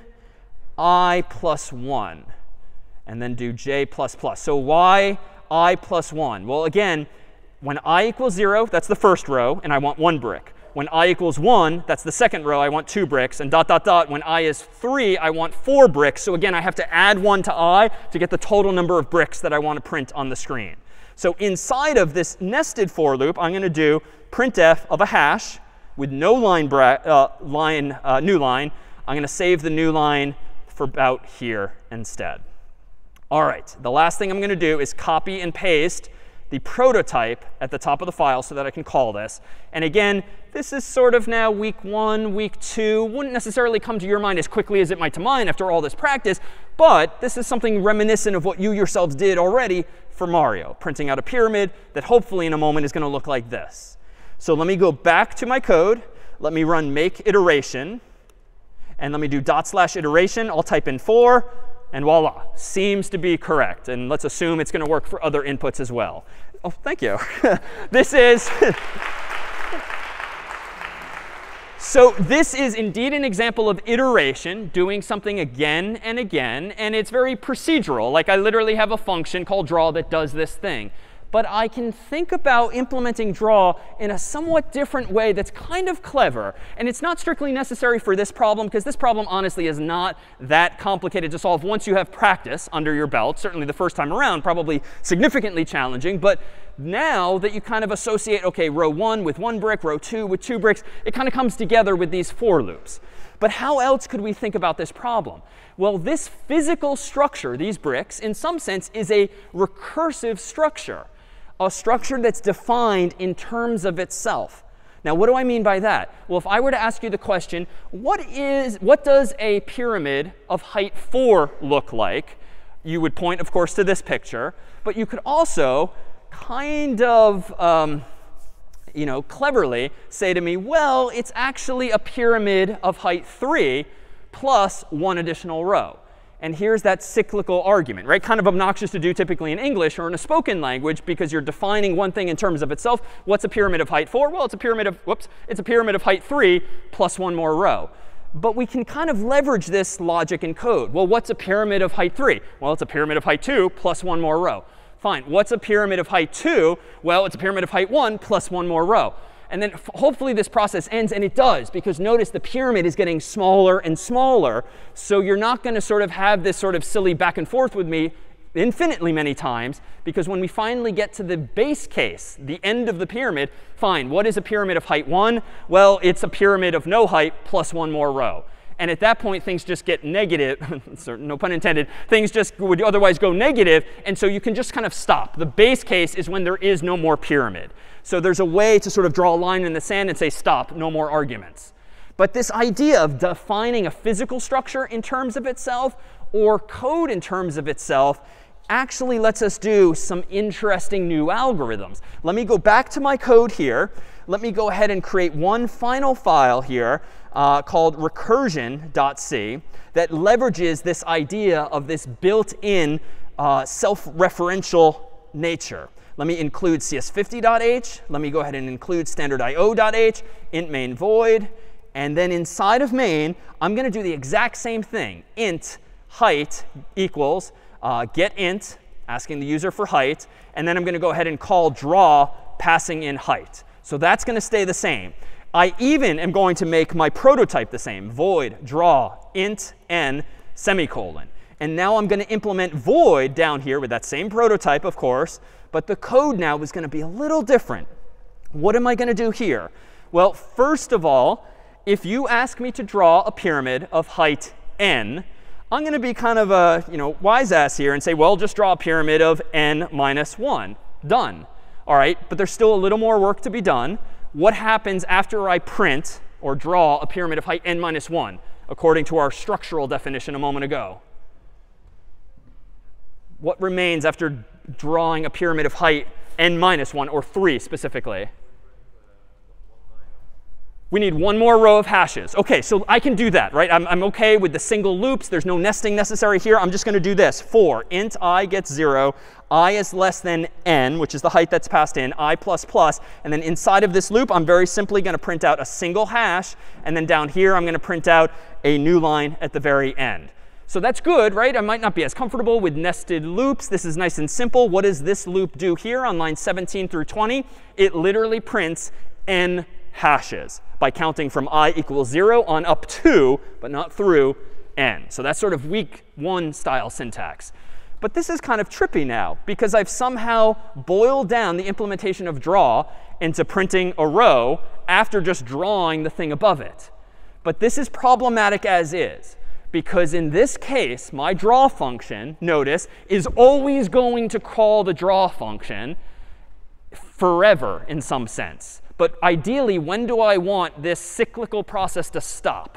I plus one. And then do j plus plus. So why I plus one? Well, again, when I equals zero, that's the first row, and I want one brick. When I equals one, that's the second row, I want two bricks. And dot, dot, dot, when I is three, I want four bricks. So again, I have to add one to I to get the total number of bricks that I want to print on the screen. So inside of this nested for loop, I'm going to do printf of a hash with no line, bra uh, line uh, new line. I'm going to save the new line for about here instead. All right, the last thing I'm going to do is copy and paste the prototype at the top of the file so that I can call this. And again, this is sort of now week one, week two. Wouldn't necessarily come to your mind as quickly as it might to mine after all this practice. But this is something reminiscent of what you yourselves did already for Mario, printing out a pyramid that hopefully in a moment is going to look like this. So let me go back to my code. Let me run make iteration. And let me do dot slash iteration. I'll type in four. And voila, seems to be correct. And let's assume it's going to work for other inputs as well. Oh, thank you. This is so this is indeed an example of iteration, doing something again and again. And it's very procedural. Like I literally have a function called draw that does this thing. But I can think about implementing draw in a somewhat different way that's kind of clever. And it's not strictly necessary for this problem, because this problem honestly is not that complicated to solve once you have practice under your belt. Certainly the first time around, probably significantly challenging. But now that you kind of associate, OK, row one with one brick, row two with two bricks, it kind of comes together with these for loops. But how else could we think about this problem? Well, this physical structure, these bricks, in some sense, is a recursive structure. A structure that's defined in terms of itself. Now, what do I mean by that? Well, if I were to ask you the question, what is, what does a pyramid of height four look like? You would point, of course, to this picture. But you could also kind of, um, you know, cleverly say to me, well, it's actually a pyramid of height three plus one additional row. And here's that cyclical argument, right? Kind of obnoxious to do typically in English or in a spoken language, because you're defining one thing in terms of itself. What's a pyramid of height four? Well, it's a pyramid of, whoops, it's a pyramid of height three plus one more row. But we can kind of leverage this logic in code. Well, what's a pyramid of height three? Well, it's a pyramid of height two plus one more row. Fine. What's a pyramid of height two? Well, it's a pyramid of height one plus one more row. And then hopefully this process ends, and it does, because notice the pyramid is getting smaller and smaller. So you're not going to sort of have this sort of silly back and forth with me infinitely many times, because when we finally get to the base case, the end of the pyramid, fine, what is a pyramid of height one? Well, it's a pyramid of no height plus one more row. And at that point, things just get negative. No pun intended. Things just would otherwise go negative. And so you can just kind of stop. The base case is when there is no more pyramid. So there's a way to sort of draw a line in the sand and say, stop, no more arguments. But this idea of defining a physical structure in terms of itself or code in terms of itself actually lets us do some interesting new algorithms. Let me go back to my code here. Let me go ahead and create one final file here uh, called recursion.c that leverages this idea of this built-in uh, self-referential nature. Let me include C S fifty dot h. Let me go ahead and include standard I O dot h, int main void. And then inside of main, I'm going to do the exact same thing. Int height equals uh, get int, asking the user for height. And then I'm going to go ahead and call draw, passing in height. So that's going to stay the same. I even am going to make my prototype the same. Void draw int n semicolon. And now I'm going to implement void down here with that same prototype, of course. But the code now is going to be a little different. What am I going to do here? Well, first of all, if you ask me to draw a pyramid of height n, I'm going to be kind of a you know, wise ass here and say, well, just draw a pyramid of n minus one. Done. All right, but there's still a little more work to be done. What happens after I print or draw a pyramid of height n minus one, according to our structural definition a moment ago? What remains after drawing a pyramid of height n minus one, or three specifically? We need one more row of hashes. OK, so I can do that, right? I'm, I'm OK with the single loops. There's no nesting necessary here. I'm just going to do this. For int I gets zero, I is less than n, which is the height that's passed in, I plus plus. And then inside of this loop, I'm very simply going to print out a single hash. And then down here, I'm going to print out a new line at the very end. So that's good, right? I might not be as comfortable with nested loops. This is nice and simple. What does this loop do here on line seventeen through twenty? It literally prints n hashes by counting from I equals zero on up to, but not through, n. So that's sort of week one style syntax. But this is kind of trippy now, because I've somehow boiled down the implementation of draw into printing a row after just drawing the thing above it. But this is problematic as is, because in this case, my draw function, notice, is always going to call the draw function forever in some sense. But ideally, when do I want this cyclical process to stop?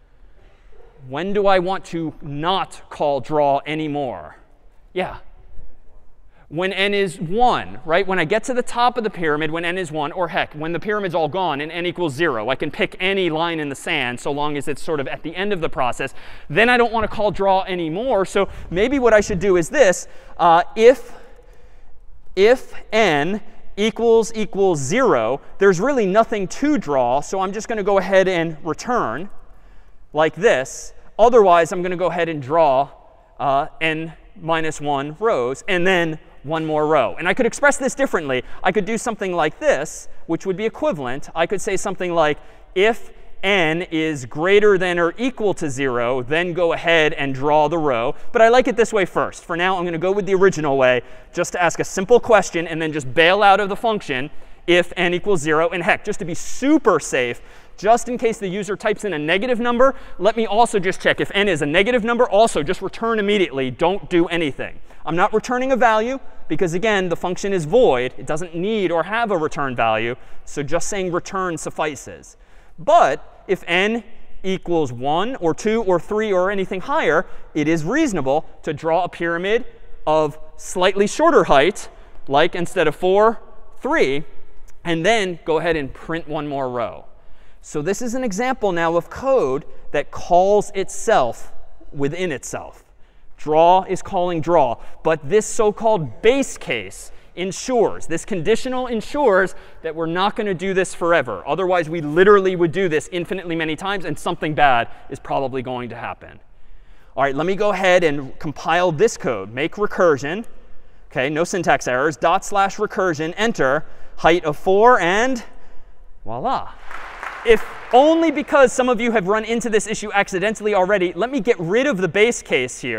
When do I want to not call draw anymore? Yeah. When n is one, right? When I get to the top of the pyramid, when n is one, or heck, when the pyramid's all gone and n equals zero, I can pick any line in the sand so long as it's sort of at the end of the process. Then I don't want to call draw anymore. So maybe what I should do is this. Uh, if, if n equals equals zero, there's really nothing to draw. So I'm just going to go ahead and return like this. Otherwise, I'm going to go ahead and draw uh, n minus one rows, and then one more row. And I could express this differently. I could do something like this, which would be equivalent. I could say something like, if n is greater than or equal to zero, then go ahead and draw the row. But I like it this way first. For now, I'm going to go with the original way, just to ask a simple question and then just bail out of the function if n equals zero. And heck, just to be super safe, just in case the user types in a negative number, let me also just check. If n is a negative number, also just return immediately. Don't do anything. I'm not returning a value because, again, the function is void. It doesn't need or have a return value. So just saying return suffices. But if n equals one or two or three or anything higher, it is reasonable to draw a pyramid of slightly shorter height, like instead of four, three, and then go ahead and print one more row. So this is an example now of code that calls itself within itself. Draw is calling draw. But this so-called base case ensures, this conditional ensures that we're not going to do this forever. Otherwise, we literally would do this infinitely many times, and something bad is probably going to happen. All right, let me go ahead and compile this code. Make recursion. OK, no syntax errors. Dot slash recursion, enter, height of four, and voila. If only because some of you have run into this issue accidentally already, let me get rid of the base case here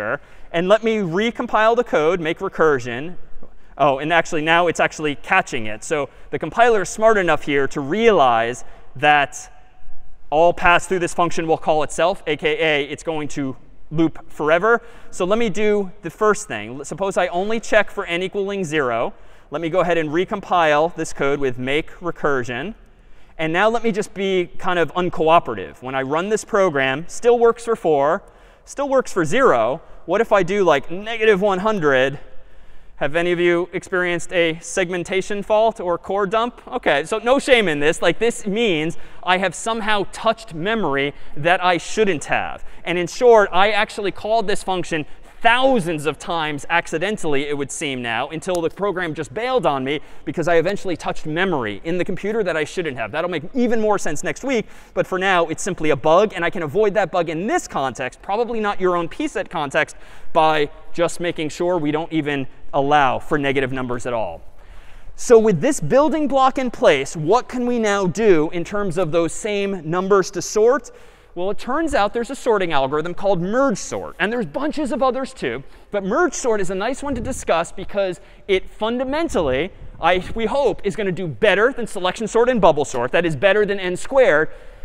And let me recompile the code, make recursion. Oh, and actually now it's actually catching it. So the compiler is smart enough here to realize that all paths through this function will call itself, a k a it's going to loop forever. So let me do the first thing. Suppose I only check for n equaling zero. Let me go ahead and recompile this code with make recursion. And now let me just be kind of uncooperative. When I run this program, still works for four, still works for zero. What if I do like negative one hundred? Have any of you experienced a segmentation fault or core dump? OK, so no shame in this. Like, this means I have somehow touched memory that I shouldn't have. And in short, I actually called this function thousands of times accidentally, it would seem now, until the program just bailed on me because I eventually touched memory in the computer that I shouldn't have. That'll make even more sense next week. But for now, it's simply a bug. And I can avoid that bug in this context, probably not your own P set context, by just making sure we don't even allow for negative numbers at all. So with this building block in place, what can we now do in terms of those same numbers to sort? Well, it turns out there's a sorting algorithm called merge sort. And there's bunches of others too. But merge sort is a nice one to discuss because it fundamentally, I, we hope, is going to do better than selection sort and bubble sort. That is better than n squared.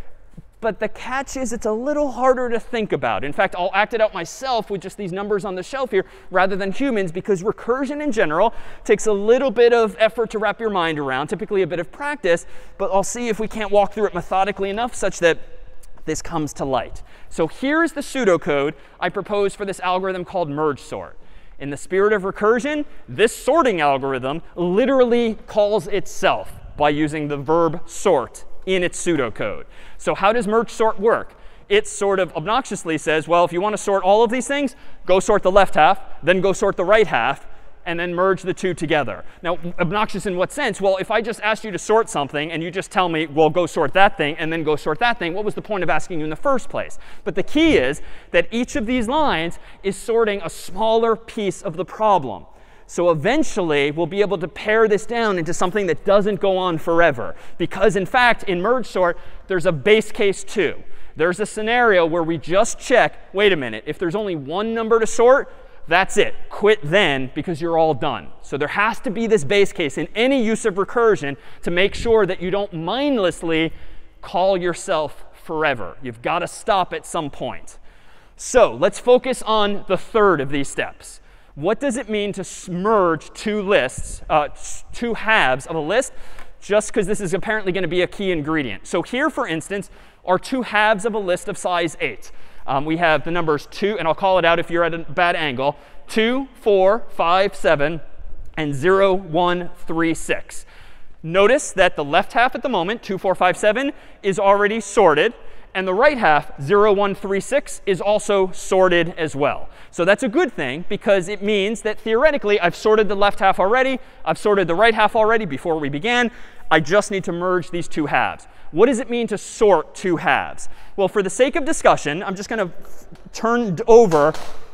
But the catch is it's a little harder to think about. In fact, I'll act it out myself with just these numbers on the shelf here rather than humans, because recursion in general takes a little bit of effort to wrap your mind around, typically a bit of practice. But I'll see if we can't walk through it methodically enough such that this comes to light. So here's the pseudocode I propose for this algorithm called merge sort. In the spirit of recursion, this sorting algorithm literally calls itself by using the verb sort in its pseudocode. So how does merge sort work? It sort of obnoxiously says, well, if you want to sort all of these things, go sort the left half, then go sort the right half, and then merge the two together. Now, obnoxious in what sense? Well, if I just asked you to sort something and you just tell me, well, go sort that thing and then go sort that thing, what was the point of asking you in the first place? But the key is that each of these lines is sorting a smaller piece of the problem. So eventually, we'll be able to pare this down into something that doesn't go on forever. Because in fact, in merge sort, there's a base case too. There's a scenario where we just check, wait a minute, if there's only one number to sort, that's it. Quit then, because you're all done. So there has to be this base case in any use of recursion to make sure that you don't mindlessly call yourself forever. You've got to stop at some point. So let's focus on the third of these steps. What does it mean to merge two lists, uh, two halves of a list, just because this is apparently going to be a key ingredient? So here, for instance, are two halves of a list of size eight. Um, we have the numbers two, and I'll call it out if you're at a bad angle, two, four, five, seven, and zero, one, three, six. Notice that the left half at the moment, two, four, five, seven, is already sorted. And the right half, zero, one, three, six, is also sorted as well. So that's a good thing, because it means that theoretically, I've sorted the left half already. I've sorted the right half already before we began. I just need to merge these two halves. What does it mean to sort two halves? Well, for the sake of discussion, I'm just going to turn over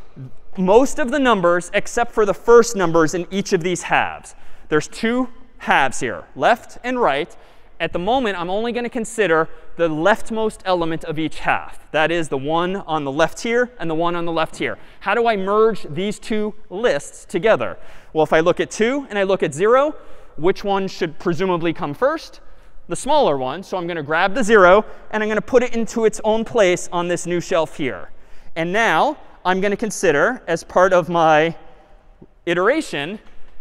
most of the numbers except for the first numbers in each of these halves. There's two halves here, left and right. At the moment, I'm only going to consider the leftmost element of each half. That is the one on the left here and the one on the left here. How do I merge these two lists together? Well, if I look at two and I look at zero, which one should presumably come first? The smaller one. So I'm going to grab the zero, and I'm going to put it into its own place on this new shelf here. And now I'm going to consider, as part of my iteration,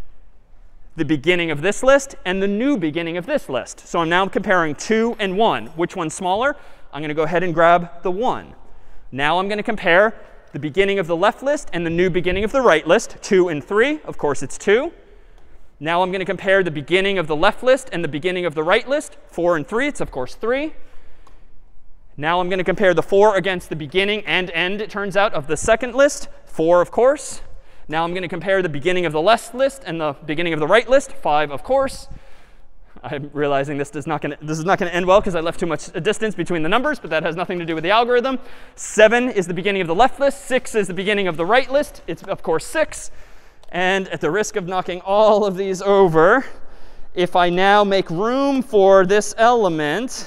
the beginning of this list and the new beginning of this list. So I'm now comparing two and one. Which one's smaller? I'm going to go ahead and grab the one. Now I'm going to compare the beginning of the left list and the new beginning of the right list, two and three. Of course, it's two. Now I'm going to compare the beginning of the left list and the beginning of the right list, four and three. It's, of course, three. Now I'm going to compare the four against the beginning and end, it turns out, of the second list, four, of course. Now I'm going to compare the beginning of the left list and the beginning of the right list, five, of course. I'm realizing this, does not gonna, this is not going to end well because I left too much distance between the numbers, but that has nothing to do with the algorithm. seven is the beginning of the left list. six is the beginning of the right list. It's, of course, six. And at the risk of knocking all of these over, if I now make room for this element,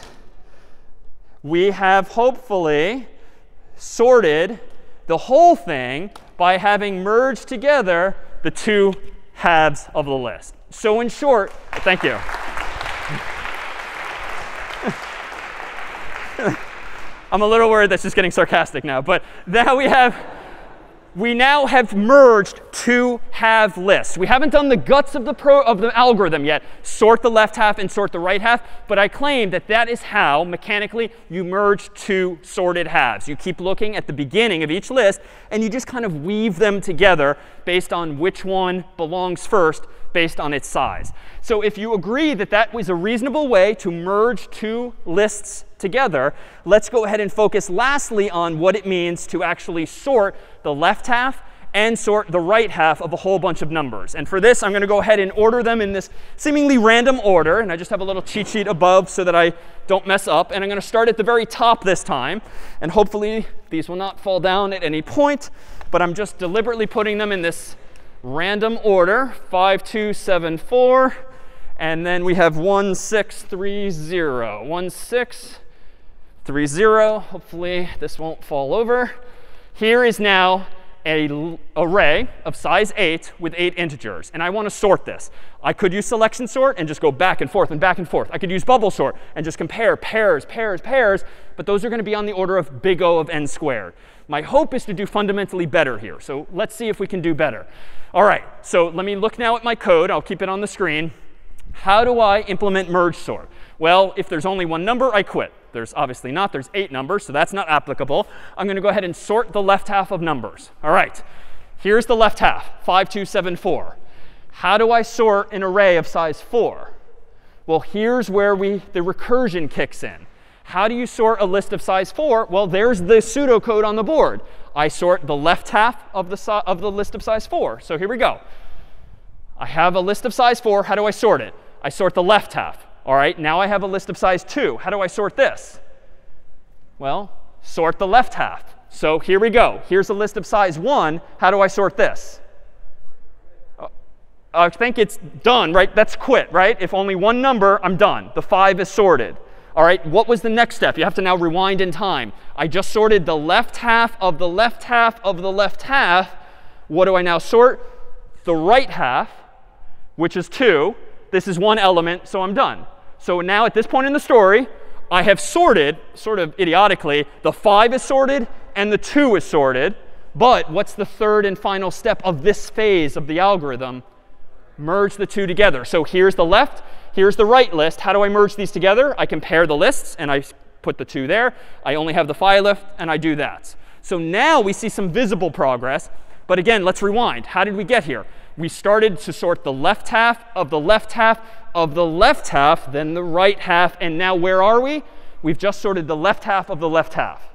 we have hopefully sorted the whole thing by having merged together the two halves of the list. So in short, thank you. I'm a little worried that's just getting sarcastic now. But now we have, we now have merged two half lists. We haven't done the guts of the, pro, of the algorithm yet, sort the left half and sort the right half. But I claim that that is how, mechanically, you merge two sorted halves. You keep looking at the beginning of each list, and you just kind of weave them together based on which one belongs first, based on its size. So if you agree that that was a reasonable way to merge two lists together, let's go ahead and focus lastly on what it means to actually sort the left half and sort the right half of a whole bunch of numbers. And for this, I'm going to go ahead and order them in this seemingly random order. And I just have a little cheat sheet above so that I don't mess up. And I'm going to start at the very top this time. And hopefully, these will not fall down at any point. But I'm just deliberately putting them in this random order, five, two, seven, four. And then we have one, six, three, zero. one, six, three, zero. Hopefully, this won't fall over. Here is now an array of size eight with eight integers. And I want to sort this. I could use selection sort and just go back and forth and back and forth. I could use bubble sort and just compare pairs, pairs, pairs. But those are going to be on the order of big O of n squared. My hope is to do fundamentally better here. So let's see if we can do better. All right, so let me look now at my code. I'll keep it on the screen. How do I implement merge sort? Well, if there's only one number, I quit. There's obviously not. There's eight numbers, so that's not applicable. I'm going to go ahead and sort the left half of numbers. All right, here's the left half, five, two, seven, four. How do I sort an array of size four? Well, here's where we the recursion kicks in. How do you sort a list of size four? Well, there's the pseudocode on the board. I sort the left half of the, si of the list of size four. So here we go. I have a list of size four. How do I sort it? I sort the left half. All right, now I have a list of size two. How do I sort this? Well, sort the left half. So here we go. Here's a list of size one. How do I sort this? Uh, I think it's done, right? That's quit, right? If only one number, I'm done. The five is sorted. All right, what was the next step? You have to now rewind in time. I just sorted the left half of the left half of the left half. What do I now sort? The right half, which is two. This is one element, so I'm done. So now at this point in the story, I have sorted, sort of idiotically, the five is sorted and the two is sorted. But what's the third and final step of this phase of the algorithm? Merge the two together. So here's the left, here's the right list. How do I merge these together? I compare the lists, and I put the two there. I only have the phi left, and I do that. So now we see some visible progress. But again, let's rewind. How did we get here? We started to sort the left half of the left half of the left half, then the right half. And now where are we? We've just sorted the left half of the left half.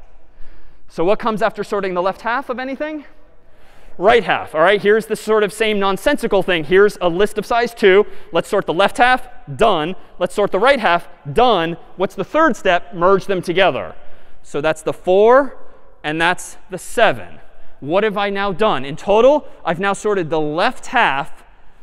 So what comes after sorting the left half of anything? Right half. All right, here's the sort of same nonsensical thing. Here's a list of size two. Let's sort the left half. Done. Let's sort the right half. Done. What's the third step? Merge them together. So that's the four, and that's the seven. What have I now done? In total, I've now sorted the left half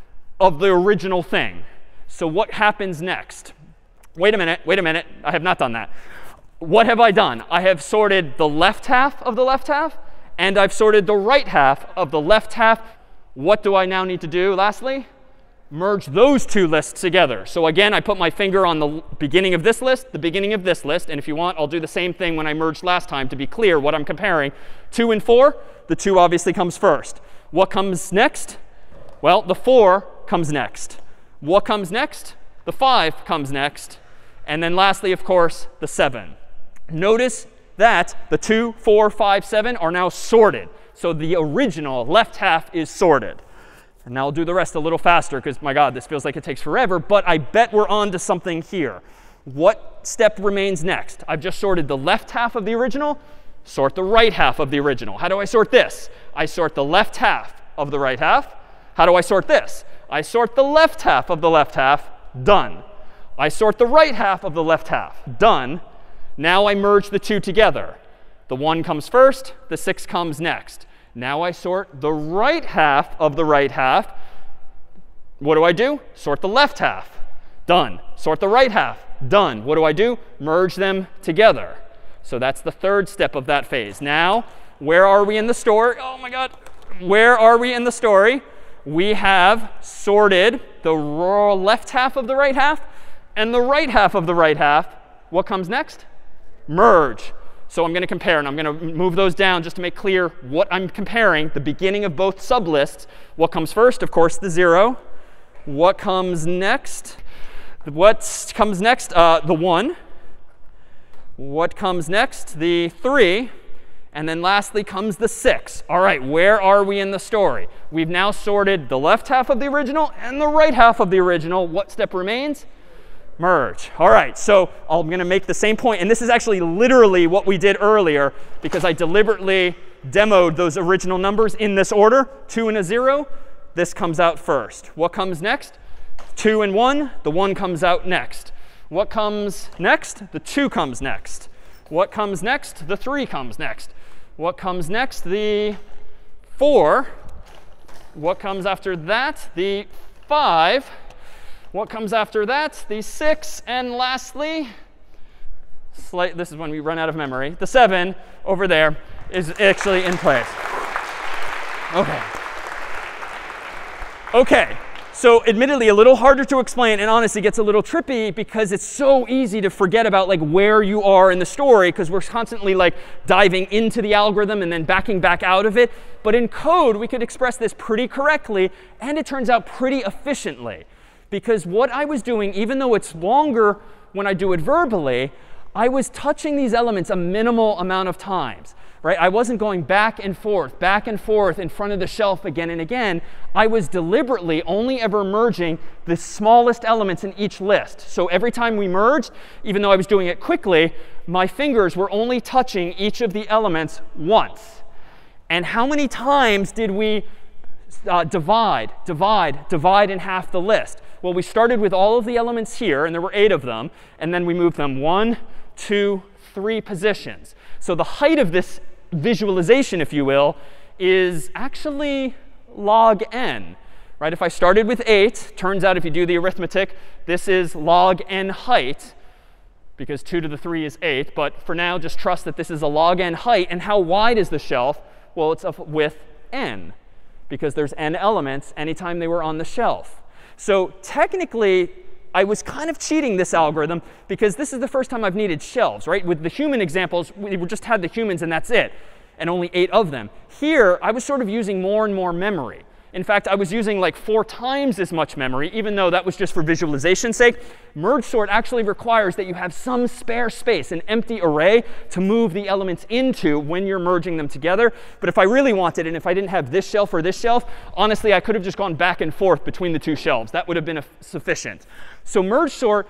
of the original thing. So what happens next? Wait a minute. Wait a minute. I have not done that. What have I done? I have sorted the left half of the left half, and I've sorted the right half of the left half. What do I now need to do, lastly? Merge those two lists together. So again, I put my finger on the beginning of this list, the beginning of this list. And if you want, I'll do the same thing when I merged last time to be clear what I'm comparing. two and four, the two obviously comes first. What comes next? Well, the four comes next. What comes next? The five comes next. And then lastly, of course, the seven. Notice that the two, four, five, seven are now sorted. So the original left half is sorted. And now I'll do the rest a little faster because, my God, this feels like it takes forever. But I bet we're on to something here. What step remains next? I've just sorted the left half of the original. Sort the right half of the original. How do I sort this? I sort the left half of the right half. How do I sort this? I sort the left half of the left half. Done. I sort the right half of the left half. Done. Now I merge the two together. The one comes first. The six comes next. Now I sort the right half of the right half. What do I do? Sort the left half. Done. Sort the right half. Done. What do I do? Merge them together. So that's the third step of that phase. Now, where are we in the story? Oh, my God. where are we in the story? We have sorted the raw left half of the right half and the right half of the right half. What comes next? Merge. So I'm going to compare, and I'm going to move those down just to make clear what I'm comparing, the beginning of both sublists. What comes first? Of course, the zero. What comes next? What comes next? Uh, the one. What comes next? The three. And then lastly comes the six. All right, where are we in the story? We've now sorted the left half of the original and the right half of the original. What step remains? Merge. All right, so I'm going to make the same point. And this is actually literally what we did earlier, because I deliberately demoed those original numbers in this order, two and a zero. This comes out first. What comes next? two and one. The one comes out next. What comes next? The two comes next. What comes next? The three comes next. What comes next? The four. What comes after that? The five. What comes after that? The six. And lastly, slight, this is when we run out of memory. The seven over there is actually in place. OK. OK. So admittedly, a little harder to explain, and honestly gets a little trippy because it's so easy to forget about like where you are in the story, because we're constantly like diving into the algorithm and then backing back out of it. But in code, we could express this pretty correctly, and it turns out pretty efficiently. Because what I was doing, even though it's longer when I do it verbally, I was touching these elements a minimal amount of times. Right? I wasn't going back and forth, back and forth in front of the shelf again and again. I was deliberately only ever merging the smallest elements in each list. So every time we merged, even though I was doing it quickly, my fingers were only touching each of the elements once. And how many times did we uh, divide, divide, divide in half the list? Well, we started with all of the elements here, and there were eight of them. And then we moved them one, two, three positions. So the height of this visualization, if you will, is actually log n. Right? If I started with eight, turns out if you do the arithmetic, this is log n height, because two to the three is eight. But for now, just trust that this is a log n height. And how wide is the shelf? Well, it's of width n, because there's n elements anytime they were on the shelf. So technically, I was kind of cheating this algorithm, because this is the first time I've needed shelves. Right? With the human examples, we just had the humans, and that's it, and only eight of them. Here, I was sort of using more and more memory. In fact, I was using like four times as much memory, even though that was just for visualization's sake. Merge sort actually requires that you have some spare space, an empty array, to move the elements into when you're merging them together. But if I really wanted, and if I didn't have this shelf or this shelf, honestly, I could have just gone back and forth between the two shelves. That would have been sufficient. So merge sort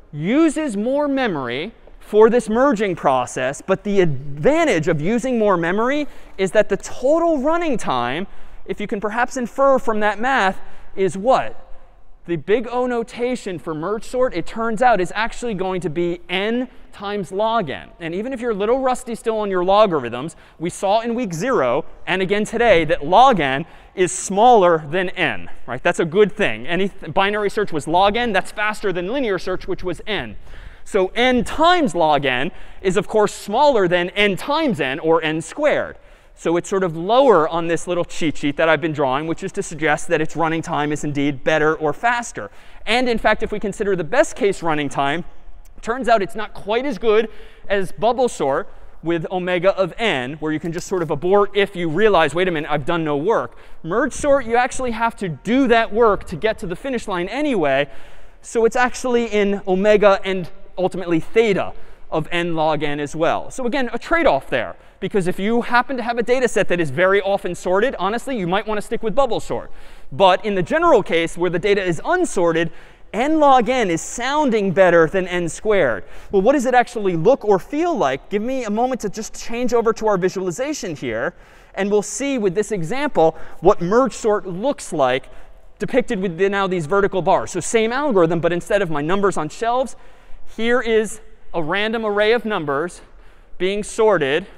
uses more memory for this merging process. But the advantage of using more memory is that the total running time, if you can perhaps infer from that math, is what? The big O notation for merge sort, it turns out, is actually going to be n times log n. And even if you're a little rusty still on your logarithms, we saw in week zero, and again today, that log n is smaller than n. Right? That's a good thing. Any binary search was log n. That's faster than linear search, which was n. So n times log n is, of course, smaller than n times n, or n squared. So it's sort of lower on this little cheat sheet that I've been drawing, which is to suggest that its running time is indeed better or faster. And in fact, if we consider the best case running time, turns out it's not quite as good as bubble sort with omega of n, where you can just sort of abort if you realize, wait a minute, I've done no work. Merge sort, you actually have to do that work to get to the finish line anyway. So it's actually in omega and ultimately theta of n log n as well. So again, a trade-off there. Because if you happen to have a data set that is very often sorted, honestly, you might want to stick with bubble sort. But in the general case where the data is unsorted, n log n is sounding better than n squared. Well, what does it actually look or feel like? Give me a moment to just change over to our visualization here. And we'll see with this example what merge sort looks like depicted with the, now these vertical bars. So same algorithm, but instead of my numbers on shelves, here is a random array of numbers being sorted.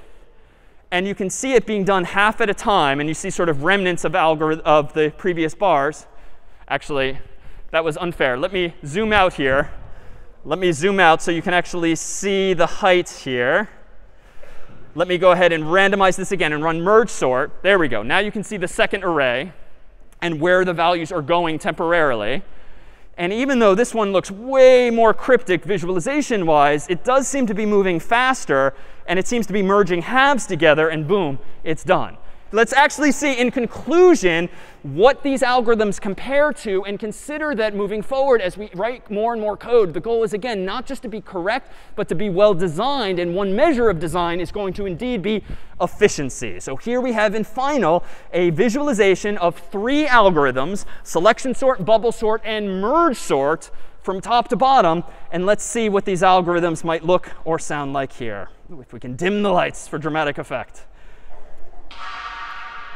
And you can see it being done half at a time. And you see sort of remnants of, algorithm, of the previous bars. Actually, that was unfair. Let me zoom out here. Let me zoom out so you can actually see the height here. let me go ahead and randomize this again and run merge sort. There we go. Now you can see the second array and where the values are going temporarily. And even though this one looks way more cryptic visualization-wise, it does seem to be moving faster. And it seems to be merging halves together. And boom, it's done. Let's actually see in conclusion what these algorithms compare to, and consider that moving forward as we write more and more code, the goal is, again, not just to be correct, but to be well designed. And one measure of design is going to indeed be efficiency. So here we have in final a visualization of three algorithms: selection sort, bubble sort, and merge sort from top to bottom. And let's see what these algorithms might look or sound like here. If we can dim the lights for dramatic effect.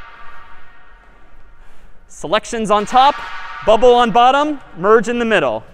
Selections on top, bubble on bottom, merge in the middle.